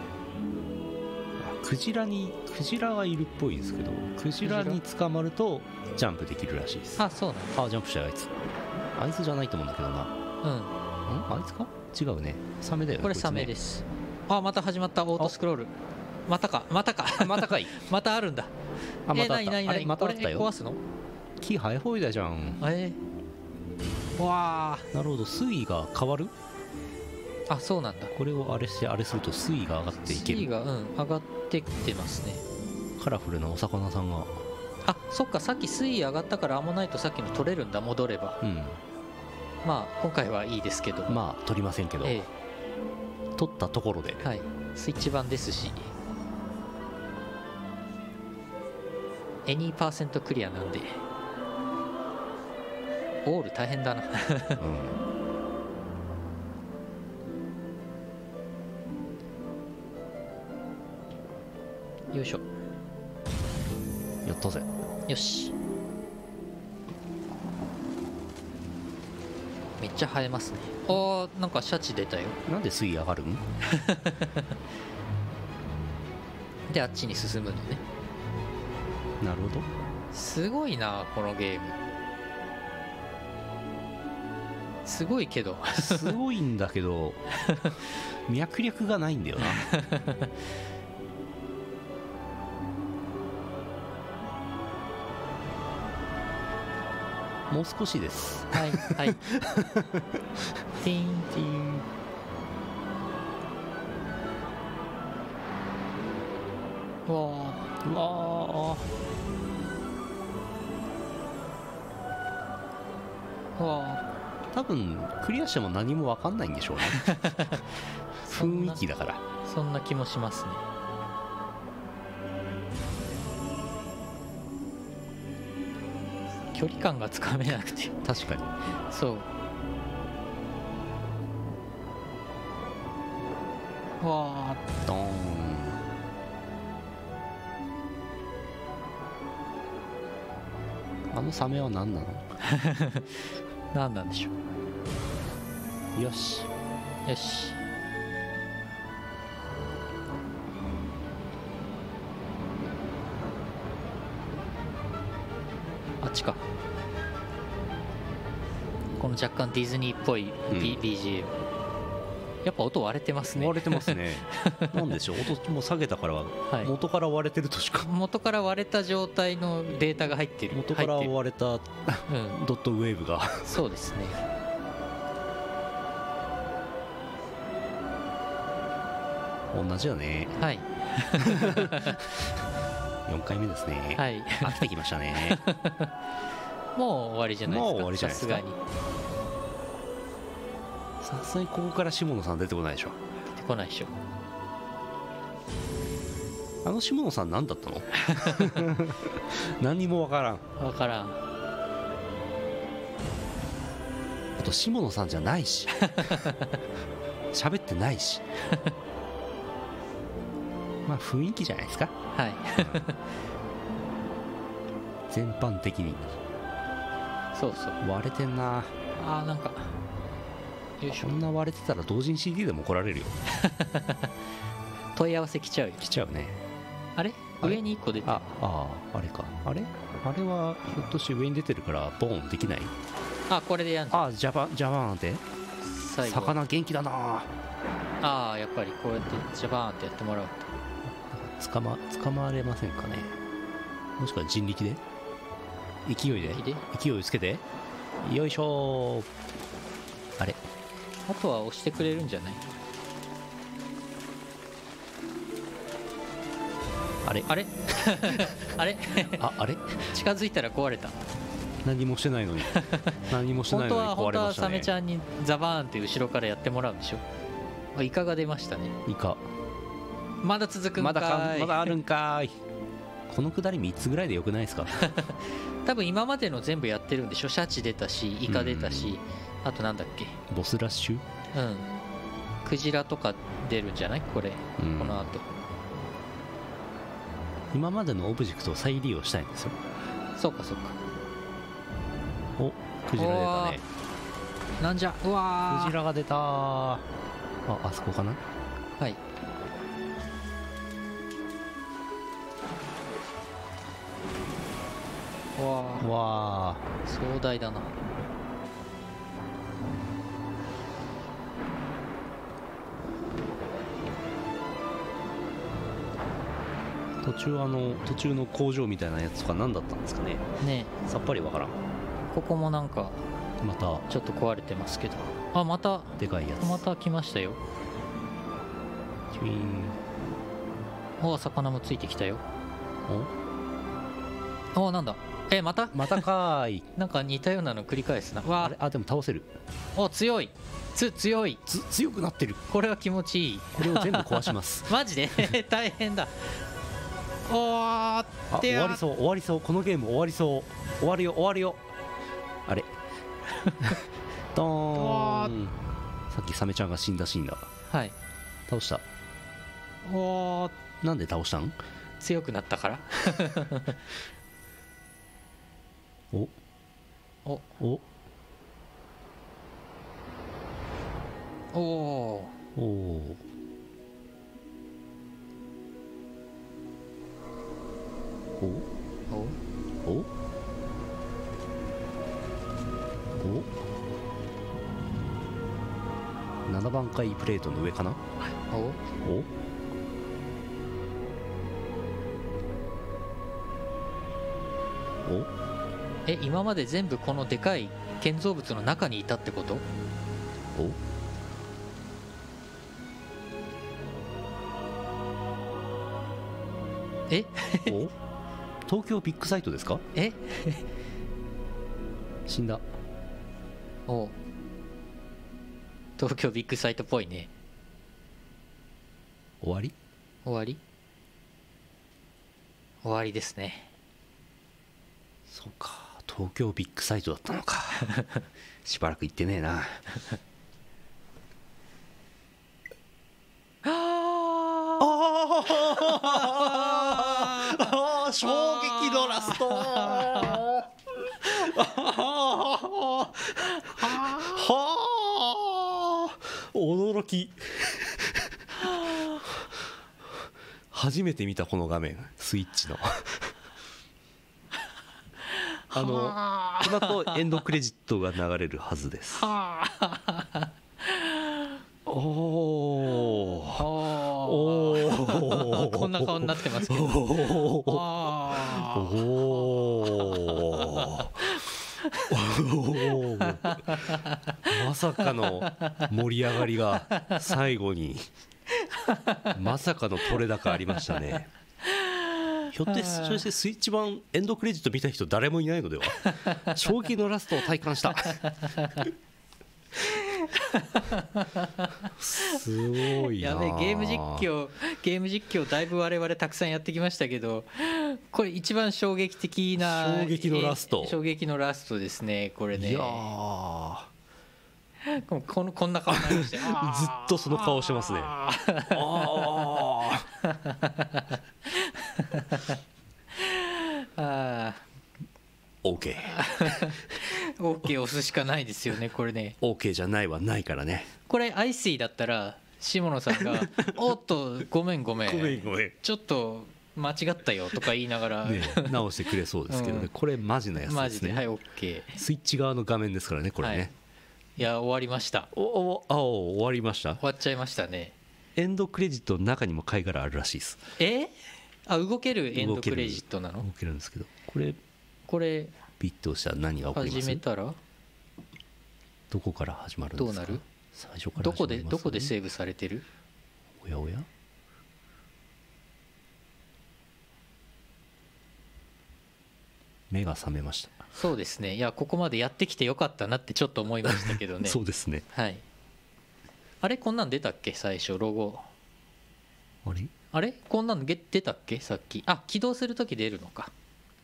クジラにクジラはいるっぽいんですけど、クジラに捕まるとジャンプできるらしいです。 あそうなんだ。 あジャンプしたよあいつ。あいつじゃないと思うんだけどな。 うんんあいつか違うね。サメだよね。 これサメです。あまた始まったオートスクロール。またかまたかまたかい。 またあるんだ。 あまたあえー、 った。 なになになにあれまたあったよ。 壊すの？ 木生えほいだじゃん。 えー、わなるほど。水位が変わる。 ああそうなんだ。 これをあれしてあれすると水位が上がっていける。 水位がうん上がってきてますね。 カラフルなお魚さんが。 あそっかさっき水位上がったからアンモナイトさっきの取れるんだ。戻れば。 うん。 まあ今回はいいですけど。 まあ取りませんけど、 え取ったところでえはいスイッチ版ですしエニーパーセントクリアなんでオール大変だな。よいしょ。 やったぜ。 よし。めっちゃ生えますね。おーなんかシャチ出たよ。 なんで水位上がるん？ であっちに進むのね。 なるほど。 すごいなこのゲーム。すごいけどすごいんだけど脈略がないんだよな。もう少しです。 はいはいティーンティーン。 うわうわーうわ多分クリアしても何も分かんないんでしょうね雰囲気だから。 ーそんな気もしますね。距離感がつかめなくて確かに。 そううわドーン。あのサメは何なの？ ー何なんでしょよし。 う。よしあっちか。この若干ディズニーっぽい、 うん B ビージーエム、 やっぱ音割れてますね。 割れてますねなんでしょう、音も下げたからははい、 元から割れてるとしか。 元から割れた状態のデータが入ってる。 元から入ってる割れたうん、 ドットウェーブがそうですね。 同じだね。 はいよんかいめですね。 はい飽きてきましたねもう終わりじゃないですか。 もう終わりじゃないですかさすがにさすがにここから下野さん出てこないでしょ。 出てこないでしょ。 あの下野さん何だったの何にもわからん。 分からん。 あと下野さんじゃないし喋ってないしまあ雰囲気じゃないですか、 はい全般的に。 そうそう。 割れてんな。 あーなんかよいしょ。 こんな割れてたら同人 シーディー でも怒られるよ。 問い合わせ来ちゃうよ。 来ちゃうね。 あれあれ上にいっこ出てる。 あああ、あれか。あれあれはひょっとして上に出てるからボーンできない？ あこれでやんじゃん。 あ、ジャパンジャパンって最後魚元気だな。 ああやっぱりこうやってジャバーンってやってもらうと。 捕ま捕まれませんかね。もしくは人力で勢いでいいで勢いをつけてよいしょー。あれあとは押してくれるんじゃない？ あれあれあれああれ近づいたら壊れた。 何もしてないのに何もしてない本当のに壊は本当はれましたね。 サメちゃんにザバーンって後ろからやってもらうんでしょ。あイカが出ましたね。 イカまだ続くんかまだかい。 まだあるんかーい。このくだりみっつぐらいでよくないですか多分今までの全部やってるんでしょ。シャチ出たしイカ出たし、あとなんだっけ、 ボスラッシュ、 うんクジラとか出るんじゃないこれ、 うんこの後。 今までのオブジェクトを再利用したいんですよ。 そうかそうか。 おクジラ出たね。 なんじゃうわークジラが出たー。ああそこかな。 はい。わあわ壮大だな。 ー途中あの途中の工場みたいなやつとか何だったんですかね。 ねさっぱりわからん。 えここもなんかまたちょっと壊れてますけど。あまたでかいやつ。 また来ましたよ。 チュイーン。 お魚もついてきたよ。 おおなんだえまたまたかーいなんか似たようなの繰り返すな。 あわれあでも倒せる。 あお強いつ強い。 つ強くなってる。 これは気持ちいい。 これを全部壊しますマジで大変だ。おーあってや終わりそう終わりそう。このゲーム終わりそう。終わるよ終わるよ。あれドーン。さっきサメちゃんが死んだシーンだ。 はい。 倒した。 おーなんで倒したん？ 強くなったからおおおおおおおおおおおななばん階プレートの上かな。 おおおえ今まで全部このでかい建造物の中にいたってこと？ おえお東京ビッグサイトですか？ え死んだ。 お東京ビッグサイトっぽいね。 終わり終わり終わりですね。 そうか、東京ビッグサイトだったのかしばらく行ってねえなああ衝撃のラストはあ驚き初めて見たこの画面、スイッチのあのこの後エンドクレジットが流れるはずです。おおおこんな顔になってますけど。おおまさかの盛り上がりが最後にまさかの取れ高ありましたね。ひょっとしてスイッチ版エンドクレジット見た人誰もいないのでは。衝撃のラストを体感したすごいな。 やべえ、ゲーム実況ゲーム実況だいぶ我々たくさんやってきましたけど、これ一番衝撃的な衝撃のラスト、 衝撃のラストですねこれね。 いやーこのこんな顔になりましてずっとその顔してますね。ああ OK OK 押すしかないですよねこれね。 OK じゃないはないからね。 これアイシーだったら下野さんが「おっとごめんごめんごめんごめんちょっと間違ったよ」とか言いながら、ね、 直してくれそうですけどね、うん、これマジなやつですね。 マジではい OK。 スイッチ側の画面ですからねこれね、はい、 いや終わりました。 おおあお終わりました。 終わっちゃいましたね。 エンドクレジットの中にも貝殻あるらしいです。 えあ動けるエンドクレジットなの？ 動けるんですけど、これこれビット押したら何が起こります？ 始めたらどこから始まるんですか？ どうなる？ 最初からどこでどこでセーブされてる？ おやおや目が覚めました。 そうですね。いやここまでやってきてよかったなってちょっと思いましたけどねそうですね。 はい。あれこんなん出たっけ最初ロゴ。 あれあれこんなん出たっけさっき。あ起動するとき出るのか。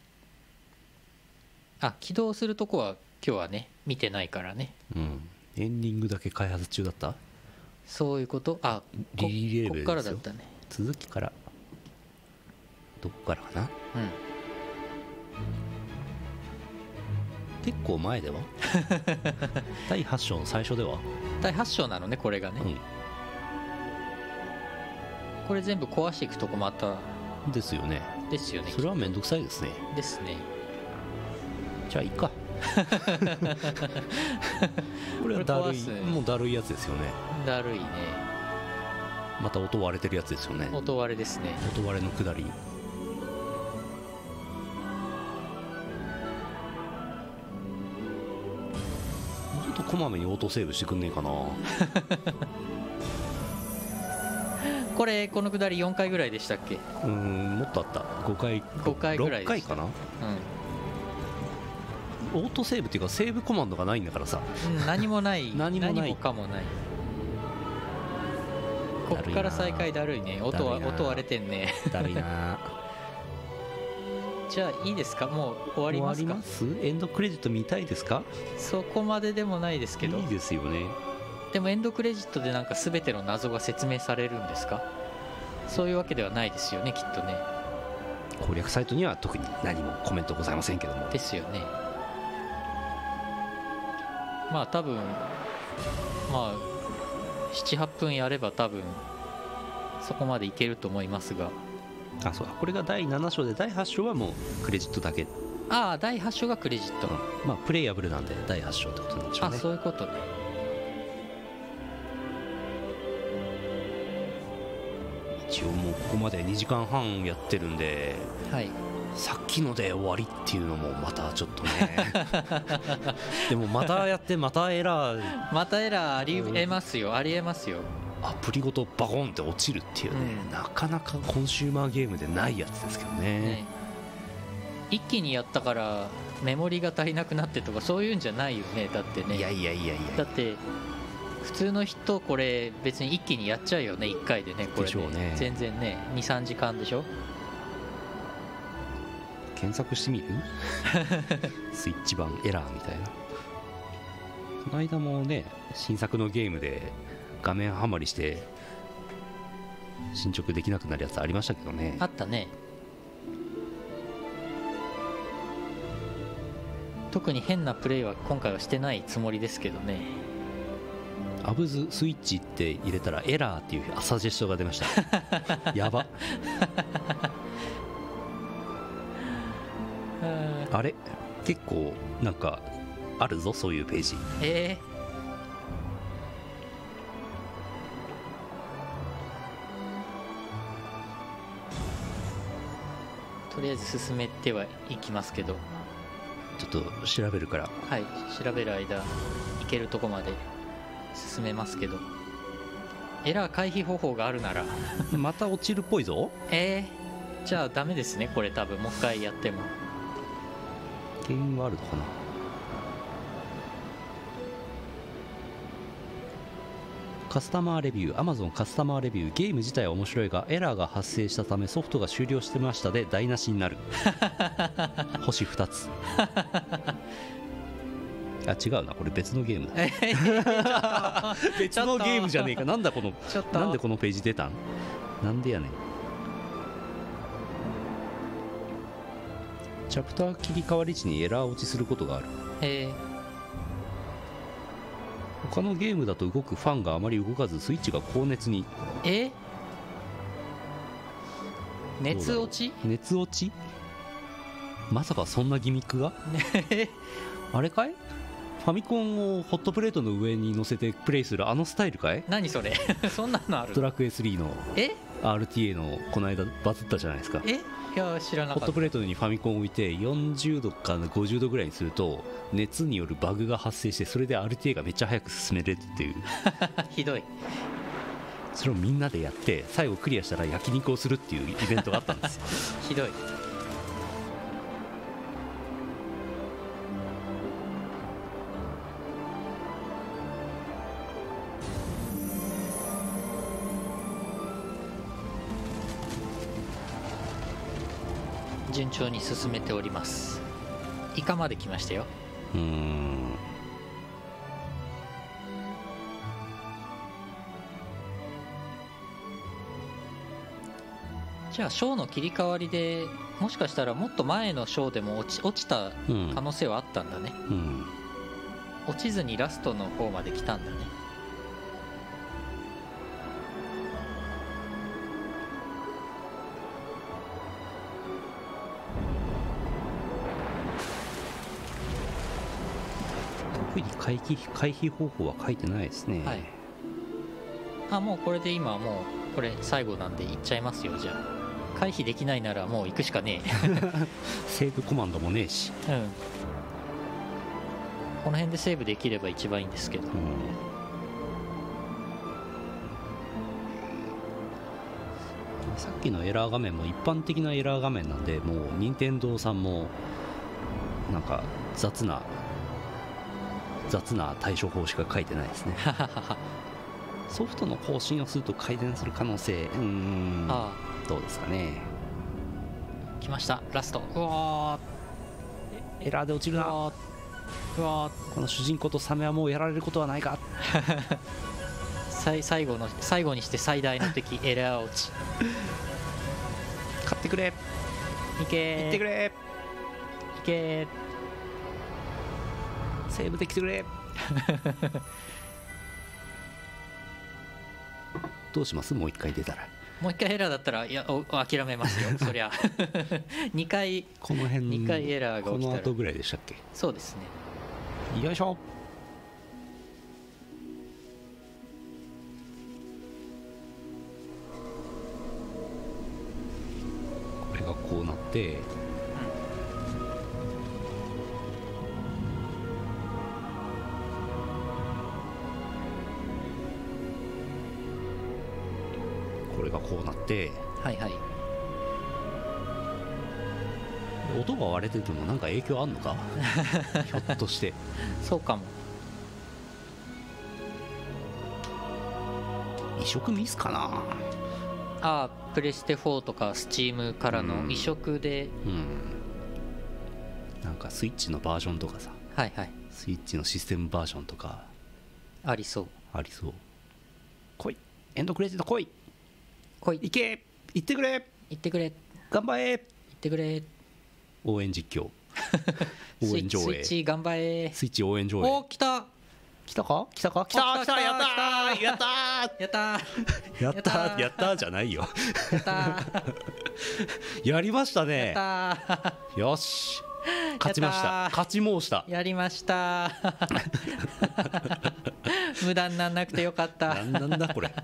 あ起動するとこは今日はね見てないからね。 うんエンディングだけ開発中だった。 そういうこと。あリリーレーベルですよ。 こっからだったね。 続きからどこからかな。 うん結構前ではだいはち章の最初ではだいはち章なのねこれがね、うん、これ全部壊していくとこまたですよね。 ですよね。 それはめんどくさいですね。 ですね。 じゃあいいかこれはだるい、もうだるいやつですよね。 だるいね。 また音割れてるやつですよね。 音割れですね。 音割れのくだり。こまめにオートセーブしてくんねえかなこれこのくだりよんかいぐらいでしたっけ？ うんもっとあった。ごかいごかいぐらいろっかいかな、うん、オートセーブっていうかセーブコマンドがないんだからさ、 うん、何もない何もない何もかもない。こっから再開だるいね。音は音割れてんねだるいなじゃあいいですか？もう終わりますか？ 終わります？エンドクレジット見たいですか？ そこまででもないですけど。 いいですよね。 でもエンドクレジットでなんか全ての謎が説明されるんですか？そういうわけではないですよねきっとね。 攻略サイトには特に何もコメントございませんけども。 ですよね。まあ多分まあななはっぷんやれば多分そこまでいけると思いますが。 あそうだこれがだいなな章でだいはち章はもうクレジットだけ。 ああだいはち章がクレジット、うん、 まあプレイヤブルなんでだいはち章ってことなんでしょうね。 あそういうことね。 一応もうここまでにじかんはんやってるんで、 はい、 さっきので終わりっていうのもまたちょっとねでもまたやってまたエラーまたエラーありえますよ。ありえますよ。 アプリごとバコンって落ちるっていうね、うん、なかなかコンシューマーゲームでないやつですけど ね, ね一気にやったからメモリが足りなくなってとかそういうんじゃないよね。だってね、 いやいやいやいや、 だって普通の人これ別に一気にやっちゃうよね、いっかいでね。これ ね, ね全然ね にさんじかんでしょ。 検索してみるスイッチ版エラーみたいな。この間もね新作のゲームで画面ハマりして進捗できなくなるやつありましたけどね。 あったね。特に変なプレイは今回はしてないつもりですけどね。 アブズスイッチって入れたらエラーっていうサジェストが出ましたやばあれ結構なんかあるぞそういうページ。 えー、とりあえず進めてはいきますけど、 ちょっと調べるから。 はい、調べる間行けるとこまで進めますけど、エラー回避方法があるならまた落ちるっぽいぞ。 えー、じゃあダメですねこれ。多分もう一回やっても。 ゲームワールドかな。カスタマーレビュー、 Amazon カスタマーレビュー、ゲーム自体は面白いがエラーが発生したためソフトが終了してましたで台無しになる星ふたつあ、違うな、これ別のゲームだ別のゲームじゃねえか。なんだこの、なんでこのページ出たん、なんでやねん。チャプター切り替わり時にエラー落ちすることがある。 へえ。 他のゲームだと動くファンがあまり動かずスイッチが高熱に。 え熱落ち熱落ちまさかそんなギミックがあれかい、ファミコンをホットプレートの上に乗せてプレイするあのスタイルかい。 何それそんなのある。 ドラクエスリーのえアールティーエー のこの間バズったじゃないですか。 え、いや知らなかった。 ホットプレートにファミコンを置いてよんじゅうどかごじゅうどぐらいにすると熱によるバグが発生して、それで アールティーエー がめっちゃ早く進めれるっていうひどい。 それをみんなでやって最後クリアしたら焼肉をするっていうイベントがあったんですよひどい。順調に進めております。イカまで来ましたよ。 うーん、 じゃあ章の切り替わりでもしかしたらもっと前の章でも落ち、落ちた可能性はあったんだね、 うんうん、 落ちずにラストの方まで来たんだね。 特に回避、回避方法は書いてないですね。 はい。あ、もうこれで今もうこれ最後なんでいっちゃいますよ。じゃあ回避できないならもう行くしかねえセーブコマンドもねえし、 うん、この辺でセーブできれば一番いいんですけど、うん、 さっきのエラー画面も一般的なエラー画面なんで、もう任天堂さんもなんか雑な雑な対処法しか書いてないですねソフトの更新をすると改善する可能性、うーん、ああ、どうですかね。 来ましたラスト。うわエラーで落ちるな。うわこの主人公とサメはもうやられることはないか最最後の最後にして最大の敵エラー落ち買ってくれ、 いけー、 行ってくれ、 いけー、 セーブできてくれどうします？もう一回出たら。 もう一回エラーだったら、いや、お諦めますよそりゃにかいこの辺にかいエラーが起きたら、 この後ぐらいでしたっけ。 そうですね。 よいしょ。これがこうなって、 れがこうなって、 はいはい。 音が割れててもなんか影響あんのかひょっとしてそうかも。 移植ミスかな。 ああ、プレステフォーとかスチームからの移植で、 うん、うん、なんかスイッチのバージョンとかさ、 はいはい、 スイッチのシステムバージョンとかありそう。 ありそう。来い、エンドクレジット来い、 来い、 行け、行ってくれ、 行ってくれ、 頑張れ、 行ってくれ。 応援実況応援上映、 スイッチ頑張れ、 スイッチ応援上映。 おー来た来たか来たか来た来た、やったーやったーやったーやったーやったーじゃないよやったーやりましたね。 やったーよし、勝ちました。勝ち申した。 やりました無駄になんなくてよかった。 なんなんだこれ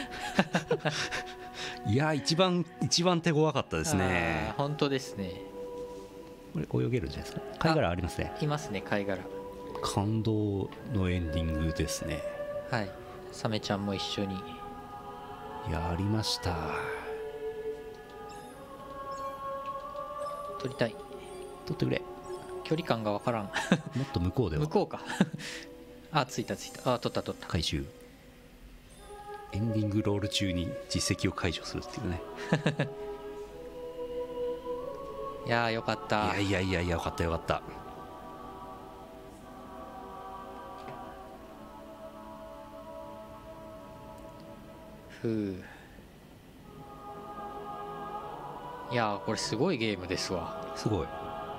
いや一番一番手強かったですね。 本当ですね。 これ泳げるんじゃないですか。貝殻ありますね。 いますね、貝殻。 感動のエンディングですね。 はい、サメちゃんも一緒にやりました。 撮りたい。 撮ってくれ。 距離感がわからんもっと向こうでは。 向こうかあ、ついたついた。あ、撮った撮った。 回収。エンディングロール中に実績を解除するっていうねいやーよかった。 いやいやいやいや、よかったよかった。 ふう。いやーこれすごいゲームですわ。 すごい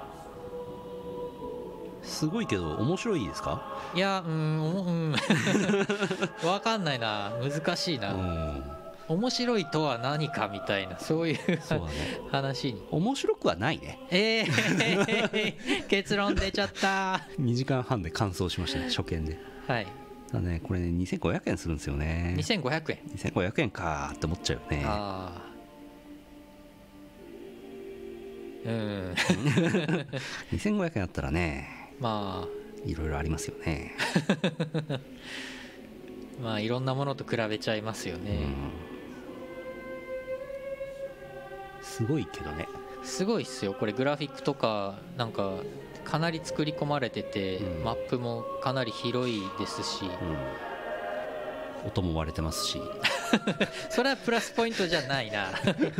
すごいけど面白いですか。 いやーうーんおもうんわかんないな、難しいな。 うん面白いとは何かみたいな、そういうそうだね話に。 面白くはないね。 えー、結論出ちゃったにじかんはんで完走しましたね、初見で。 はいただね、これねにせんごひゃくえんするんですよね。 にせんごひゃくえん。 にせんごひゃくえんかーって思っちゃうよね。 ああうんにせんごひゃくえんあったらね、 まあいろいろありますよねまあいろんなものと比べちゃいますよね、 うん、すごいけどね。 すごいっすよこれ。グラフィックとかなんかかなり作り込まれてて、 うん、 マップもかなり広いですし、 うん、音も割れてますしそれはプラスポイントじゃないな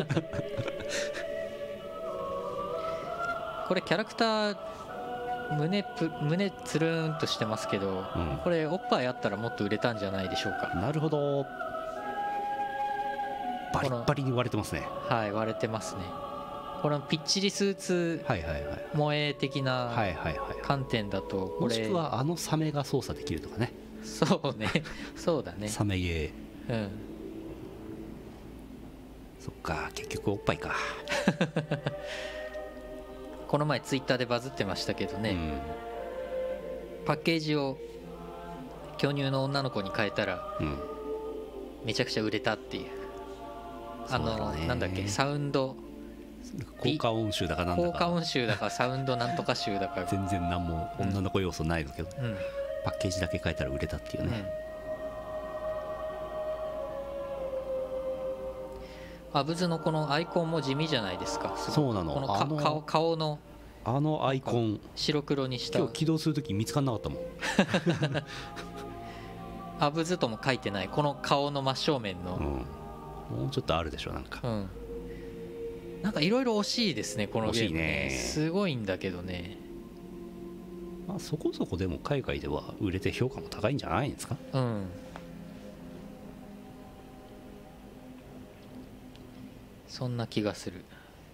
これキャラクター胸ぷ胸つるーんとしてますけど、うん、これおっぱいあったらもっと売れたんじゃないでしょうか。 なるほど。バリッバリに割れてますね。 はい、割れてますね。このピッチリスーツ萌え的な観点だとこれ、 もしくはあのサメが操作できるとかね。 そうねそうだね、 サメゲー。うん、そっか、結局おっぱいかこの前ツイッターでバズってましたけどね、うん、パッケージを巨乳の女の子に変えたら、うん、めちゃくちゃ売れたっていう。あのなんだっけ、サウンド効果音集だかなんだか、 効果音集だかサウンドなんとか集だか全然何も女の子要素ないのけど、うん、パッケージだけ変えたら売れたっていうね、 うん、アブズのこのアイコンも地味じゃないですか。 そうなの。 このかあの顔顔のあのアイコン白黒にした。 今日起動するとき見つからなかったもんアブズとも書いてないこの顔の真正面の、 うん、もうちょっとあるでしょなんか、うん、 なんかいろいろ惜しいですねこのゲームね。 惜しいね。 すごいんだけどね、 まあ、そこそこでも海外では売れて評価も高いんじゃないんですか。 うん、そんな気がする。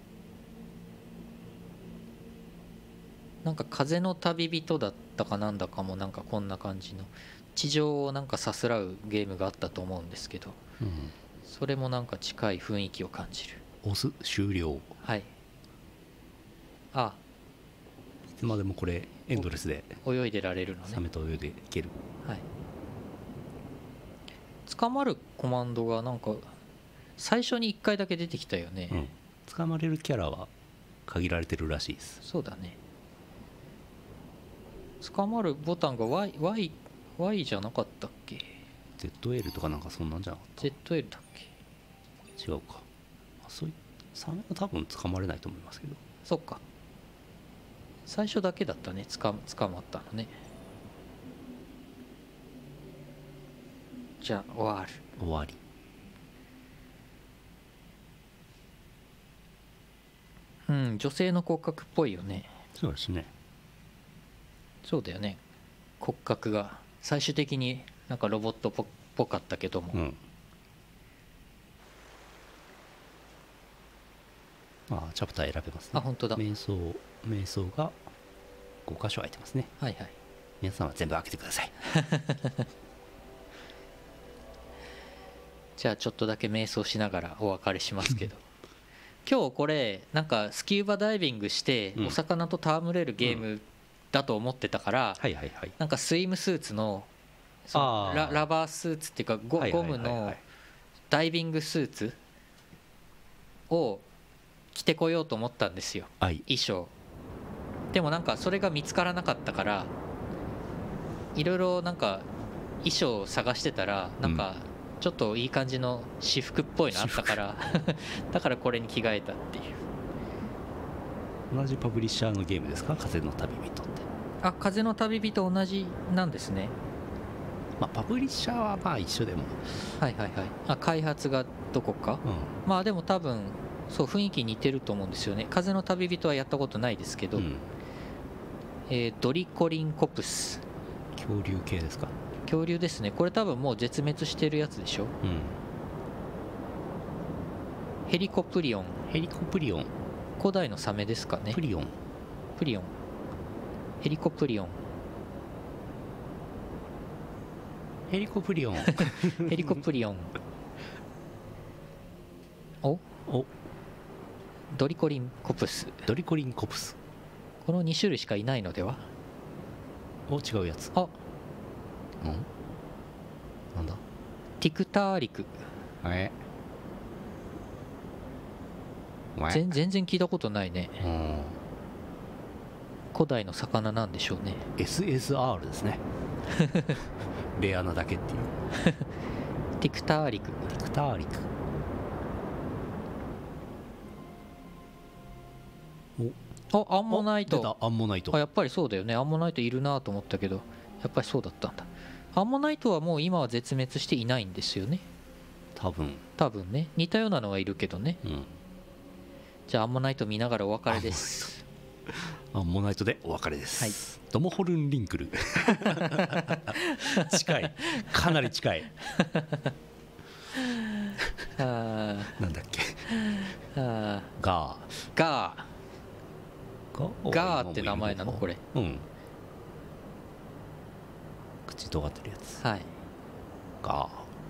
なんか風の旅人だったかなんだかもなんかこんな感じの地上をなんかさすらうゲームがあったと思うんですけど、うん、それもなんか近い雰囲気を感じる。 押す終了。 はい。あ、 いつまでもこれエンドレスで泳いでられるのね。 サメと泳いでいける。 はい。捕まるコマンドがなんか最初にいっかいだけ出てきたよね、うん、 捕まれるキャラは限られてるらしいです。 そうだね。捕まるボタンが Y, Y, Y じゃなかったっけ。 ゼットエル とかなんかそんなんじゃなかった。 ゼットエル だっけ。 違うか。あ、そういサメは多分捕まれないと思いますけど。 そっか、最初だけだったね、つか捕まったのね。じゃあ終わる。 終わり。 うん、女性の骨格っぽいよね。 そうですね。 そうだよね、骨格が最終的になんかロボットっぽっぽかったけども、 うん。あ、チャプター選べますね。 あ、本当だ。 瞑想瞑想がご箇所空いてますね。 はいはい。 皆さんは全部開けてください。 じゃあちょっとだけ瞑想しながらお別れしますけど今日これなんかスキューバダイビングしてうんお魚と戯れるゲームだと思ってたから、 はいはいはい。 なんかスイムスーツのそのあーララバースーツっていうかゴはいはいはいはいゴムのダイビングスーツを着てこようと思ったんですよ、 はい。 衣装。でもなんかそれが見つからなかったから、いろいろなんか衣装を探してたらなんかちょっといい感じの私服っぽいのあったからだからこれに着替えたっていう。 同じパブリッシャーのゲームですか、風の旅人って。 あ、風の旅人同じなんですね。 まあパブリッシャーはまあ一緒でも。 はいはいはい。あ、開発がどこか。 うん。 まあでも多分そう雰囲気似てると思うんですよね。風の旅人はやったことないですけど、 うん、 えードリコリンコプス、 恐竜系ですか。 恐竜ですね。これ多分もう絶滅してるやつでしょ。 うん。 ヘリコプリオン、 ヘリコプリオン。 古代のサメですかね。 プリオン。 プリオン、ヘリコプリオン、 ヘリコプリオン。 ヘリコプリオンおお、 ドリコリンコプス、 ドリコリンコプス。 このに種類しかいないのでは。 お、違うやつ。 あ、 うん、なんだ。 ティクターリク、 えお前全全然聞いたことないね。 うん古代の魚なんでしょうね。 エスエスアール ですね。レアなだけっていう。 ティクターリク、 ティクターリク。 あ、アンモナイ出たト。 アンモナイト。 あ、やっぱりそうだよね。アンモナイトいるなと思ったけど、やっぱりそうだったんだ。アンモナイトはもう今は絶滅していないんですよね、 多分。 多分ね。似たようなのはいるけどね。 うん。 じゃあアンモナイト見ながらお別れです。 アンモナイトでお別れです。ドモホルンリンクル。近い。かなり近い。 あなんだっけ。 ーあガーガー。 ーガーって名前なのこれ。 うん。口尖ってるやつ。 はい。 ガー。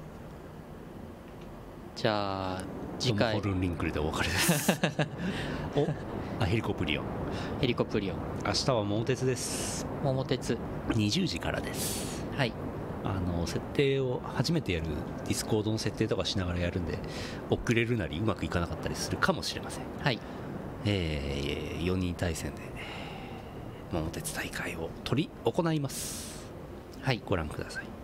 じゃあ次回ドモホルンリンクルでお別れです。お、あ、ヘリコプリオン。 ヘリコプリオン、 明日は桃鉄です。 桃鉄。 にじゅうじからです。 はい。 あの設定を初めてやるディスコードの設定とかしながらやるんで、遅れるなりうまくいかなかったりするかもしれません。 はい。 えー、よにん対戦で桃鉄大会を取り行います。 はい。 ご覧ください。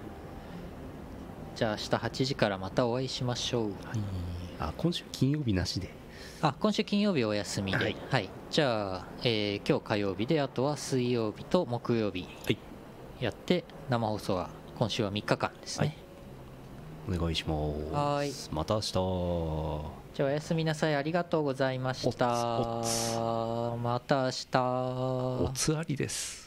じゃあ明日はちじからまたお会いしましょう。 はい。あ、今週金曜日なしで。 あ、今週金曜日お休みで、ははいい、 じゃあ、えー今日火曜日で、あとは水曜日と木曜日はい。 やって、生放送は今週はみっかかんですね。 お願いします。 はいまた明日。 じゃあおやすみなさい。ありがとうございました。 おつおまた明日。 おつありです。